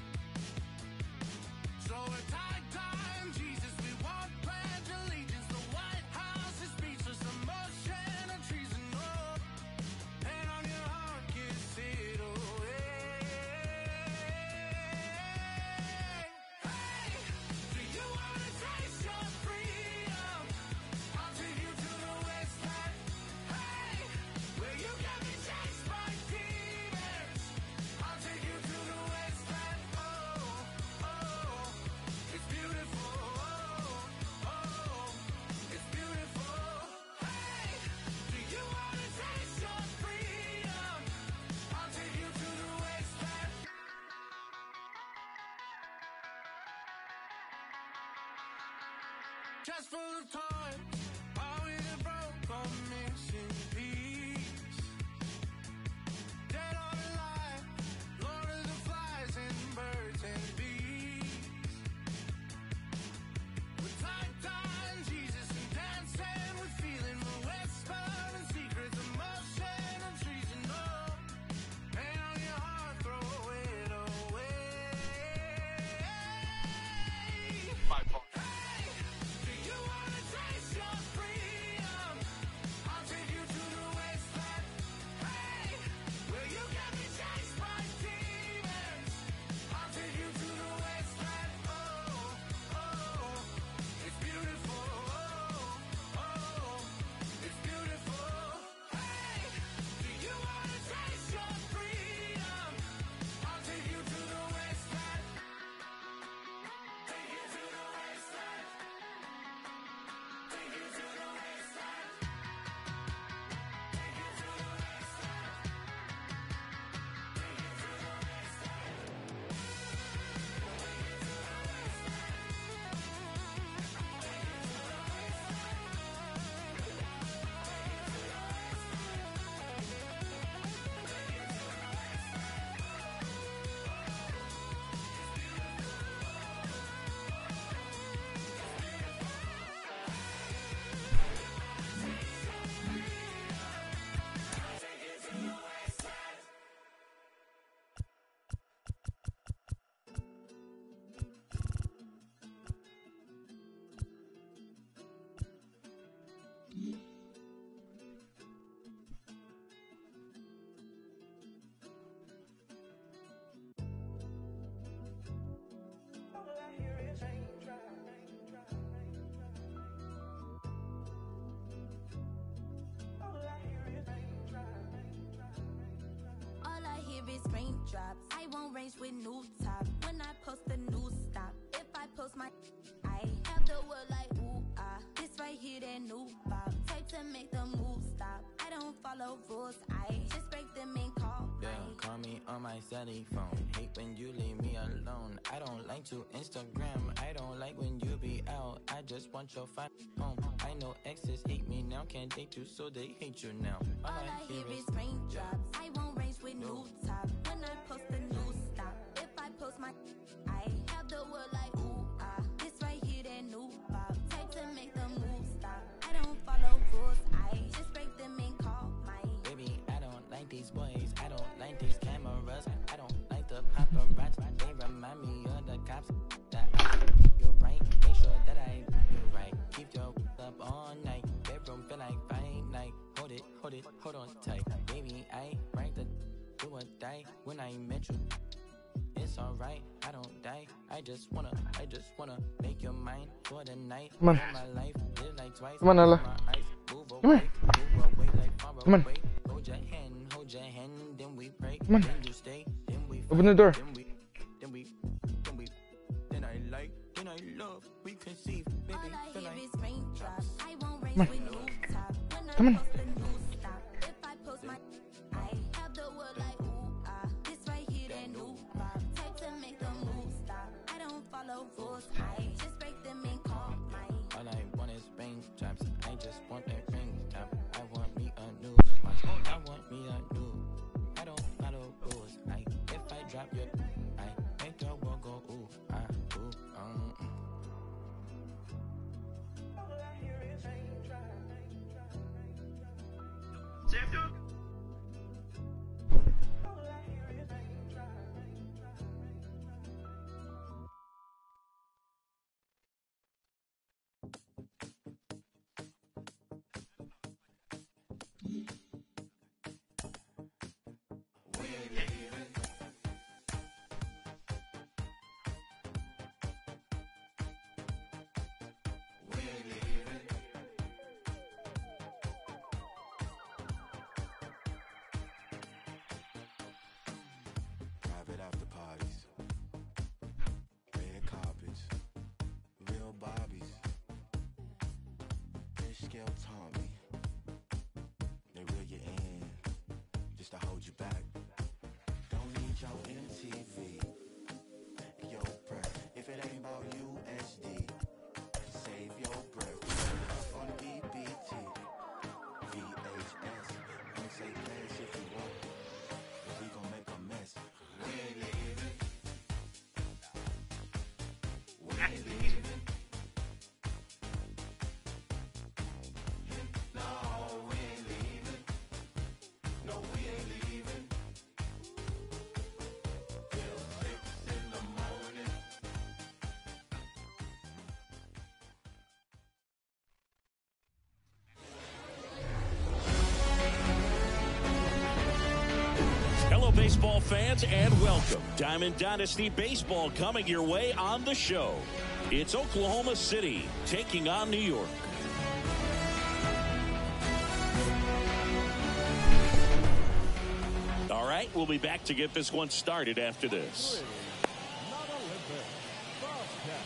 So at high time, Jesus, we won't pledge allegiance. The White House is speechless, emotion and treason. Oh, and on your heart, kiss it away. Just full of toys, always a broke or missing piece. Dead or alive, Lord of the flies and birds and bees. With tight time, Jesus and dancing, we're feeling the whisper and secrets, emotion and treason. Oh, pain on your heart, throw it away. Five points. You wanna taste your freedom? I'll heaviest raindrops. I won't range with new top. When I post a new stop. If I post my, I have the world like ooh ah. This right here that new bop. Type to make the move stop. I don't follow rules. I just break them and call. Yeah, call me on my celly phone. Hate when you leave me alone. I don't like to Instagram. I don't like when you be out. I just want your fat home. I know exes hate me now. Can't date you, so they hate you now. All I hear is raindrops. I won't range with new top. When I post a new stop. If I post my, I have the world like ooh ah. This right here that new bop. Type to make the move stop. I don't follow rules. I just break them and call my. Baby, I don't like these boys. I don't like these cameras. I don't like the paparazzi. They remind me of the cops. That I, you're right. Make sure that I do right. Keep your up all night. Bedroom feel like fine night. Hold it, hold it, hold on tight. Baby, I right the do or die when I met you. It's alright, I don't die. I just wanna, I just wanna make your mind for the night. Come on. My life, live like twice. Come on, Ella. Move Come away, on. move away like far Come on. away. Hold your hand, hold your hand, then we pray. Come on. Then you stay, then we Open the door. Then we, then we, then we, then I like, then I love. We conceive, baby. All I feel hear like is raindrops. I won't range Come on. with new top. When I Come on. post a new stop. If I post my, I have the world like ooh ah. This right here that new bop. Type to make the move stop. I don't follow rules. I just break them and call my. all I want is raindrops. I just want a raindrop. I want me a new watch. I want me a new. I don't follow rules. I if I drop your, I make your world go ooh ah ooh um. mm. Sam, do it. Private after parties, red carpets, real Barbies. Fish scale taught me they reel you in just to hold you back. Don't need your M T V, your breath. If it ain't about U S D, save your breath. Up on B B T, V H S. Don't say flash if you want. We gon' make a mess. We ain't leaving. We ain't leaving. No, we ain't leaving. No, we ain't leaving. Till six in the morning. Hello, baseball fans, and welcome. Diamond Dynasty Baseball coming your way on the show. It's Oklahoma City taking on New York. All right, we'll be back to get this one started after this. Non-Olympic Bobcat.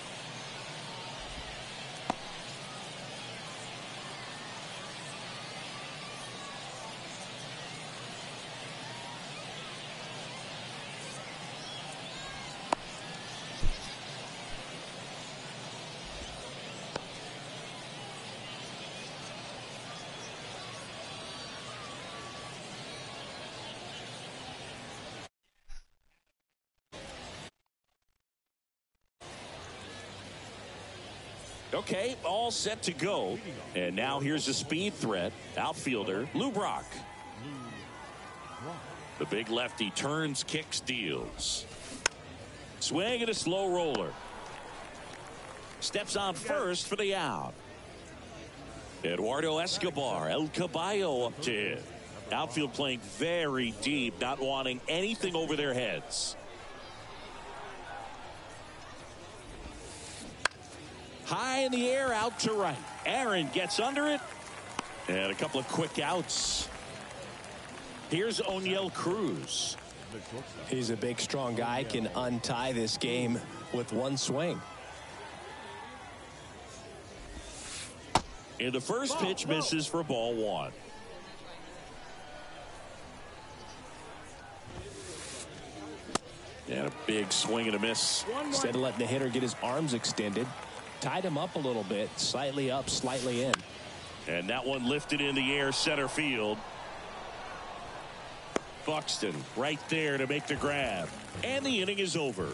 Okay, all set to go. And now here's a speed threat. Outfielder, Lou Brock. The big lefty turns, kicks, deals. Swing and a slow roller. Steps on first for the out. Eduardo Escobar, El Caballo up to hit. Outfield playing very deep, not wanting anything over their heads. High in the air, out to right. Aaron gets under it. And a couple of quick outs. Here's O'Neill Cruz. He's a big, strong guy, can untie this game with one swing. And the first pitch misses for ball one. And a big swing and a miss. Instead of letting the hitter get his arms extended, tied him up a little bit, slightly up, slightly in. And that one lifted in the air, center field. Buxton right there to make the grab. And the inning is over.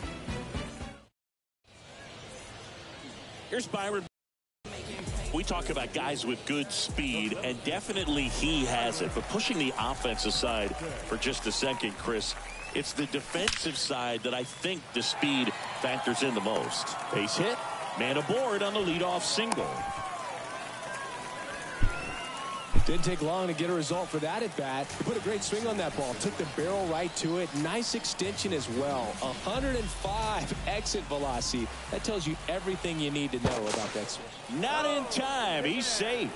Here's Byron. We talk about guys with good speed, and definitely he has it. But pushing the offense aside for just a second, Chris, it's the defensive side that I think the speed factors in the most. Base hit, man aboard on the leadoff single. Didn't take long to get a result for that at bat. He put a great swing on that ball. Took the barrel right to it. Nice extension as well. one hundred five exit velocity. That tells you everything you need to know about that swing. Not in time. He's safe.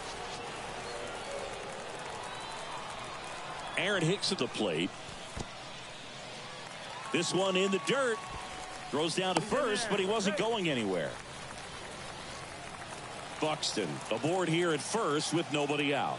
Aaron Hicks at the plate. This one in the dirt. Throws down to first, but he wasn't going anywhere. Buxton aboard here at first with nobody out.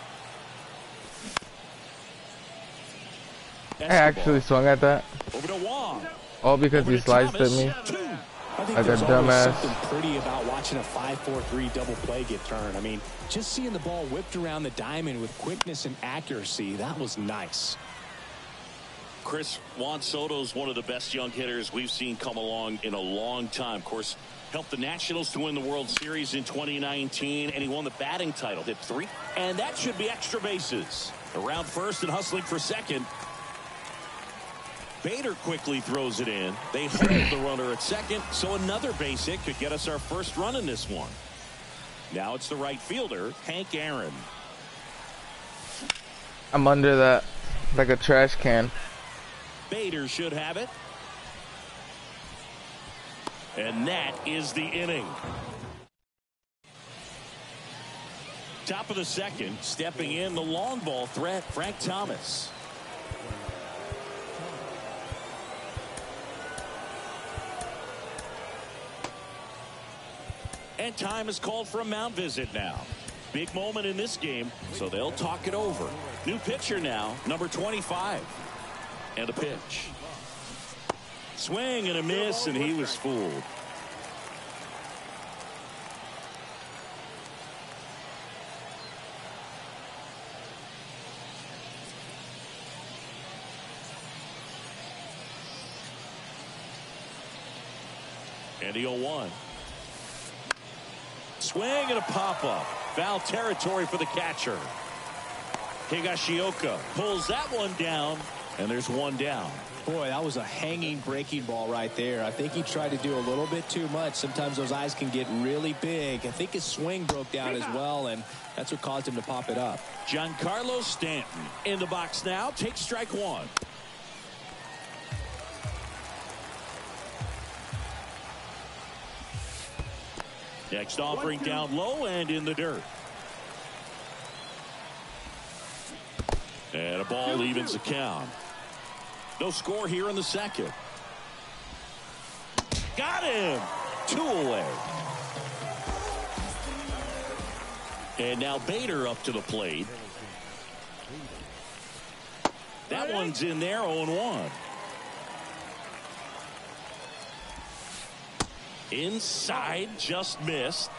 I actually swung at that. Over to Wong. All because he sliced at me. I think Like a there's always dumbass. something pretty about watching a five four three double play get turned. I mean, just seeing the ball whipped around the diamond with quickness and accuracy, that was nice. Chris, Juan Soto's one of the best young hitters we've seen come along in a long time. Of course, helped the Nationals to win the World Series in twenty nineteen, and he won the batting title. Hit three, and that should be extra bases. Around first and hustling for second. Bader quickly throws it in. They hold the runner at second, so another base hit could get us our first run in this one. Now it's the right fielder, Hank Aaron. I'm under that like a trash can. Bader should have it. And that is the inning. Top of the second, stepping in the long ball threat, Frank Thomas. And time is called for a mound visit now. Big moment in this game, so they'll talk it over. New pitcher now, number twenty-five. And a pitch. Swing and a miss, and he was fooled. And the oh one. Swing and a pop-up. Foul territory for the catcher. Higashioka pulls that one down, and there's one down. Boy, that was a hanging breaking ball right there. I think he tried to do a little bit too much. Sometimes those eyes can get really big. I think his swing broke down as well, and that's what caused him to pop it up. Giancarlo Stanton in the box now. Takes strike one. Next offering down low and in the dirt. And a ball evens the count. No score here in the second. Got him. Two away. And now Bader up to the plate. That one's in there, oh and one. Inside, just missed.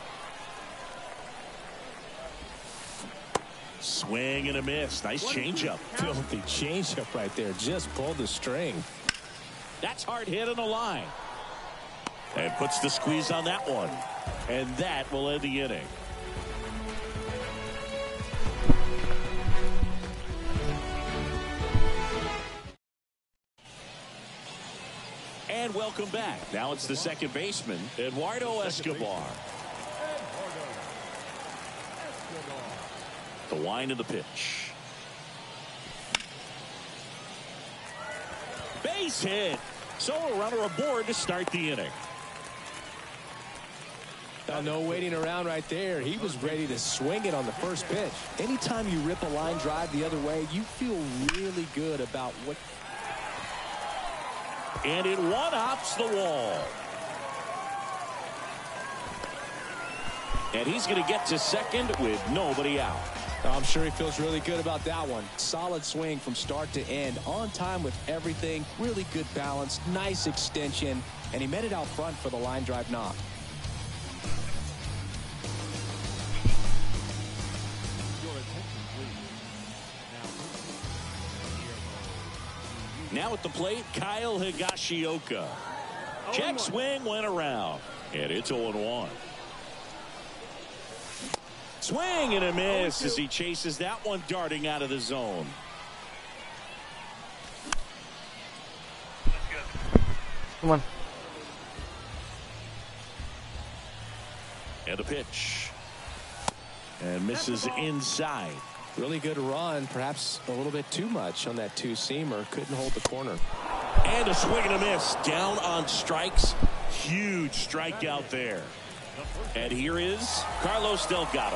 Swing and a miss. Nice changeup. Filthy changeup right there. Just pulled the string. That's hard hit on the line. And puts the squeeze on that one. And that will end the inning. And welcome back. Now it's the second baseman, Eduardo Escobar. The wind of the pitch. Base hit. So a runner aboard to start the inning. Uh, no waiting around right there. He was ready to swing it on the first pitch. Anytime you rip a line drive the other way, you feel really good about what. And it one-hops the wall. And he's going to get to second with nobody out. I'm sure he feels really good about that one. Solid swing from start to end. On time with everything. Really good balance. Nice extension. And he met it out front for the line drive knock. Now at the plate, Kyle Higashioka. Check swing went around. And it's oh one. Swing and a miss as he chases that one darting out of the zone. Come on. And a pitch. And misses inside. Really good run, perhaps a little bit too much on that two-seamer. Couldn't hold the corner. And a swing and a miss. Down on strikes. Huge strikeout there. And here is Carlos Delgado.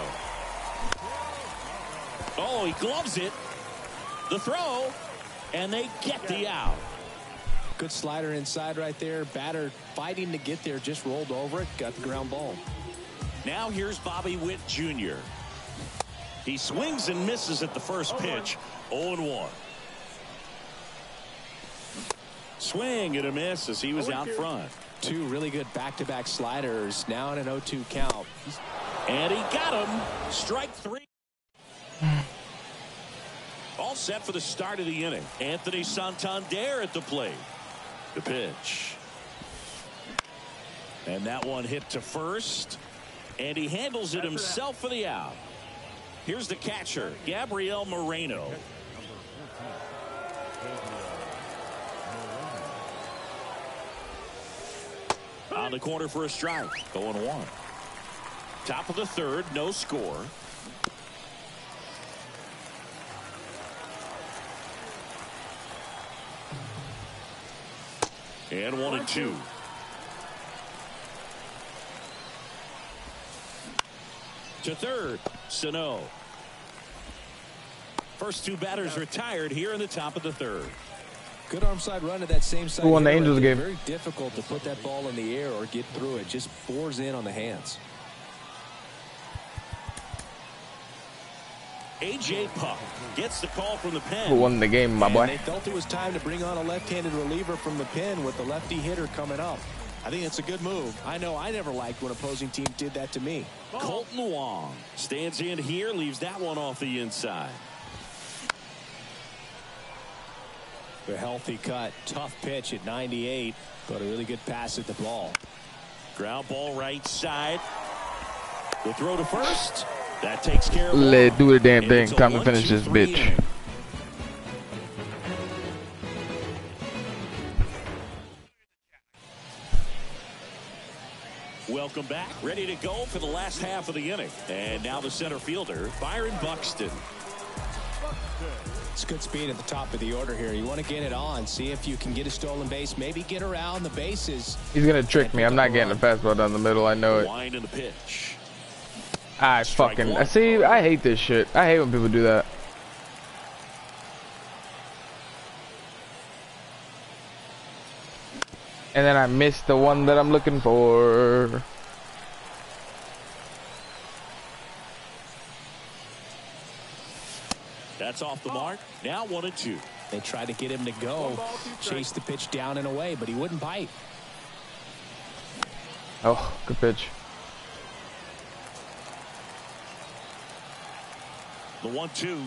Oh, he gloves it. The throw. And they get the out. Good slider inside right there. Batter fighting to get there. Just rolled over it. Got the ground ball. Now here's Bobby Witt Junior He swings and misses at the first pitch. oh one. Swing and a miss as he was out front. Two really good back-to-back sliders. Now in an oh two count. And he got him. Strike three. All set for the start of the inning. Anthony Santander at the plate. The pitch. And that one hit to first. And he handles it himself for the out. Here's the catcher, Gabriel Moreno. On the corner for a strike. oh one. Top of the third, no score. And one and two. To third, Sano. First two batters retired here in the top of the third. Good arm side run to that same side. Who won the Angels game? Very difficult to put that ball in the air or get through it. Just bores in on the hands. A J Puck gets the call from the pen. Who won the game, my boy? And they felt it was time to bring on a left-handed reliever from the pen with the lefty hitter coming up. I think it's a good move. I know I never liked when opposing team did that to me. Colton Wong stands in here, leaves that one off the inside. A healthy cut, tough pitch at ninety-eight, but a really good pass at the ball. Ground ball right side. The throw to first. That takes care of it. Let's do the damn thing. Time to finish this bitch. Inning. Welcome back. Ready to go for the last half of the inning. And now the center fielder, Byron Buxton. It's good speed at the top of the order here. You want to get it on, see if you can get a stolen base, maybe get around the bases. He's gonna trick me. I'm not getting a fastball down the middle. I know it. Wind in the pitch. I fucking I see. I hate this shit. I hate when people do that. And then I missed the one that I'm looking for. That's off the mark. Now one and two. They tried to get him to go, chase the pitch down and away, but he wouldn't bite. Oh, good pitch. The one two.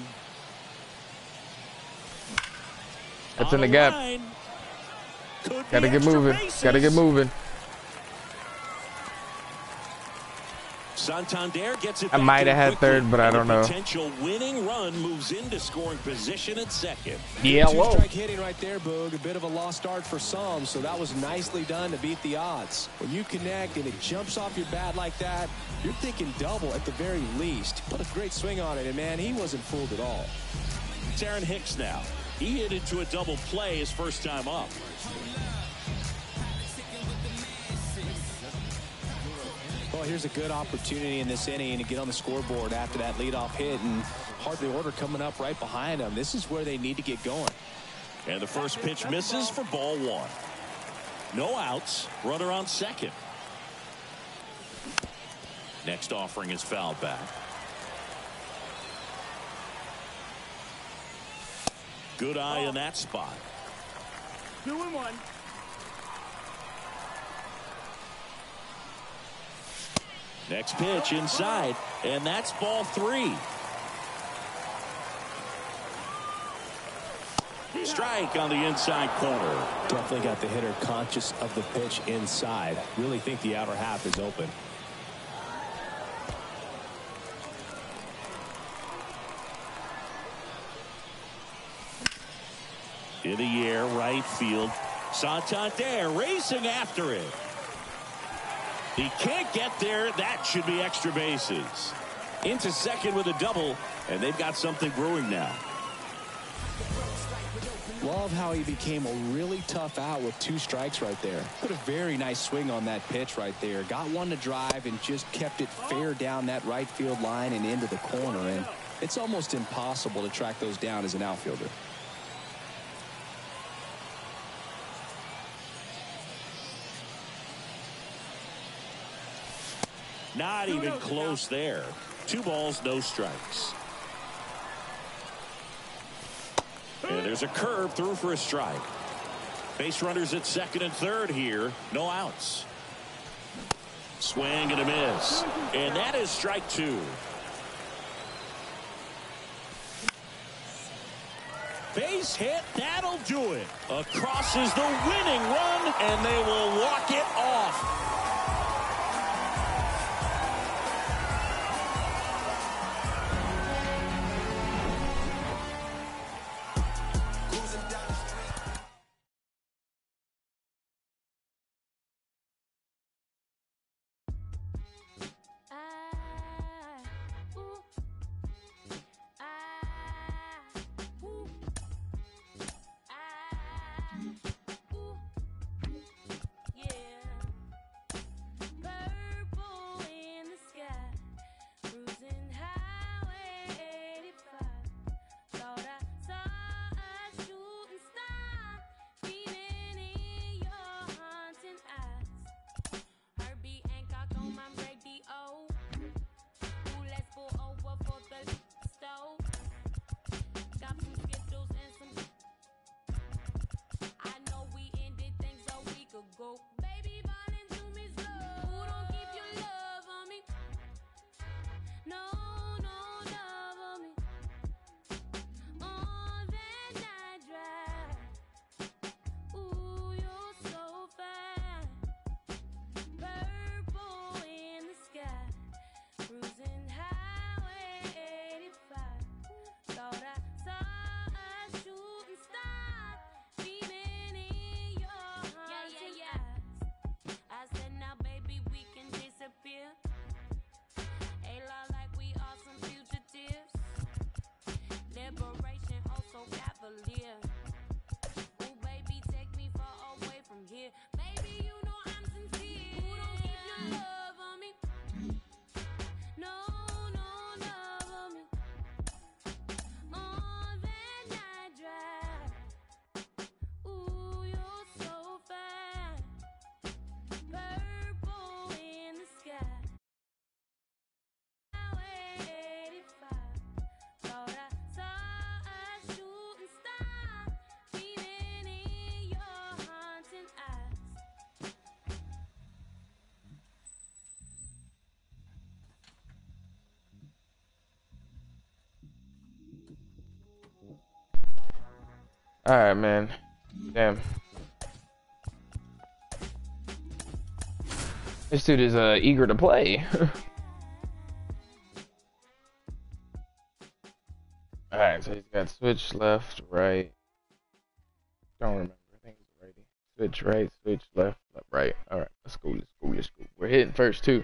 That's in the gap. Gotta get moving. Gotta get moving. Santander gets it. I might have had third, but I don't know. Potential winning run moves into scoring position at second. Yeah, whoa. Two-strike hitting right there, Boog. A bit of a lost start for some, so that was nicely done to beat the odds. When you connect and it jumps off your bat like that, you're thinking double at the very least. Put a great swing on it, and man, he wasn't fooled at all. It's Aaron Hicks now. He hit into a double play his first time up. Well, here's a good opportunity in this inning to get on the scoreboard after that leadoff hit, and hardly order coming up right behind them. This is where they need to get going. And the first pitch misses for ball one. No outs. Runner on second. Next offering is fouled back. Good eye in that spot. Two and one. Next pitch inside, and that's ball three. Strike on the inside corner. Definitely got the hitter conscious of the pitch inside. Really think the outer half is open. In the air, right field. Santander racing after it. He can't get there. That should be extra bases. Into second with a double, and they've got something brewing now. Love how he became a really tough out with two strikes right there. Put a very nice swing on that pitch right there. Got one to drive and just kept it fair down that right field line and into the corner. And it's almost impossible to track those down as an outfielder. Not even close there. Two balls, no strikes. And there's a curve through for a strike. Base runners at second and third here. No outs. Swing and a miss. And that is strike two. Base hit. That'll do it. Across is the winning run, and they will walk it off. All right, man. Damn. This dude is uh, eager to play. All right, so he's got switch left, right. Don't remember. I think it's righty. Switch right, switch left, left, right. All right, let's go. Let's go. Let's go. We're hitting first too.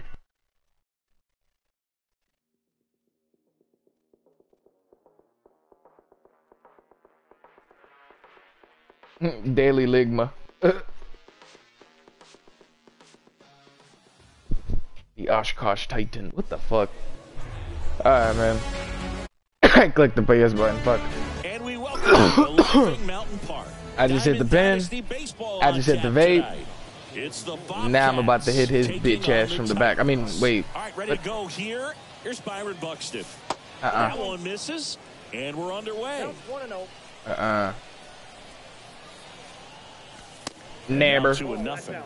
Daily Ligma. The Oshkosh Titan. What the fuck? Alright, man. I clicked the P S button. Fuck. And we welcome you to Laughing Mountain Park. I just hit the pin. I just hit the vape. It's the Now I'm about to hit his bitch ass from the back. I mean, wait. All right, ready to go here. Here's Byron Buxton. Uh-uh. That one misses, and we're underway. Uh-uh. Never. Two and nothing.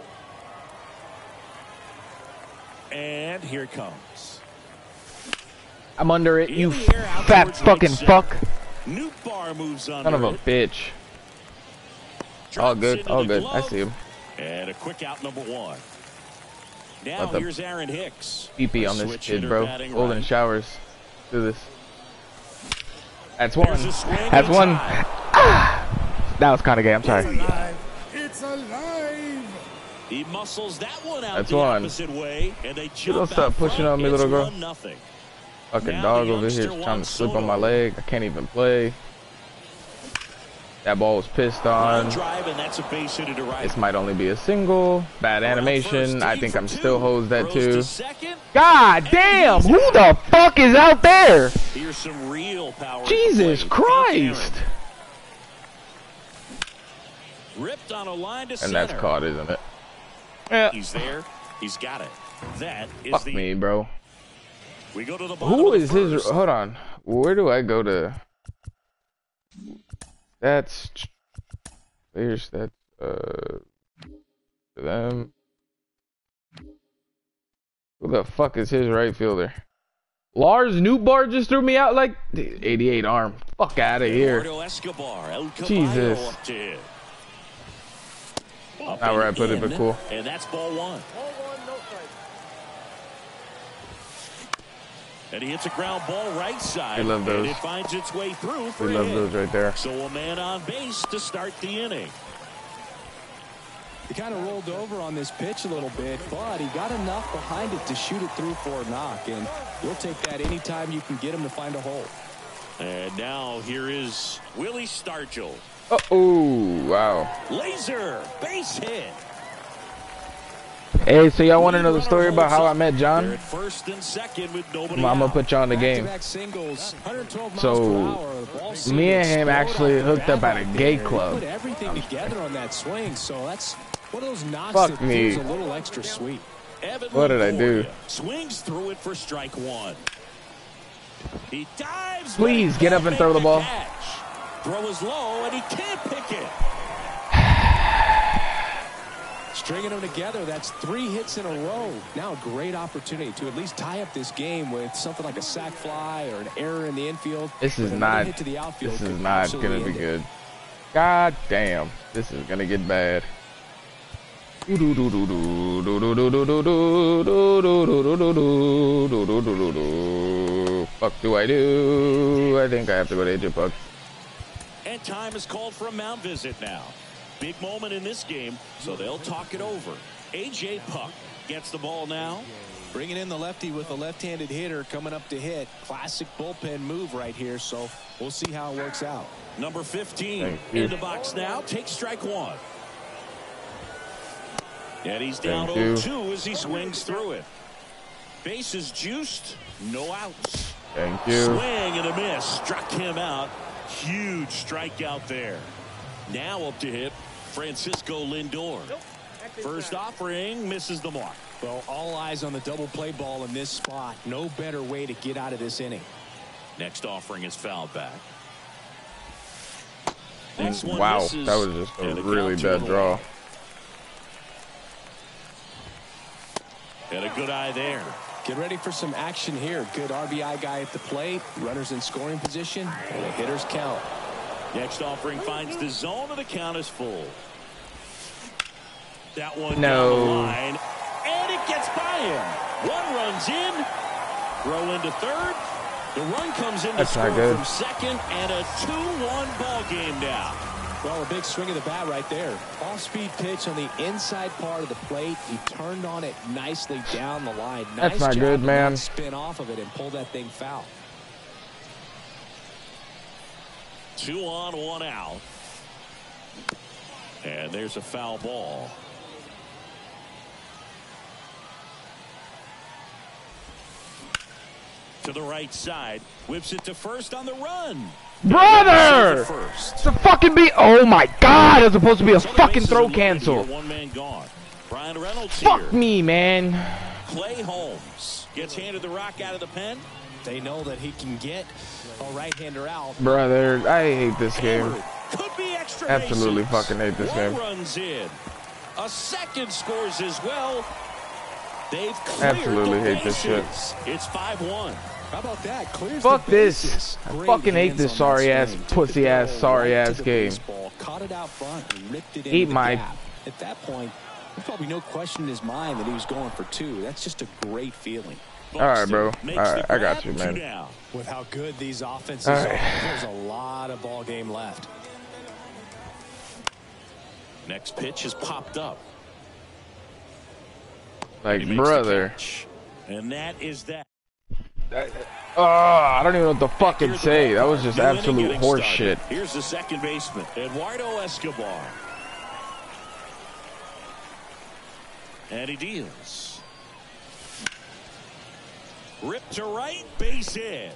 And here it comes. I'm under it, you fat fucking fuck. New bar moves Son of a bitch. All good, all good. I see him. And a quick out number one. Now here's Aaron Hicks. Pee-pee on this kid, bro. Golden showers. Do this. That's one. That's one. Ah! That was kind of gay. I'm sorry. It's alive. He muscles that one out That's the one. opposite way, and they You don't jump stop out pushing front. on me, It's little girl. one nothing. Fucking Now dog the over here youngster trying to wants slip on Soto. my leg. I can't even play. That ball was pissed Line on. drive, and that's a base hit to right. This might only be a single. Bad animation. I think I'm still hosed that Throws too. to second. God damn! Who the fuck is out there? Here's some real power. Jesus to play. Christ! Ripped on a line to And center. that's caught, isn't it? Yeah. He's there. He's got it. That is Fuck the. me, bro. We go to the bottom Who of the is his? first. Hold on. Where do I go to? That's. There's that. Uh. To them. Who the fuck is his right fielder? Lars Newbar just threw me out like eighty-eight arm. Fuck out of here. Eduardo Escobar, El Caballo Jesus. up to hit. Up Not where I and put it, but in, cool. And that's ball one. And he hits a ground ball right side. We love those. And it finds its way through for We a love hit. those right there. So a man on base to start the inning. He kind of rolled over on this pitch a little bit, but he got enough behind it to shoot it through for a knock, and you'll take that anytime you can get him to find a hole. And now here is Willie Stargell. Uh oh, wow. Laser, base hit. Hey, so y'all want to know the story about how I met They're John? at first and second with nobody I'm gonna out. put y'all in the game. Back-to-back singles, one hundred twelve miles So, per hour. The ball seemed me to and him explode actually off the hooked up bat at a right gay there. He club. Put everything together on that swing, so that's one of those knocks Fuck that me. feels a little extra sweet. Evan What did I do? Longoria swings through it for strike one. He dives. Please, back get up and make throw the ball. catch. Throw is low, and he can't pick it. Stringing them together, that's three hits in a row. Now a great opportunity to at least tie up this game with something like a sac fly or an error in the infield. This is But another not. hit to the outfield This is could not absolutely gonna be end it. good. God damn, this is gonna get bad. Fuck do I do? I think I have to go to Agent Puck. And time is called for a mound visit now. Big moment in this game, so they'll talk it over. A J Puck gets the ball now. Bringing in the lefty with a left-handed hitter coming up to hit. Classic bullpen move right here, so we'll see how it works out. Number fifteen Thank you. in the box now. Takes strike one. And he's down Thank you. oh two as he swings through it. Bases juiced, no outs. Thank you. Swing and a miss. Struck him out. Huge strikeout there. Now up to hit Francisco Lindor. First offering misses the mark. Well, all eyes on the double play ball in this spot. No better way to get out of this inning. Next offering is fouled back. Next one Wow, misses, that was just a and the really count two bad and draw. one. And a good eye there. Get ready for some action here. Good R B I guy at the plate. Runners in scoring position. And a hitter's count. Next offering finds the zone, and the count is full. That one No. down the line, and it gets by him. One runs in, throw into third. The run comes in to That's not score good. from second, and a two one ball game now. Well, a big swing of the bat right there. Off-speed pitch on the inside part of the plate. He turned on it nicely down the line. Nice That's not job good, to man. not spin off of it and pull that thing foul. Two on, one out. And there's a foul ball. To the right side, whips it to first on the run. Brother! It's a fucking be. Oh my god, it's supposed to be a fucking throw cancel. One man gone. Brian Reynolds Fuck here. me, man. Clay Holmes gets handed the rock out of the pen. They know that he can get a right-hander out. Brother, I hate this game. Could be extra Absolutely bases. fucking hate this One game. runs in. A second scores as well. They've cleared Absolutely the hate this bases. shit. It's five one. How about that? Clears Fuck the this. bases. I Great fucking hate hands this on sorry that ass, swing. Took pussy the ass, ball sorry right to ass the game. baseball, caught it out front and ripped it Eat into the my- gap. At that point, there's probably no question in his mind that he was going for two. That's just a great feeling. Alright, bro. Alright, I got you, man. With how good these offenses All are, right. there's a lot of ball game left. Next pitch has popped up. Like, He makes the brother. catch. And that is that. Oh, I don't even know what the fuck to say. That was just New inning absolute getting horse started. shit. Here's the second baseman, Eduardo Escobar. And he deals. Rip to right, base hit.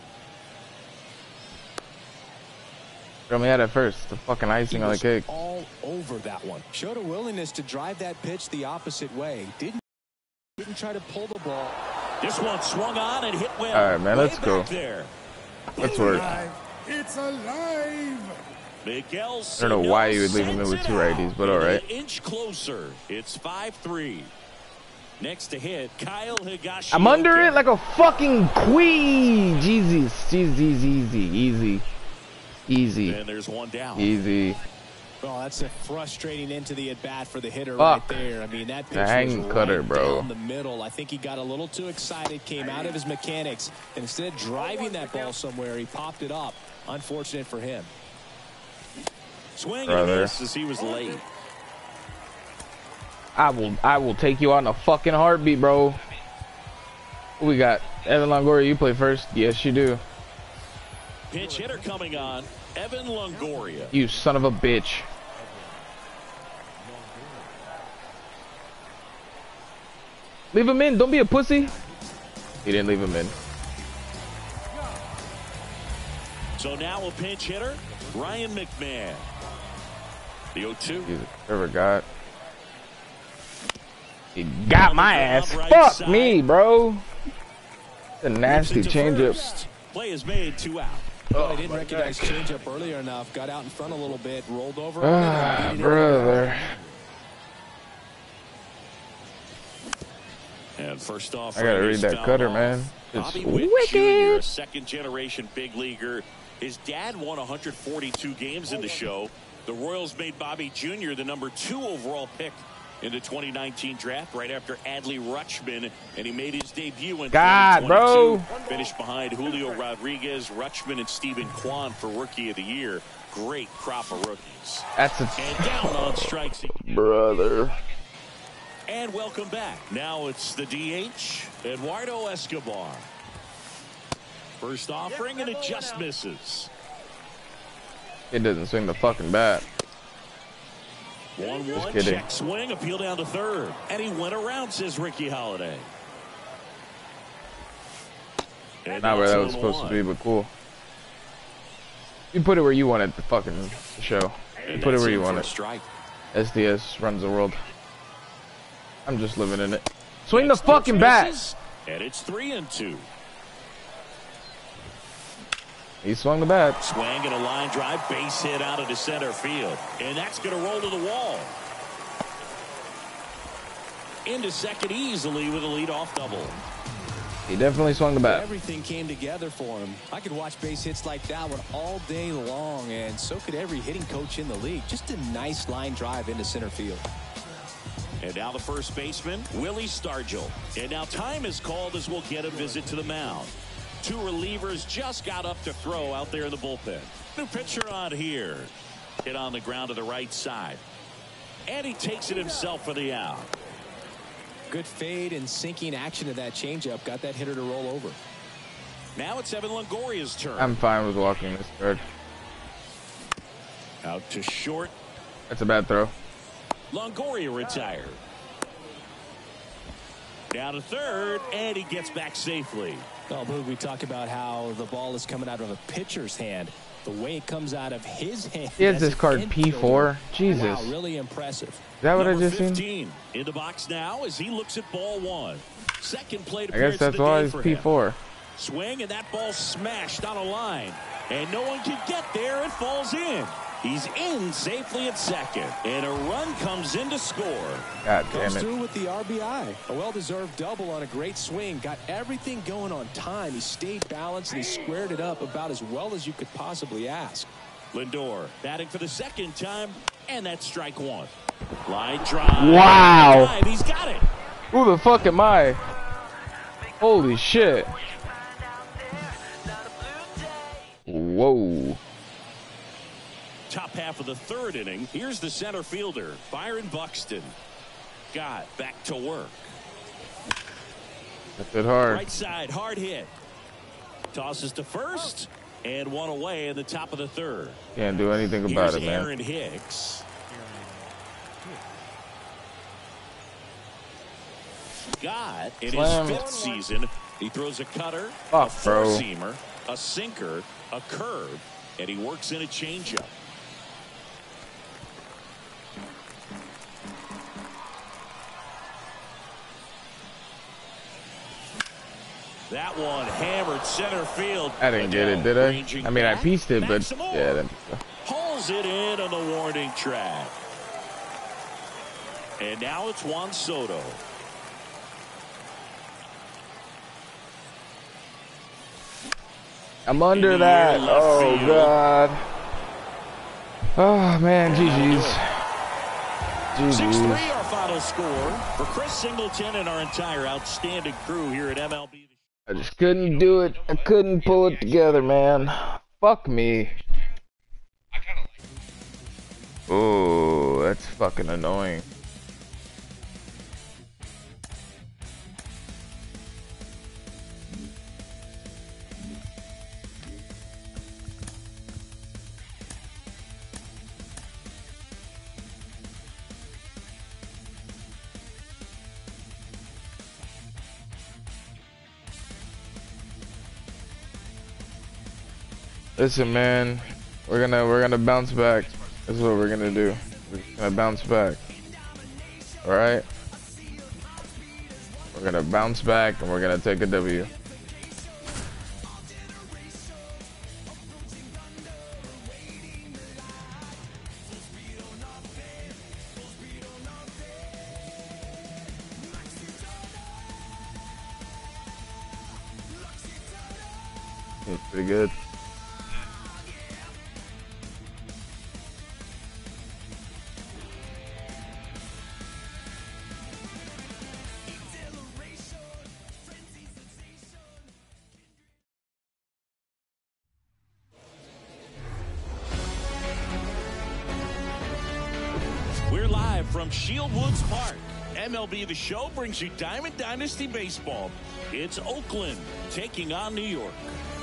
Throw me out at first. The fucking He icing on the was cake. all over that one. Showed a willingness to drive that pitch the opposite way. Didn't didn't try to pull the ball. This one swung on and hit well. All right, man, let's Way go. back there. Let's work. It's alive. Miguel I don't know why you would leave him in sends with it two out. righties, but all And right. An inch closer. It's five three. Next to hit, Kyle Higashioka. I'm under it like a fucking queen. Jesus, easy, easy, easy, easy, And there's one down. easy. Well, that's a frustrating end to the at-bat for the hitter Fuck. right there. I mean, that pitch The hang was cutter, right bro. down the middle. I think he got a little too excited, came out of his mechanics, and instead of driving that ball somewhere, he popped it up. Unfortunate for him. Swing and Brother. a miss as he was late. I will, I will take you on a fucking heartbeat, bro. Who we got? Evan Longoria, you play first. Yes, you do. Pinch hitter coming on, Evan Longoria. You son of a bitch. Leave him in. Don't be a pussy. He didn't leave him in. So now a pinch hitter, Ryan McMahon. The oh two. Jesus, ever got. He got my ass. Fuck me, bro. The nasty Rips it to changeup. first. Play is made, two out. Well, he didn't recognize changeup earlier enough. Got out in front a little bit, rolled over. Ah, on it, brother. And first off, I gotta read Reyes that fouled cutter, off. man. It's Bobby Witt Junior, a wicked. second-generation big leaguer. His dad won one hundred forty-two games in the show. The Royals made Bobby Junior the number two overall pick in the twenty nineteen draft, right after Adley Rutschman, and he made his debut in God, twenty twenty-two. bro. Finished behind Julio Rodriguez, Rutschman, and Stephen Kwan for Rookie of the Year. Great crop of rookies. That's a And down on strikes. brother. And welcome back. Now it's the D H, Eduardo Escobar. First offering, and it just misses. It doesn't swing the fucking bat. one one, kidding. check swing, appeal down to third. And he went around, says Ricky Holiday. And Not where now that it's was supposed to oh be, one. but cool. You put it where you want it, the fucking show. You And put it that's where in you for want a it. strike. S D S runs the world. I'm just living in it. Swing Next the fucking pitch bat. misses, And it's three and two. He swung the bat. Swing and a line drive, base hit out of the center field. And that's going to roll to the wall. Into second easily with a leadoff double. He definitely swung the bat. Everything came together for him. I could watch base hits like that one all day long, and so could every hitting coach in the league. Just a nice line drive into center field. And now the first baseman, Willie Stargell. And now time is called as we'll get a visit to the mound. Two relievers just got up to throw out there in the bullpen. New pitcher on here. Hit on the ground to the right side. And he takes it himself for the out. Good fade and sinking action of that changeup. Got that hitter to roll over. Now it's Evan Longoria's turn. I'm fine with walking this third. Out to short. That's a bad throw. Longoria retired. Down to third, and he gets back safely. Well, Boog, we talk about how the ball is coming out of a pitcher's hand. The way it comes out of his hand. He has as this an card P four. infielder. Jesus. Wow, really impressive. Is that what I Number just seen? fifteen in the box now as he looks at ball one. Second plate I appearance guess that's of the why day he's for P him. four. Swing, and that ball smashed on a line. And no one can get there. It falls in. He's in safely at second. And a run comes in to score. God damn Comes it. through with the R B I. A well-deserved double on a great swing. Got everything going on time. He stayed balanced, and he squared it up about as well as you could possibly ask. Lindor batting for the second time, and that's strike one. Line drive. Wow. Drive. He's got it. Who the fuck am I? Holy shit. Whoa. Top half of the third inning. Here's the center fielder, Byron Buxton. Got back to work. That's it hard. Right side, hard hit. Tosses to first, and one away in the top of the third. Can't do anything about Here's it, man. Aaron Hicks. Got in Slam. his fifth season. He throws a cutter, Fuck, a bro. four-seamer, a sinker, a curve, and he works in a changeup. That one hammered center field. I didn't get it, did I? I mean, I pieced it, but yeah. That, Hauls it in on the warning track. And now it's Juan Soto. I'm under In the that. air, left Oh, field. God. Oh, man. G G's. six G three G's. our final score for Chris Singleton and our entire outstanding crew here at M L B. I just couldn't do it. I couldn't pull it together, man. Fuck me. Oh, that's fucking annoying. Listen, man, we're gonna we're gonna bounce back. That's what we're gonna do. We're gonna bounce back. All right. We're gonna bounce back and we're gonna take a W. It's pretty good. We're live from Shield Woods Park. M L B The Show brings you Diamond Dynasty Baseball. It's Oakland taking on New York.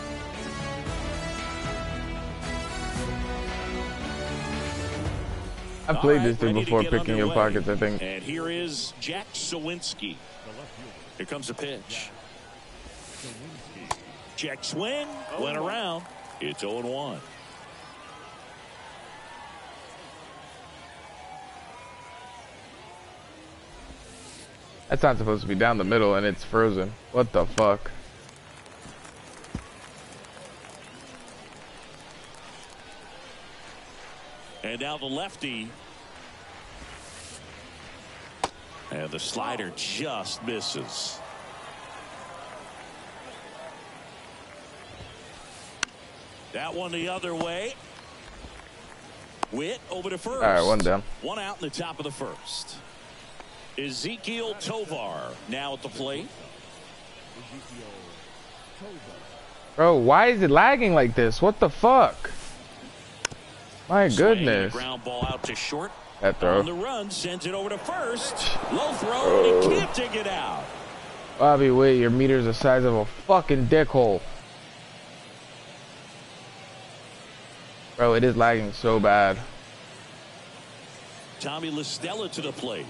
I've played All this right, dude ready to before, get picking your underway. pockets, I think. And here is Jack Sawinski. Here comes a pitch. Check swing, went around. It's oh and one. That's not supposed to be down the middle and it's frozen. What the fuck? And now the lefty. And the slider just misses. That one the other way. Witt over to first. All right, one down. One out in the top of the first. Ezequiel Tovar now at the plate. Bro, why is it lagging like this? What the fuck? My goodness. Ground ball out to short. That throw. On the run, sends it over to first. Low throw, and he can't take it out. Bobby Witt, your meter's the size of a fucking dick hole. Bro, it is lagging so bad. Tommy La Stella to the plate.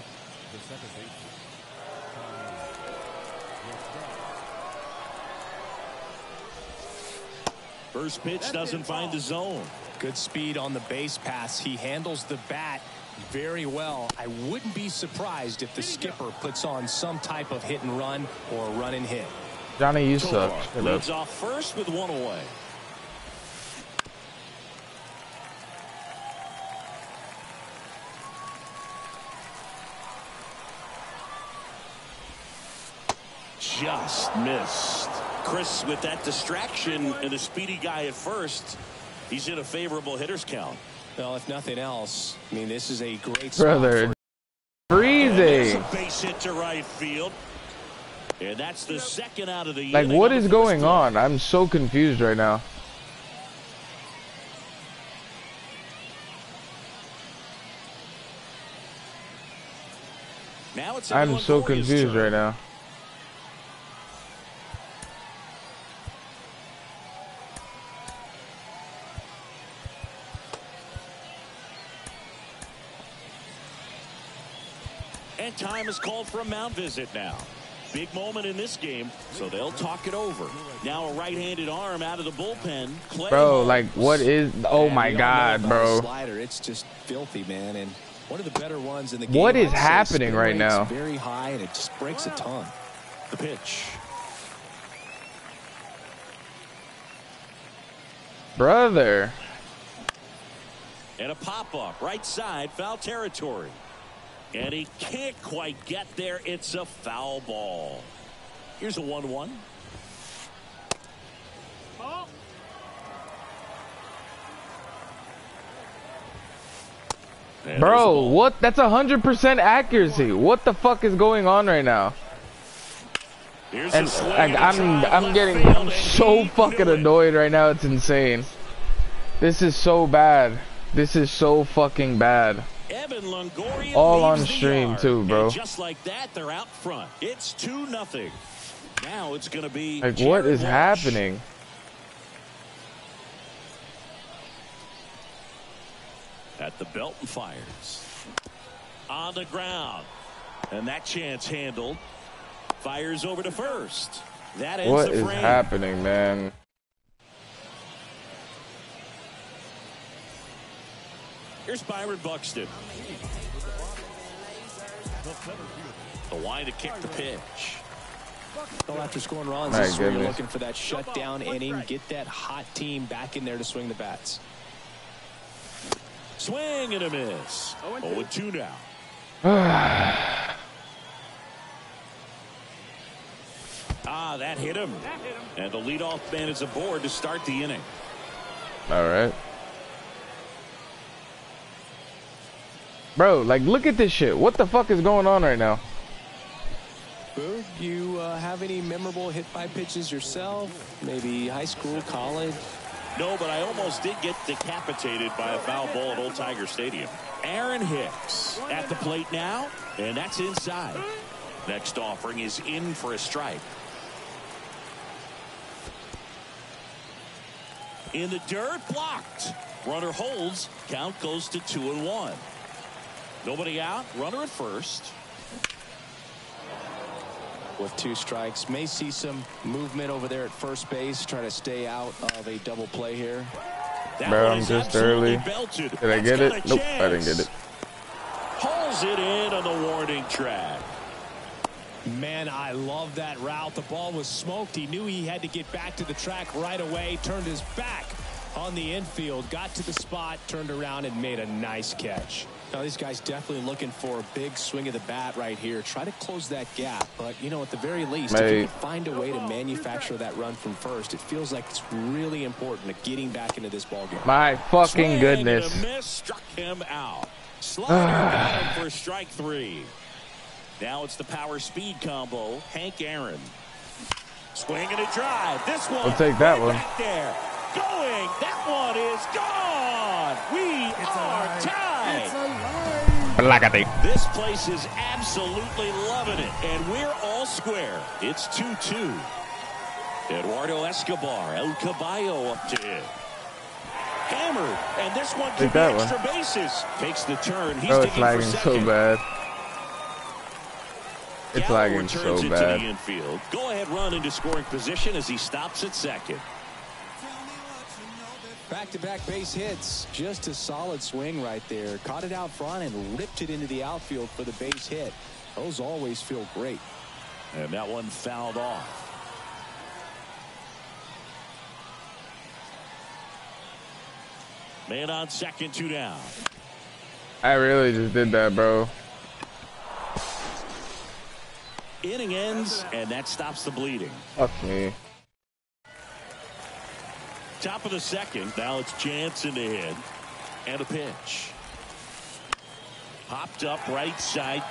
First pitch doesn't find the zone. Good speed on the base pass. He handles the bat very well. I wouldn't be surprised if the skipper puts on some type of hit and run or run and hit. Johnny, you suck. Shut Leads up. off first with one away. Just missed. Chris with that distraction and a speedy guy at first. He's in a favorable hitter's count. Well, if nothing else, I mean, this is a great Brother, freezing. Base hit to right field. And that's the second out of the Like, inning. what is going on? I'm so confused right now. Now it's I'm so confused right now. And time is called for a mound visit now. Big moment in this game, so they'll talk it over. Now a right-handed arm out of the bullpen. Clay Bro, Holmes. like, what is... Oh, And my we all know God, about bro. the slider. It's just filthy, man. And one of the better ones in the game. What is I'd say happening spin right rate's now? Very high, and it just breaks a ton. The pitch. Brother. And a pop-up, right side, foul territory. And he can't quite get there. It's a foul ball. Here's a one one. Bro, what? That's one hundred percent accuracy. What the fuck is going on right now? Here's And a swing like, and a I'm, drive I'm left getting, field, I'm and so he fucking knew it. annoyed right now. It's insane. This is so bad. This is so fucking bad. Evan Longoria All on leaves the stream yard. too, bro. And just like that, they're out front. It's two nothing. Now it's going to be Like, what Jared is Walsh. happening? At the belt and fires. On the ground. And that chance handled. Fires over to first. That ends What the is frame. happening, man? Here's Byron Buxton. The line to kick the pitch. Well, after scoring runs, My this is where you're goodness. looking for that shutdown inning. Get that hot team back in there to swing the bats. Swing and a miss. oh and two now. Ah, that hit him. And the leadoff man is aboard to start the inning. All right. Bro, like, look at this shit. What the fuck is going on right now? Boo, you uh, have any memorable hit by pitches yourself? Maybe high school, college? No, but I almost did get decapitated by a foul ball at Old Tiger Stadium. Aaron Hicks at the plate now, and that's inside. Next offering is in for a strike. In the dirt, blocked. Runner holds. Count goes to two and one. Nobody out. Runner at first. With two strikes, may see some movement over there at first base. Try to stay out of a double play here. That Bro, one I'm is just absolutely early. belted. Did I That's get got it? a Nope, I didn't chance. get it. Hauls it in on the warning track. Man, I love that route. The ball was smoked. He knew he had to get back to the track right away. Turned his back on the infield. Got to the spot. Turned around and made a nice catch. Now, these guys definitely looking for a big swing of the bat right here. Try to close that gap. But, you know, at the very least, if you Mate. can find a way to manufacture that run from first, it feels like it's really important to getting back into this ballgame. My fucking Swing goodness. and a miss, struck him out. Slider got him for strike three. Now it's the power speed combo. Hank Aaron. Swing and a drive. This one. I'll take that right one. Back there. Going. That one is gone. We are tied. Blackity. This place is absolutely loving it, and we're all square. It's two two. Eduardo Escobar, El Caballo up to hit. Hammered, and this one could Take be that extra one. bases. Takes the turn. He's Bro, it's digging for lagging second. so bad. It's Gallo lagging returns so it to bad. the infield. Go ahead run into scoring position as he stops at second. back-to-back base hits. Just a solid swing right there. Caught it out front and ripped it into the outfield for the base hit. Those always feel great. And that one fouled off. Man on second, two down. I really just did that, bro. Inning ends, and that stops the bleeding. Fuck me. Top of the second. Now it's Jansen to hit. And a pitch. Popped up right side.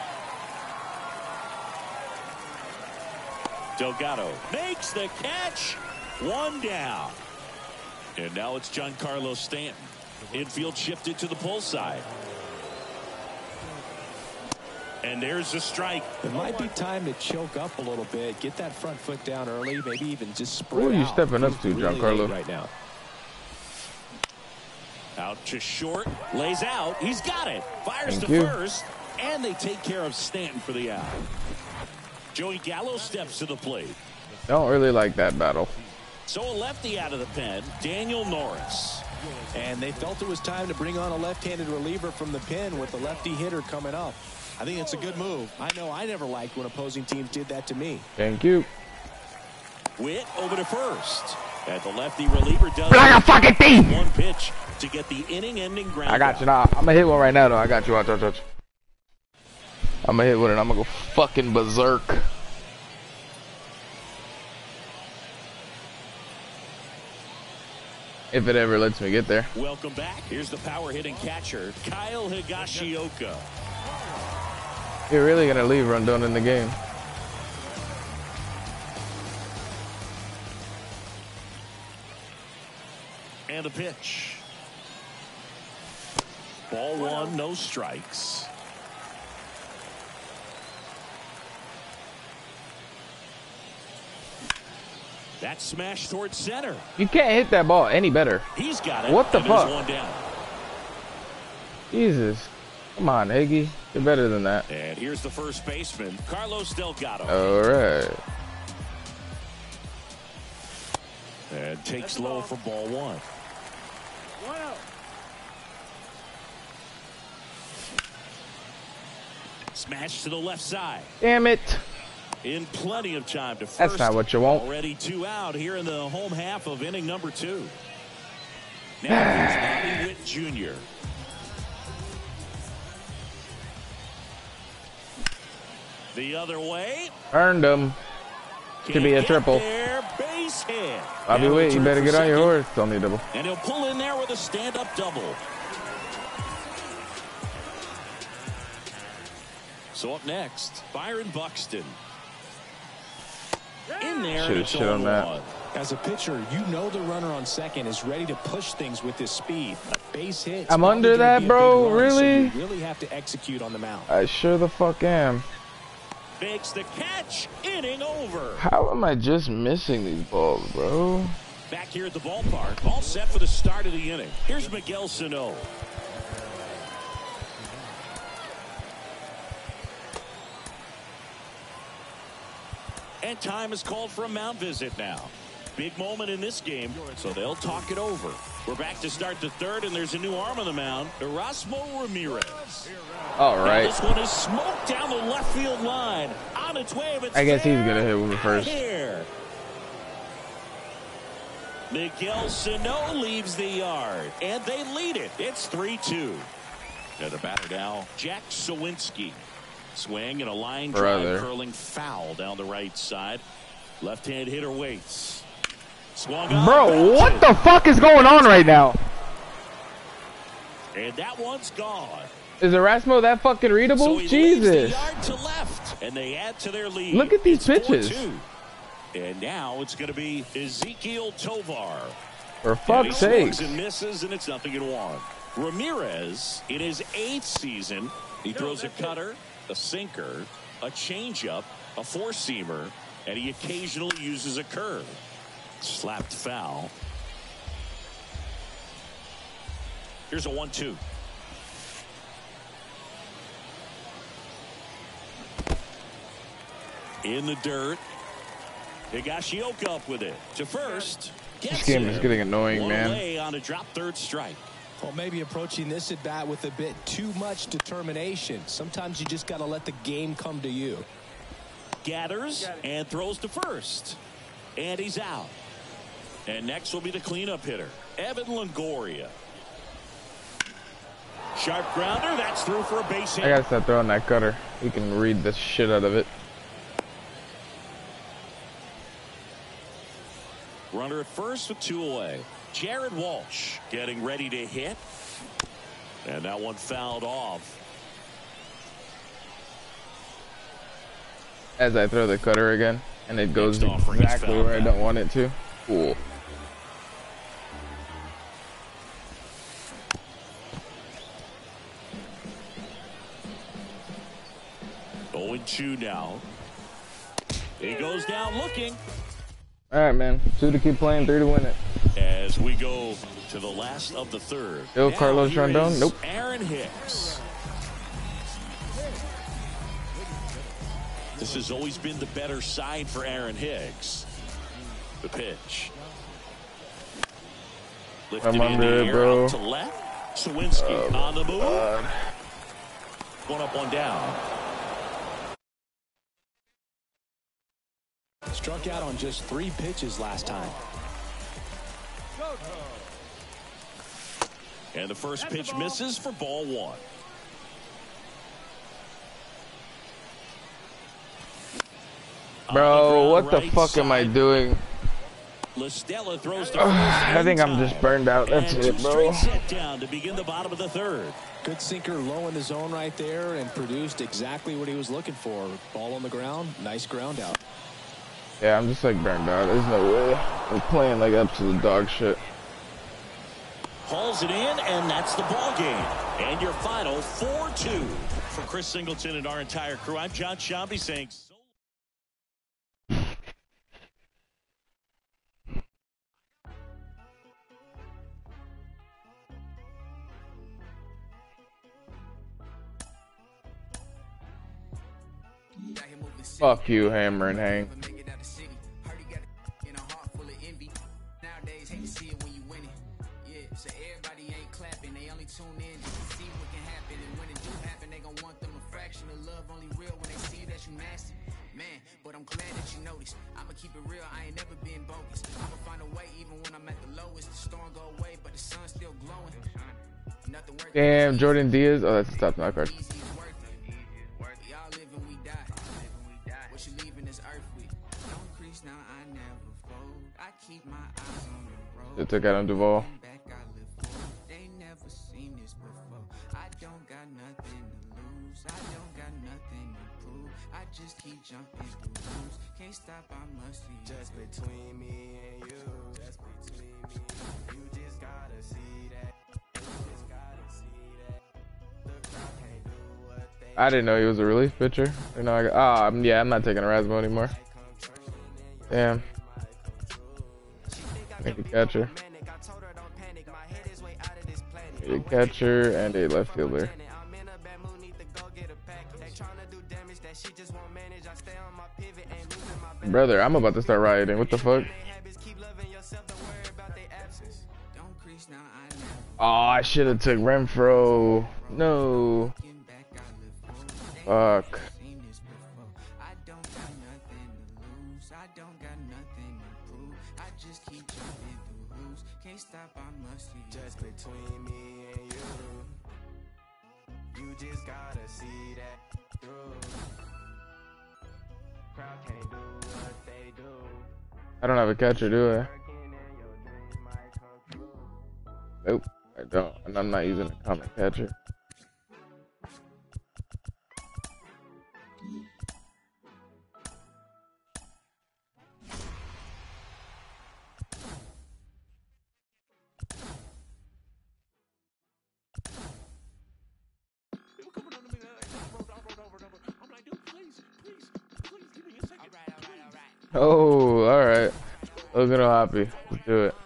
Delgado makes the catch. One down. And now it's Giancarlo Stanton. Infield shifted to the pull side. And there's a strike. It might be time to choke up a little bit. Get that front foot down early. Maybe even just spread out. Who are you stepping up to, Really Giancarlo? late right now. Out to short. Lays out. He's got it. Fires Thank to you. first. And they take care of Stanton for the out. Joey Gallo steps to the plate. Don't really like that battle. So a lefty out of the pen, Daniel Norris. And they felt it was time to bring on a left-handed reliever from the pen with the lefty hitter coming up. I think it's a good move. I know I never liked when opposing teams did that to me. Thank you. Witt over to first. And the lefty reliever does Like a fucking thief! one pitch to get the inning-ending ground. I got you now. I'm gonna hit one right now, though. I got you. Watch, watch, watch. I'm gonna hit one and I'm gonna go fucking berserk. If it ever lets me get there. Welcome back. Here's the power hitting catcher, Kyle Higashioka. You're really gonna leave Rondon in the game. And a pitch. Ball one, no strikes. That smash towards center. You can't hit that ball any better. He's got it. What the And there's fuck? one down. Jesus. Come on, Higgy. You're better than that. And here's the first baseman, Carlos Delgado. Alright. And takes low for ball one. Smash to the left side. Damn it. In plenty of time to first. That's not what you want. Already two out here in the home half of inning number two. Now here's Bobby Witt Junior The other way. Earned him. Could be a Can't triple. get there. Base hit. Bobby Now Witt, you return better for get on your second. horse. Don't need double. And he'll pull in there with a stand-up double. So up next, Byron Buxton. In there, and Should've it's shit on oh that. one. As a pitcher, you know the runner on second is ready to push things with his speed. A base hit. I'm under that, bro? Really? You really have to execute on the mound. I sure the fuck am. Makes the catch. Inning over. How am I just missing these balls, bro? Back here at the ballpark, all set for the start of the inning. Here's Miguel Sano. And time is called for a mound visit now. Big moment in this game, so they'll talk it over. We're back to start the third, and there's a new arm on the mound, Erasmo Ramirez. All Now right. this one is smoked down the left field line. On its way, but I guess he's gonna hit one first. Here. Miguel Sano leaves the yard, and they lead it. It's three two. And the batter now, Jack Sawinski. Swing and a line drive Brother. curling foul down the right side. Left-hand hitter waits. Swung on. Bro, what the fuck is going on right now? And that one's gone. Is Erasmo that fucking readable? So he leaves the Jesus. yard to left, and they add to their lead. Look at these It's four pitches. two. And now it's going to be Ezekiel Tovar. For And he fuck's swings sake. and misses, and it's nothing in one. Ramirez, in his eighth season, he throws a cutter, a sinker, a changeup, a four-seamer, and he occasionally uses a curve. Slapped foul. Here's a one two. In the dirt. Higashioka up with it. To first. This game is getting annoying, One man. away on a drop third strike. Well, maybe approaching this at bat with a bit too much determination. Sometimes you just got to let the game come to you. Gathers and throws to first. And he's out. And next will be the cleanup hitter, Evan Longoria. Sharp grounder. That's through for a base hit. I gotta start throwing that cutter. You can read the shit out of it. Runner at first with two away. Jared Walsh getting ready to hit. And that one fouled off. As I throw the cutter again, and it goes Next offering is exactly fouled where I back. don't want it to. Cool. oh and two now. He goes down looking. All right, man. Two to keep playing, three to win it. As we go to the last of the third. Yo, Now Carlos here Rondon? is Nope. Aaron Hicks. This has always been the better side for Aaron Hicks. The pitch. Lifted I'm in under the it, air, bro. out to left. Sawinski Oh, on the move. God. One up, one down. Struck out on just three pitches last time. And the first pitch misses for ball one. Bro, what the right fuck am I side. doing? Listella throws to Ugh, first. I think in I'm just time. burned out. That's And it, two bro. straight set down to begin the bottom of the third. Good sinker low in the zone right there and produced exactly what he was looking for. Ball on the ground. Nice ground out. Yeah, I'm just like burned out. There's no way. I'm playing like absolute dog shit. Hauls it in, and that's the ball game. And your final four two. For Chris Singleton and our entire crew, I'm John Shambi saying so. Fuck you, Hammer and Hang. But I'm glad that you noticed. I'ma keep it real, I ain't never been bogus. I'ma find a way even when I'm at the lowest. The storm go away, but the sun's still glowing. Nothing worth Damn, Jordan Diaz. Oh, that's the top knock card. We all live and we die. What you leaving this earth with? Don't crease now, I never fold. I keep my eyes on the road. They took out on Duvall. Back, I live forward. They never seen this before. I don't got nothing to lose. I don't got nothing to prove. I just keep jumping through hoops. Can't stop, I must see. Just between me and you. Just between me. You just gotta see that. You just gotta see that. The crowd can't do what they I didn't know he was a relief pitcher. You know, I got, oh, I'm, yeah, I'm not taking Erasmo anymore. Damn. Make a catcher. Need a catcher and a left fielder. Brother, I'm about to start rioting. What the fuck? Oh, I should have took Renfro. No. Fuck. Just between me and you. You just gotta see that through. Crowd can't do what they do. I don't have a catcher, do I? Nope, I don't. And I'm not using a common catcher. Oh, alright. Logan happy. Let's do it.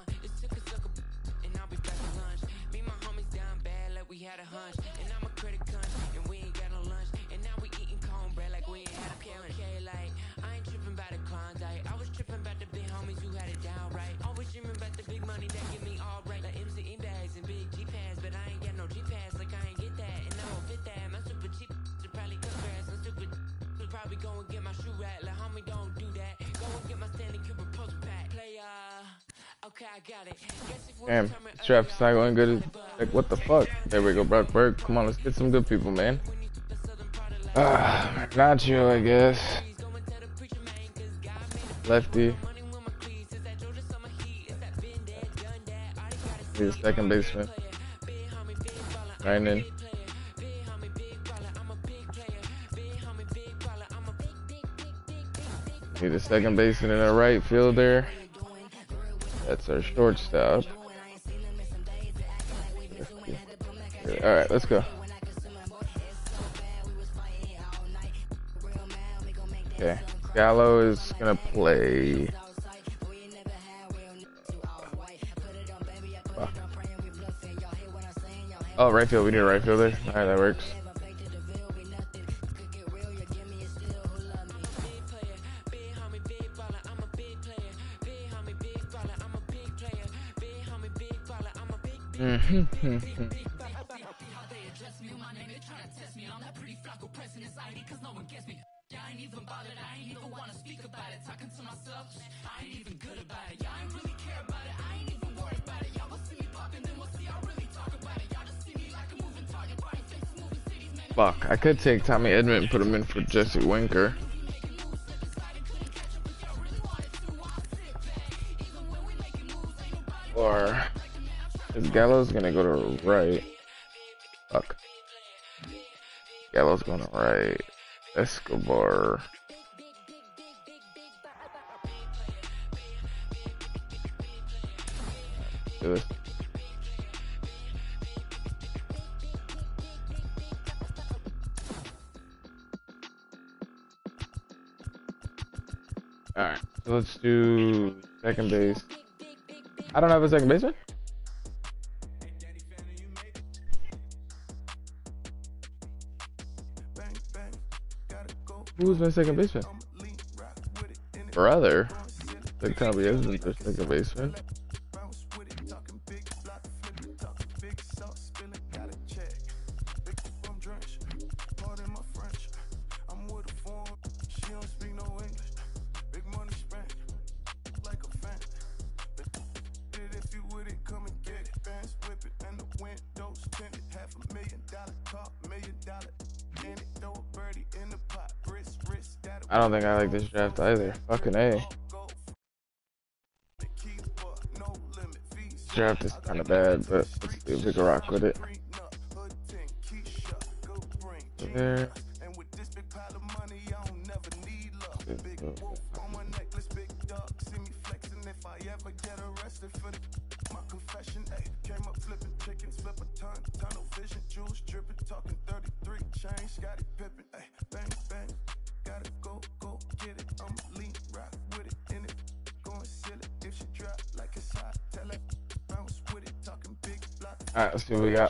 dreaming about the big money that give me all right. Like M C E bags and big G pads, but I ain't got no G pads, like I ain't get that, and I won't fit that. My super cheap should probably cut grass. I'm stupid. Should probably go and get my shoe rack. Like homie, don't do that. Go and get my Stanley Kubrick poster pack. Play uh, okay, I got it. Guess if Damn, this draft's not going good. Like, what the fuck? There we go, Brock Burke. Come on, let's get some good people, man. Ah, Nacho, I guess. Lefty. He's a second baseman. Brandon. Need a second baseman and a right fielder. That's our shortstop. Alright, let's go. Okay, Gallo is gonna play. Fuck. Oh, right field. We need a right fielder. Alright, that works. Mm-hmm. Fuck, I could take Tommy Edman and put him in for Jesse Winker. Or is Gallo's gonna go to right? Fuck. Gallo's going to right. Escobar. Do this. Alright, so let's do second base. I don't have a second baseman? Who's my second baseman? Brother. Like Tommy isn't their second baseman. I don't think I like this draft either. Fucking A. This draft is kind of bad, but let's see if we can rock with it. There. Alright, let's see what we got.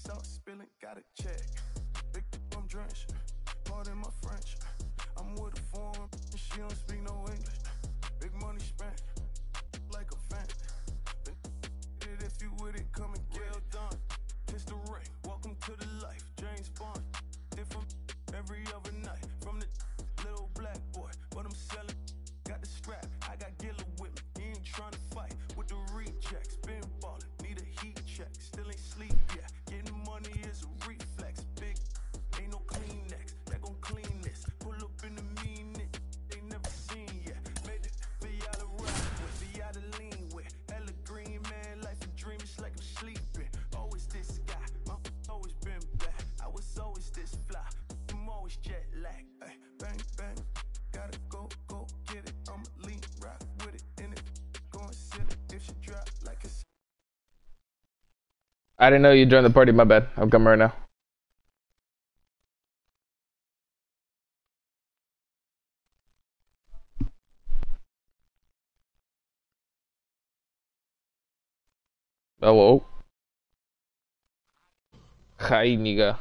I didn't know you joined the party, my bad. I'm coming right now. Hello. Hi, nigga.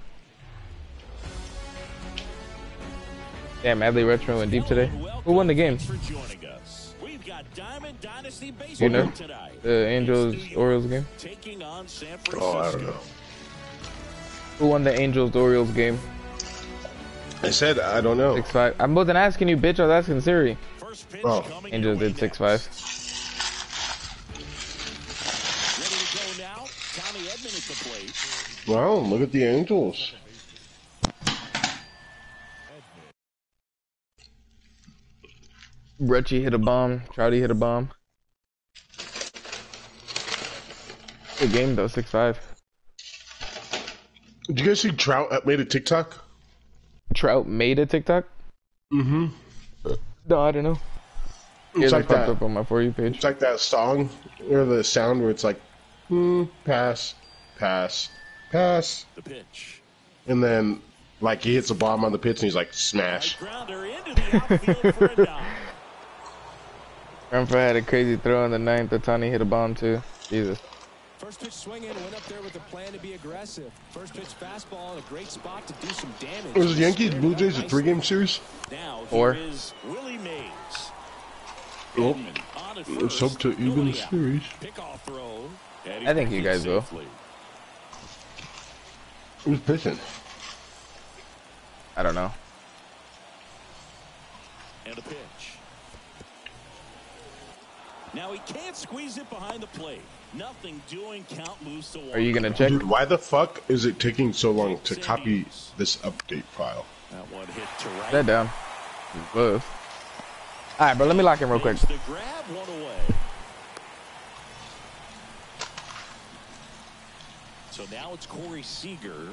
Damn, Adley Rutschman went deep today. Who won the game? For joining us. We've got Diamond Dynasty You Baseball know tonight. the Angels Orioles game. Taking on San Oh, I don't Francisco. know. Who won the Angels Orioles game? I said I don't know. Six five. I wasn't asking you, bitch. I was asking Siri. First pitch Oh. coming Angels your way did six next. five. Ready to go now. Tommy Edman at the plate. Wow, look at the Angels. Retchie hit a bomb. Trouty hit a bomb. Good game though, six five. Did you guys see Trout made a TikTok? Trout made a TikTok? Mm-hmm. No, I don't know. It's Yeah, like popped that. up on my For You page. It's like that song or the sound where it's like, hmm, pass, pass, pass, The pitch. and then like he hits a bomb on the pitch and he's like smash. Grounder into the outfield for a dime. Renfroe had a crazy throw in the ninth. Otani hit a bomb too. Jesus. First pitch swinging, went up there with a plan to be aggressive. First pitch fastball in a great spot to do some damage. Was the Yankees Blue Jays a three-game series? Now Four. here is Willie Mays. Oh, Edman on at let's first. hope to even Nobody out. series. Pickoff throw. And he I think you back in guys will. safely. Who's pitching? I don't know. And a pitch. Now he can't squeeze it behind the plate. Nothing doing. Count moves to one. Are you gonna check? Dude, why the fuck is it taking so long to copy this update file? That one hit to right. That down. Close. All right, bro. Let me lock in real quick. Makes the grab one away. So now it's Corey Seager.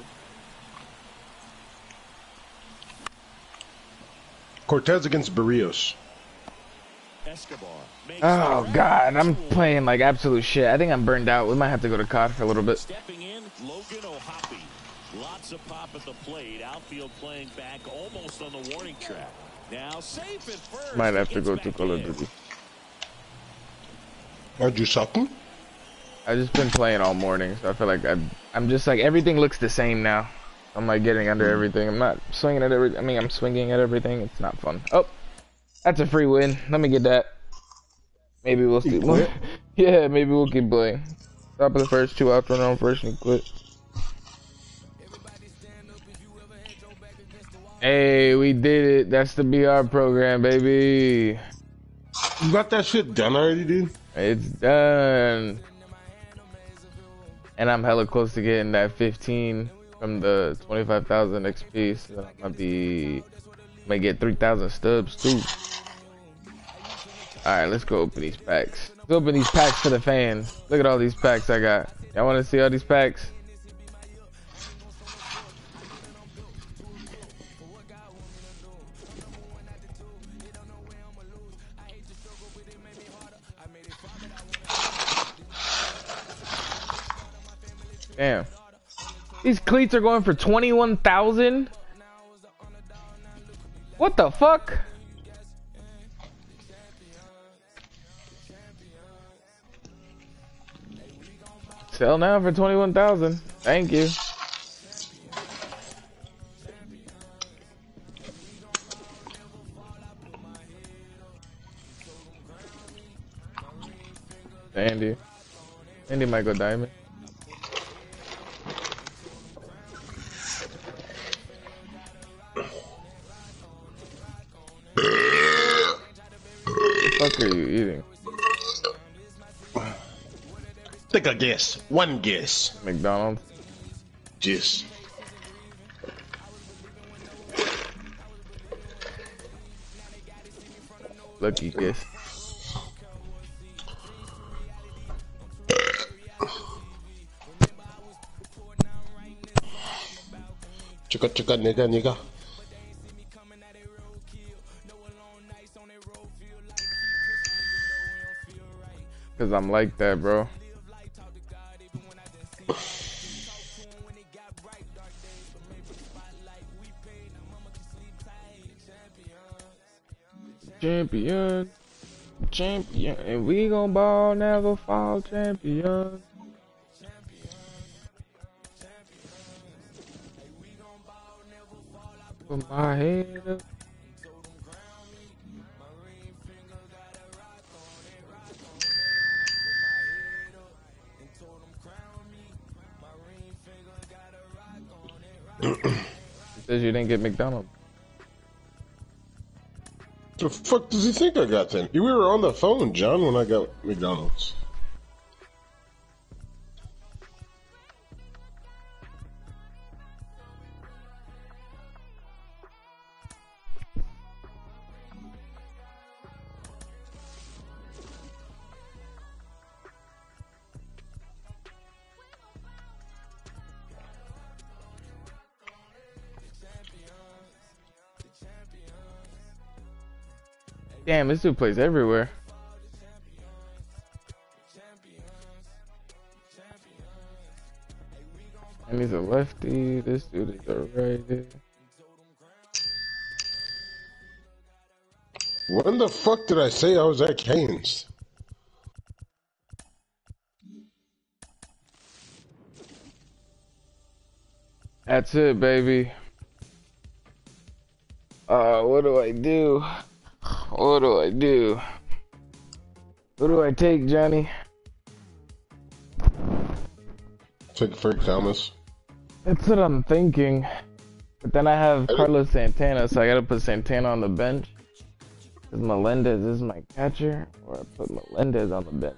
Cortez against Barrios. Escobar. Makes Oh the grab. God, I'm playing like absolute shit. I think I'm burned out. We might have to go to C O D for a little bit. Stepping in, Logan O'Hoppe. Lots of pop at the plate. Outfield playing back almost on the warning track. Now safe at first. Might have to Gets go to back Call of in. Duty. Are you sucking? I just been playing all morning, so I feel like I'm. I'm just like everything looks the same now. I'm like getting under everything. I'm not swinging at every. I mean, I'm swinging at everything. It's not fun. Oh, that's a free win. Let me get that. Maybe we'll see. quit? Yeah, maybe we'll keep playing. Top of the first, two out, run on first, and he quit. Hey, we did it. That's the B R program, baby. You got that shit done already, dude? It's done. And I'm hella close to getting that fifteen from the twenty-five thousand X P. So I'm gonna be, I'm gonna get three thousand stubs too. Alright, let's go open these packs. Let's open these packs for the fans. Look at all these packs I got. Y'all wanna see all these packs? Damn. These cleats are going for twenty-one thousand? What the fuck? Sell now for twenty-one thousand. Thank you. Andy. Andy might go diamond. What the fuck are you eating? Take a guess. One guess. McDonald's. Just. Lucky guess. Chicka chicka nigga nigga. Cause I'm like that, bro. Champion, champion, and we gon' ball, never fall, champion. Put my head up. Says you didn't get McDonald's. The fuck does he think I got then? You were on the phone, John, when I got McDonald's. Damn, this dude plays everywhere. And he's a lefty. This dude is a righty. When the fuck did I say I was at Canes? That's it, baby. Uh, what do I do? What do I do? What do I take, Johnny? Take Frank Thomas. That's what I'm thinking. But then I have Carlos Santana, so I gotta put Santana on the bench. Is Melendez is my catcher, or I put Melendez on the bench?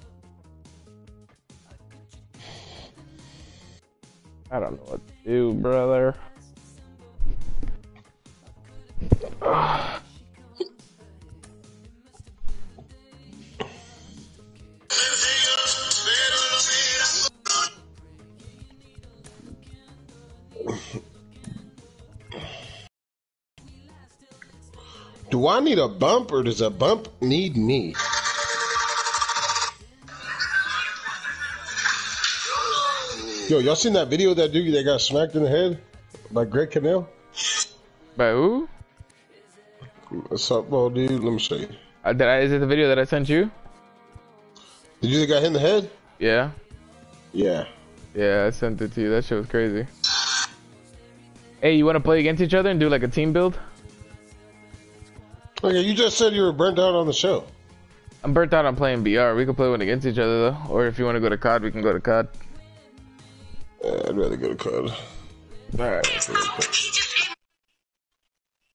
I don't know what to do, brother. Ugh. Do I need a bump or does a bump need me? Yo, y'all seen that video of that dude that got smacked in the head by Greg Cannell? By who? A softball dude. Let me show you. Uh, did I, is it the video that I sent you? Did you see the guy hit in the head? Yeah. Yeah. Yeah, I sent it to you. That shit was crazy. Hey, you want to play against each other and do like a team build? Okay, you just said you were burnt out on the show. I'm burnt out on playing B R. We can play one against each other though. Or if you want to go to C O D, we can go to C O D. Uh, I'd rather go to C O D. Alright.